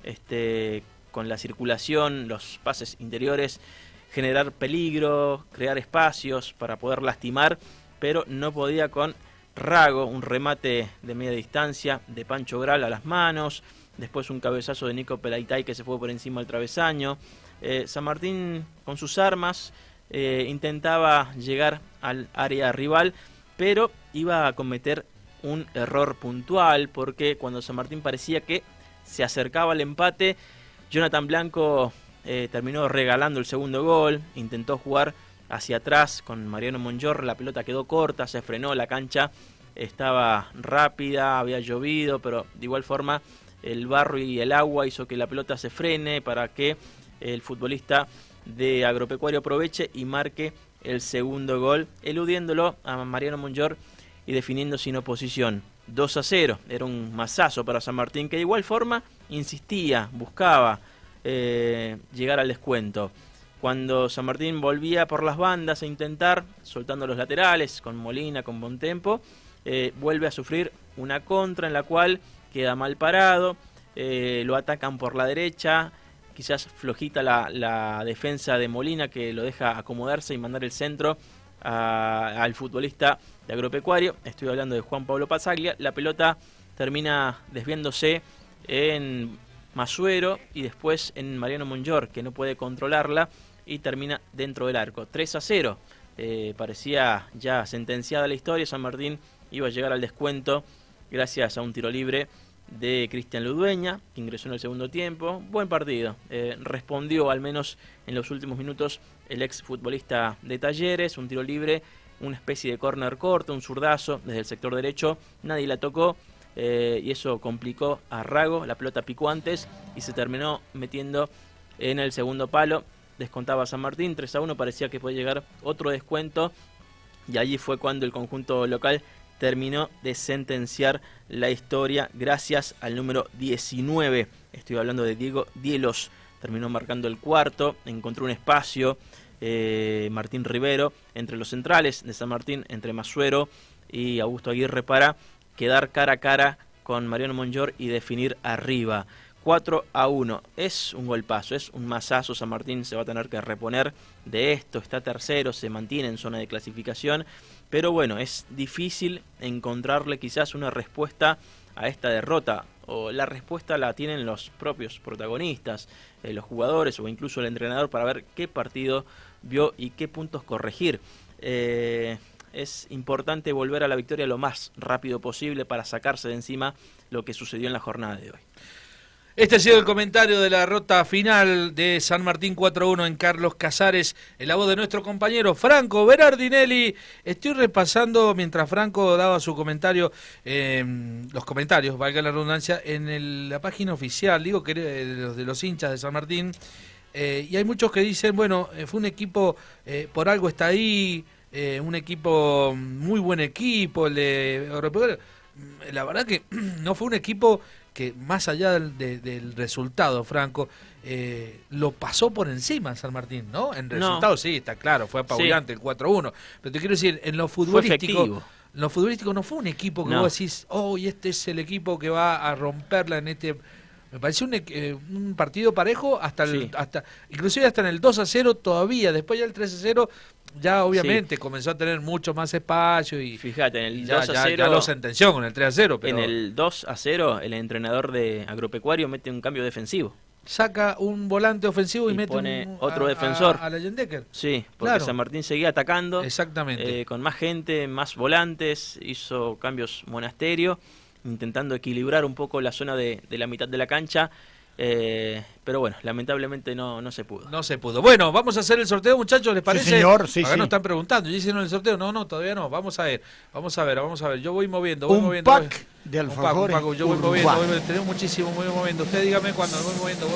con la circulación, los pases interiores, generar peligro, crear espacios para poder lastimar, pero no podía con Rago, un remate de media distancia de Pancho Gral a las manos, después un cabezazo de Nico Pelaitay que se fue por encima del travesaño. San Martín con sus armas intentaba llegar al área rival, pero iba a cometer un error puntual, porque cuando San Martín parecía que se acercaba al empate, Jonathan Blanco terminó regalando el segundo gol. Intentó jugar hacia atrás con Mariano Monjor, la pelota quedó corta, se frenó, la cancha estaba rápida, había llovido, pero de igual forma el barro y el agua hizo que la pelota se frene para que el futbolista de Agropecuario aproveche y marque el segundo gol, eludiéndolo a Mariano Monjor y definiendo sin oposición. 2-0, era un masazo para San Martín, que de igual forma insistía, buscaba llegar al descuento. Cuando San Martín volvía por las bandas a intentar, soltando los laterales, con Molina, con Bontempo, vuelve a sufrir una contra en la cual queda mal parado, lo atacan por la derecha, quizás flojita la defensa de Molina, que lo deja acomodarse y mandar el centro al futbolista de Agropecuario. Estoy hablando de Juan Pablo Pasaglia. La pelota termina desviándose en Masuero y después en Mariano Monjor, que no puede controlarla y termina dentro del arco. 3-0. Parecía ya sentenciada la historia. San Martín iba a llegar al descuento gracias a un tiro libre de Cristian Ludueña, que ingresó en el segundo tiempo. Buen partido. Respondió al menos en los últimos minutos el ex futbolista de Talleres. Un tiro libre, una especie de córner corto, un zurdazo desde el sector derecho. Nadie la tocó y eso complicó a Rago. La pelota picó antes y se terminó metiendo en el segundo palo. Descontaba San Martín, 3-1. Parecía que podía llegar otro descuento y allí fue cuando el conjunto local terminó de sentenciar la historia gracias al número 19. Estoy hablando de Diego Dielos. Terminó marcando el cuarto, encontró un espacio, Martín Rivero, entre los centrales de San Martín, entre Masuero y Augusto Aguirre, para quedar cara a cara con Mariano Monjor y definir arriba. 4-1. Es un golpazo, es un masazo. San Martín se va a tener que reponer de esto. Está tercero, se mantiene en zona de clasificación. Pero bueno, es difícil encontrarle quizás una respuesta a esta derrota. O la respuesta la tienen los propios protagonistas, los jugadores o incluso el entrenador, para ver qué partido vio y qué puntos corregir. Es importante volver a la victoria lo más rápido posible para sacarse de encima lo que sucedió en la jornada de hoy.
Este ha sido el comentario de la derrota final de San Martín 4-1 en Carlos Casares, en la voz de nuestro compañero Franco Berardinelli. Estoy repasando, mientras Franco daba su comentario, los comentarios, valga la redundancia, en la página oficial, digo que de los hinchas de San Martín, y hay muchos que dicen, bueno, fue un equipo, por algo está ahí, un equipo, muy buen equipo, el de Agropecuario. La verdad que no fue un equipo que, más allá del resultado, Franco, lo pasó por encima San Martín, ¿no? En resultado no. Sí, está claro, fue apabullante el 4-1. Pero te quiero decir, en lo futbolístico no fue un equipo que vos decís, oh, y este es el equipo que va a romperla en este... Me pareció un partido parejo hasta inclusive hasta en el 2-0 todavía. Después ya el 3-0 ya obviamente comenzó a tener mucho más espacio y
fíjate, en el
2-0 ya lo sentenció con el 3-0, pero
en el 2-0 el entrenador de Agropecuario mete un cambio defensivo.
Saca un volante ofensivo y mete
pone otro defensor.
A Leyendecker.
Sí, porque San Martín seguía atacando.
Exactamente.
Con más gente, más volantes, hizo cambios Monasterio, intentando equilibrar un poco la zona de la mitad de la cancha, pero bueno, lamentablemente no se pudo.
No se pudo. Bueno, vamos a hacer el sorteo, muchachos, ¿les parece?
Sí, señor, sí,
Acá
sí.
nos están preguntando, ¿ya hicieron el sorteo? No, todavía no, vamos a ver. Yo voy moviendo,
un pack de alfajores.
Yo voy moviendo, tenemos muchísimo, voy moviendo. Usted dígame cuando voy moviendo.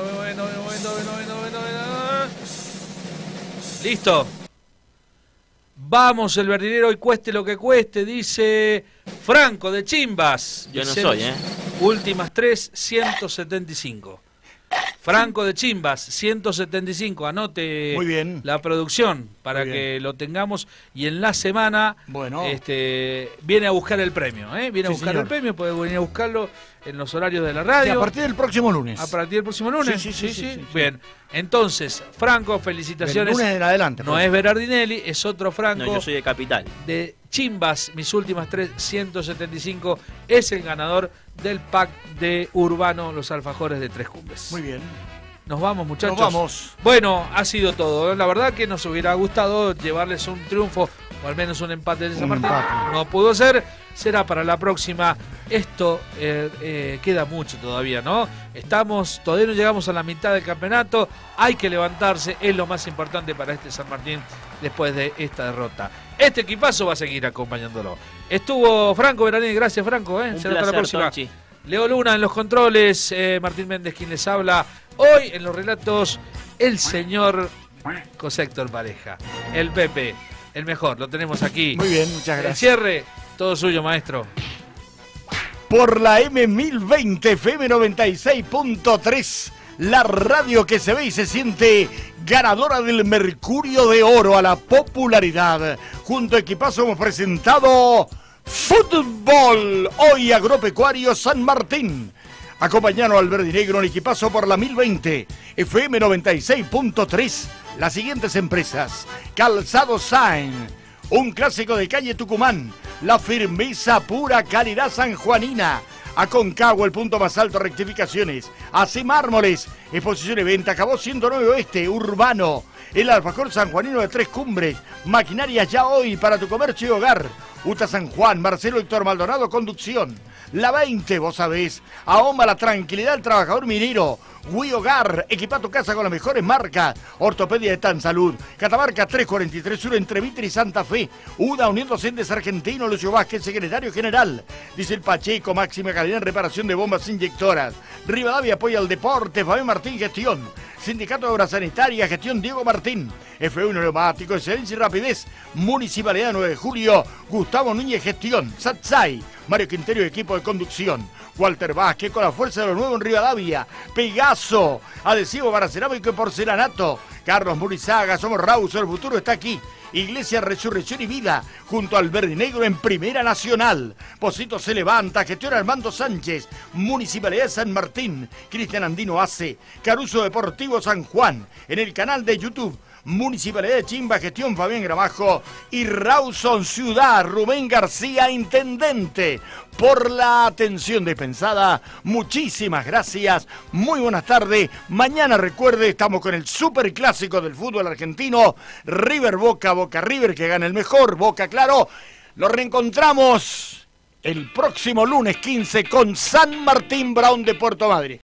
Listo. Vamos, el verdinero, y cueste lo que cueste, dice Franco de Chimbas.
Yo no soy,
Últimas 3, 175. Franco de Chimbas, 175. Anote
muy bien
la producción para que lo tengamos. Y en la semana viene a buscar el premio. Viene a buscar el premio, puede venir a buscarlo en los horarios de la radio.
Sí, a partir del próximo lunes.
¿A partir del próximo lunes?
Sí.
Bien. Entonces, Franco, felicitaciones.
Del lunes en adelante.
No es Berardinelli, es otro Franco.
No, yo soy de Capital.
De Chimbas, mis últimas 3, 175. Es el ganador del pack de Urbano, los alfajores de Tres Cumbres.
Muy bien.
Nos vamos, muchachos.
Nos vamos.
Bueno, ha sido todo. La verdad que nos hubiera gustado llevarles un triunfo o al menos un empate de San Martín. No pudo ser. será para la próxima. Esto queda mucho todavía, ¿no? Todavía no llegamos a la mitad del campeonato. Hay que levantarse, es lo más importante para este San Martín después de esta derrota. Este equipazo va a seguir acompañándolo. Estuvo Franco Veraní, gracias Franco. Será hasta la próxima. Tonchi. Leo Luna en los controles, Martín Méndez quien les habla. Hoy en los relatos, el señor José Héctor Pareja, el Pepe, el mejor, lo tenemos aquí.
Muy bien, muchas gracias.
El cierre, todo suyo, maestro.
Por la M1020 FM 96.3, la radio que se ve y se siente ganadora del Mercurio de Oro a la popularidad. Junto a equipazo hemos presentado Fútbol, hoy Agropecuario San Martín. Acompañaron al verde y negro en equipazo por la 1020 FM 96.3. Las siguientes empresas: Calzado Sain, un clásico de calle Tucumán, la firmeza pura calidad sanjuanina. Aconcagua, el punto más alto, rectificaciones. AC Mármoles, exposición y venta, Cabo 109 Oeste, Urbano. El alfajor sanjuanino de Tres Cumbres, maquinarias ya hoy para tu comercio y hogar. UTA San Juan, Marcelo Héctor Maldonado, conducción. La 20, vos sabés, ahoma la tranquilidad del trabajador minero. Wii Hogar, equipa tu casa con las mejores marcas. Ortopedia de Tan Salud, Catamarca 343 Sur entre Mitre y Santa Fe. UDA, Unión Docentes Argentino, Lucio Vázquez, secretario general. Dice el Pacheco, máxima calidad en reparación de bombas inyectoras. Rivadavia apoya al deporte, Fabián Martín Gestión. Sindicato de Obras Sanitarias, Gestión Diego Martín. F1 Neumático, Excelencia y Rapidez. Municipalidad 9 de Julio, Gustavo Núñez Gestión. Satsai, Mario Quintero, equipo de conducción. Walter Vázquez con la fuerza de lo nuevo en Rivadavia. Pegaso, adhesivo para cerámico y porcelanato. Carlos Murizaga, somos Rauso, el futuro está aquí. Iglesia Resurrección y Vida, junto al verde y negro en Primera Nacional. Posito se levanta, gestión Armando Sánchez. Municipalidad de San Martín, Cristian Andino hace. Caruso Deportivo San Juan, en el canal de YouTube. Municipalidad de Chimba, gestión Fabián Gramajo. Y Rawson Ciudad, Rubén García, intendente. Por la atención dispensada, muchísimas gracias. Muy buenas tardes. Mañana, recuerde, estamos con el superclásico del fútbol argentino. River Boca, Boca River, que gana el mejor. Boca, claro. Lo reencontramos el próximo lunes 15 con San Martín Brown de Puerto Madryn.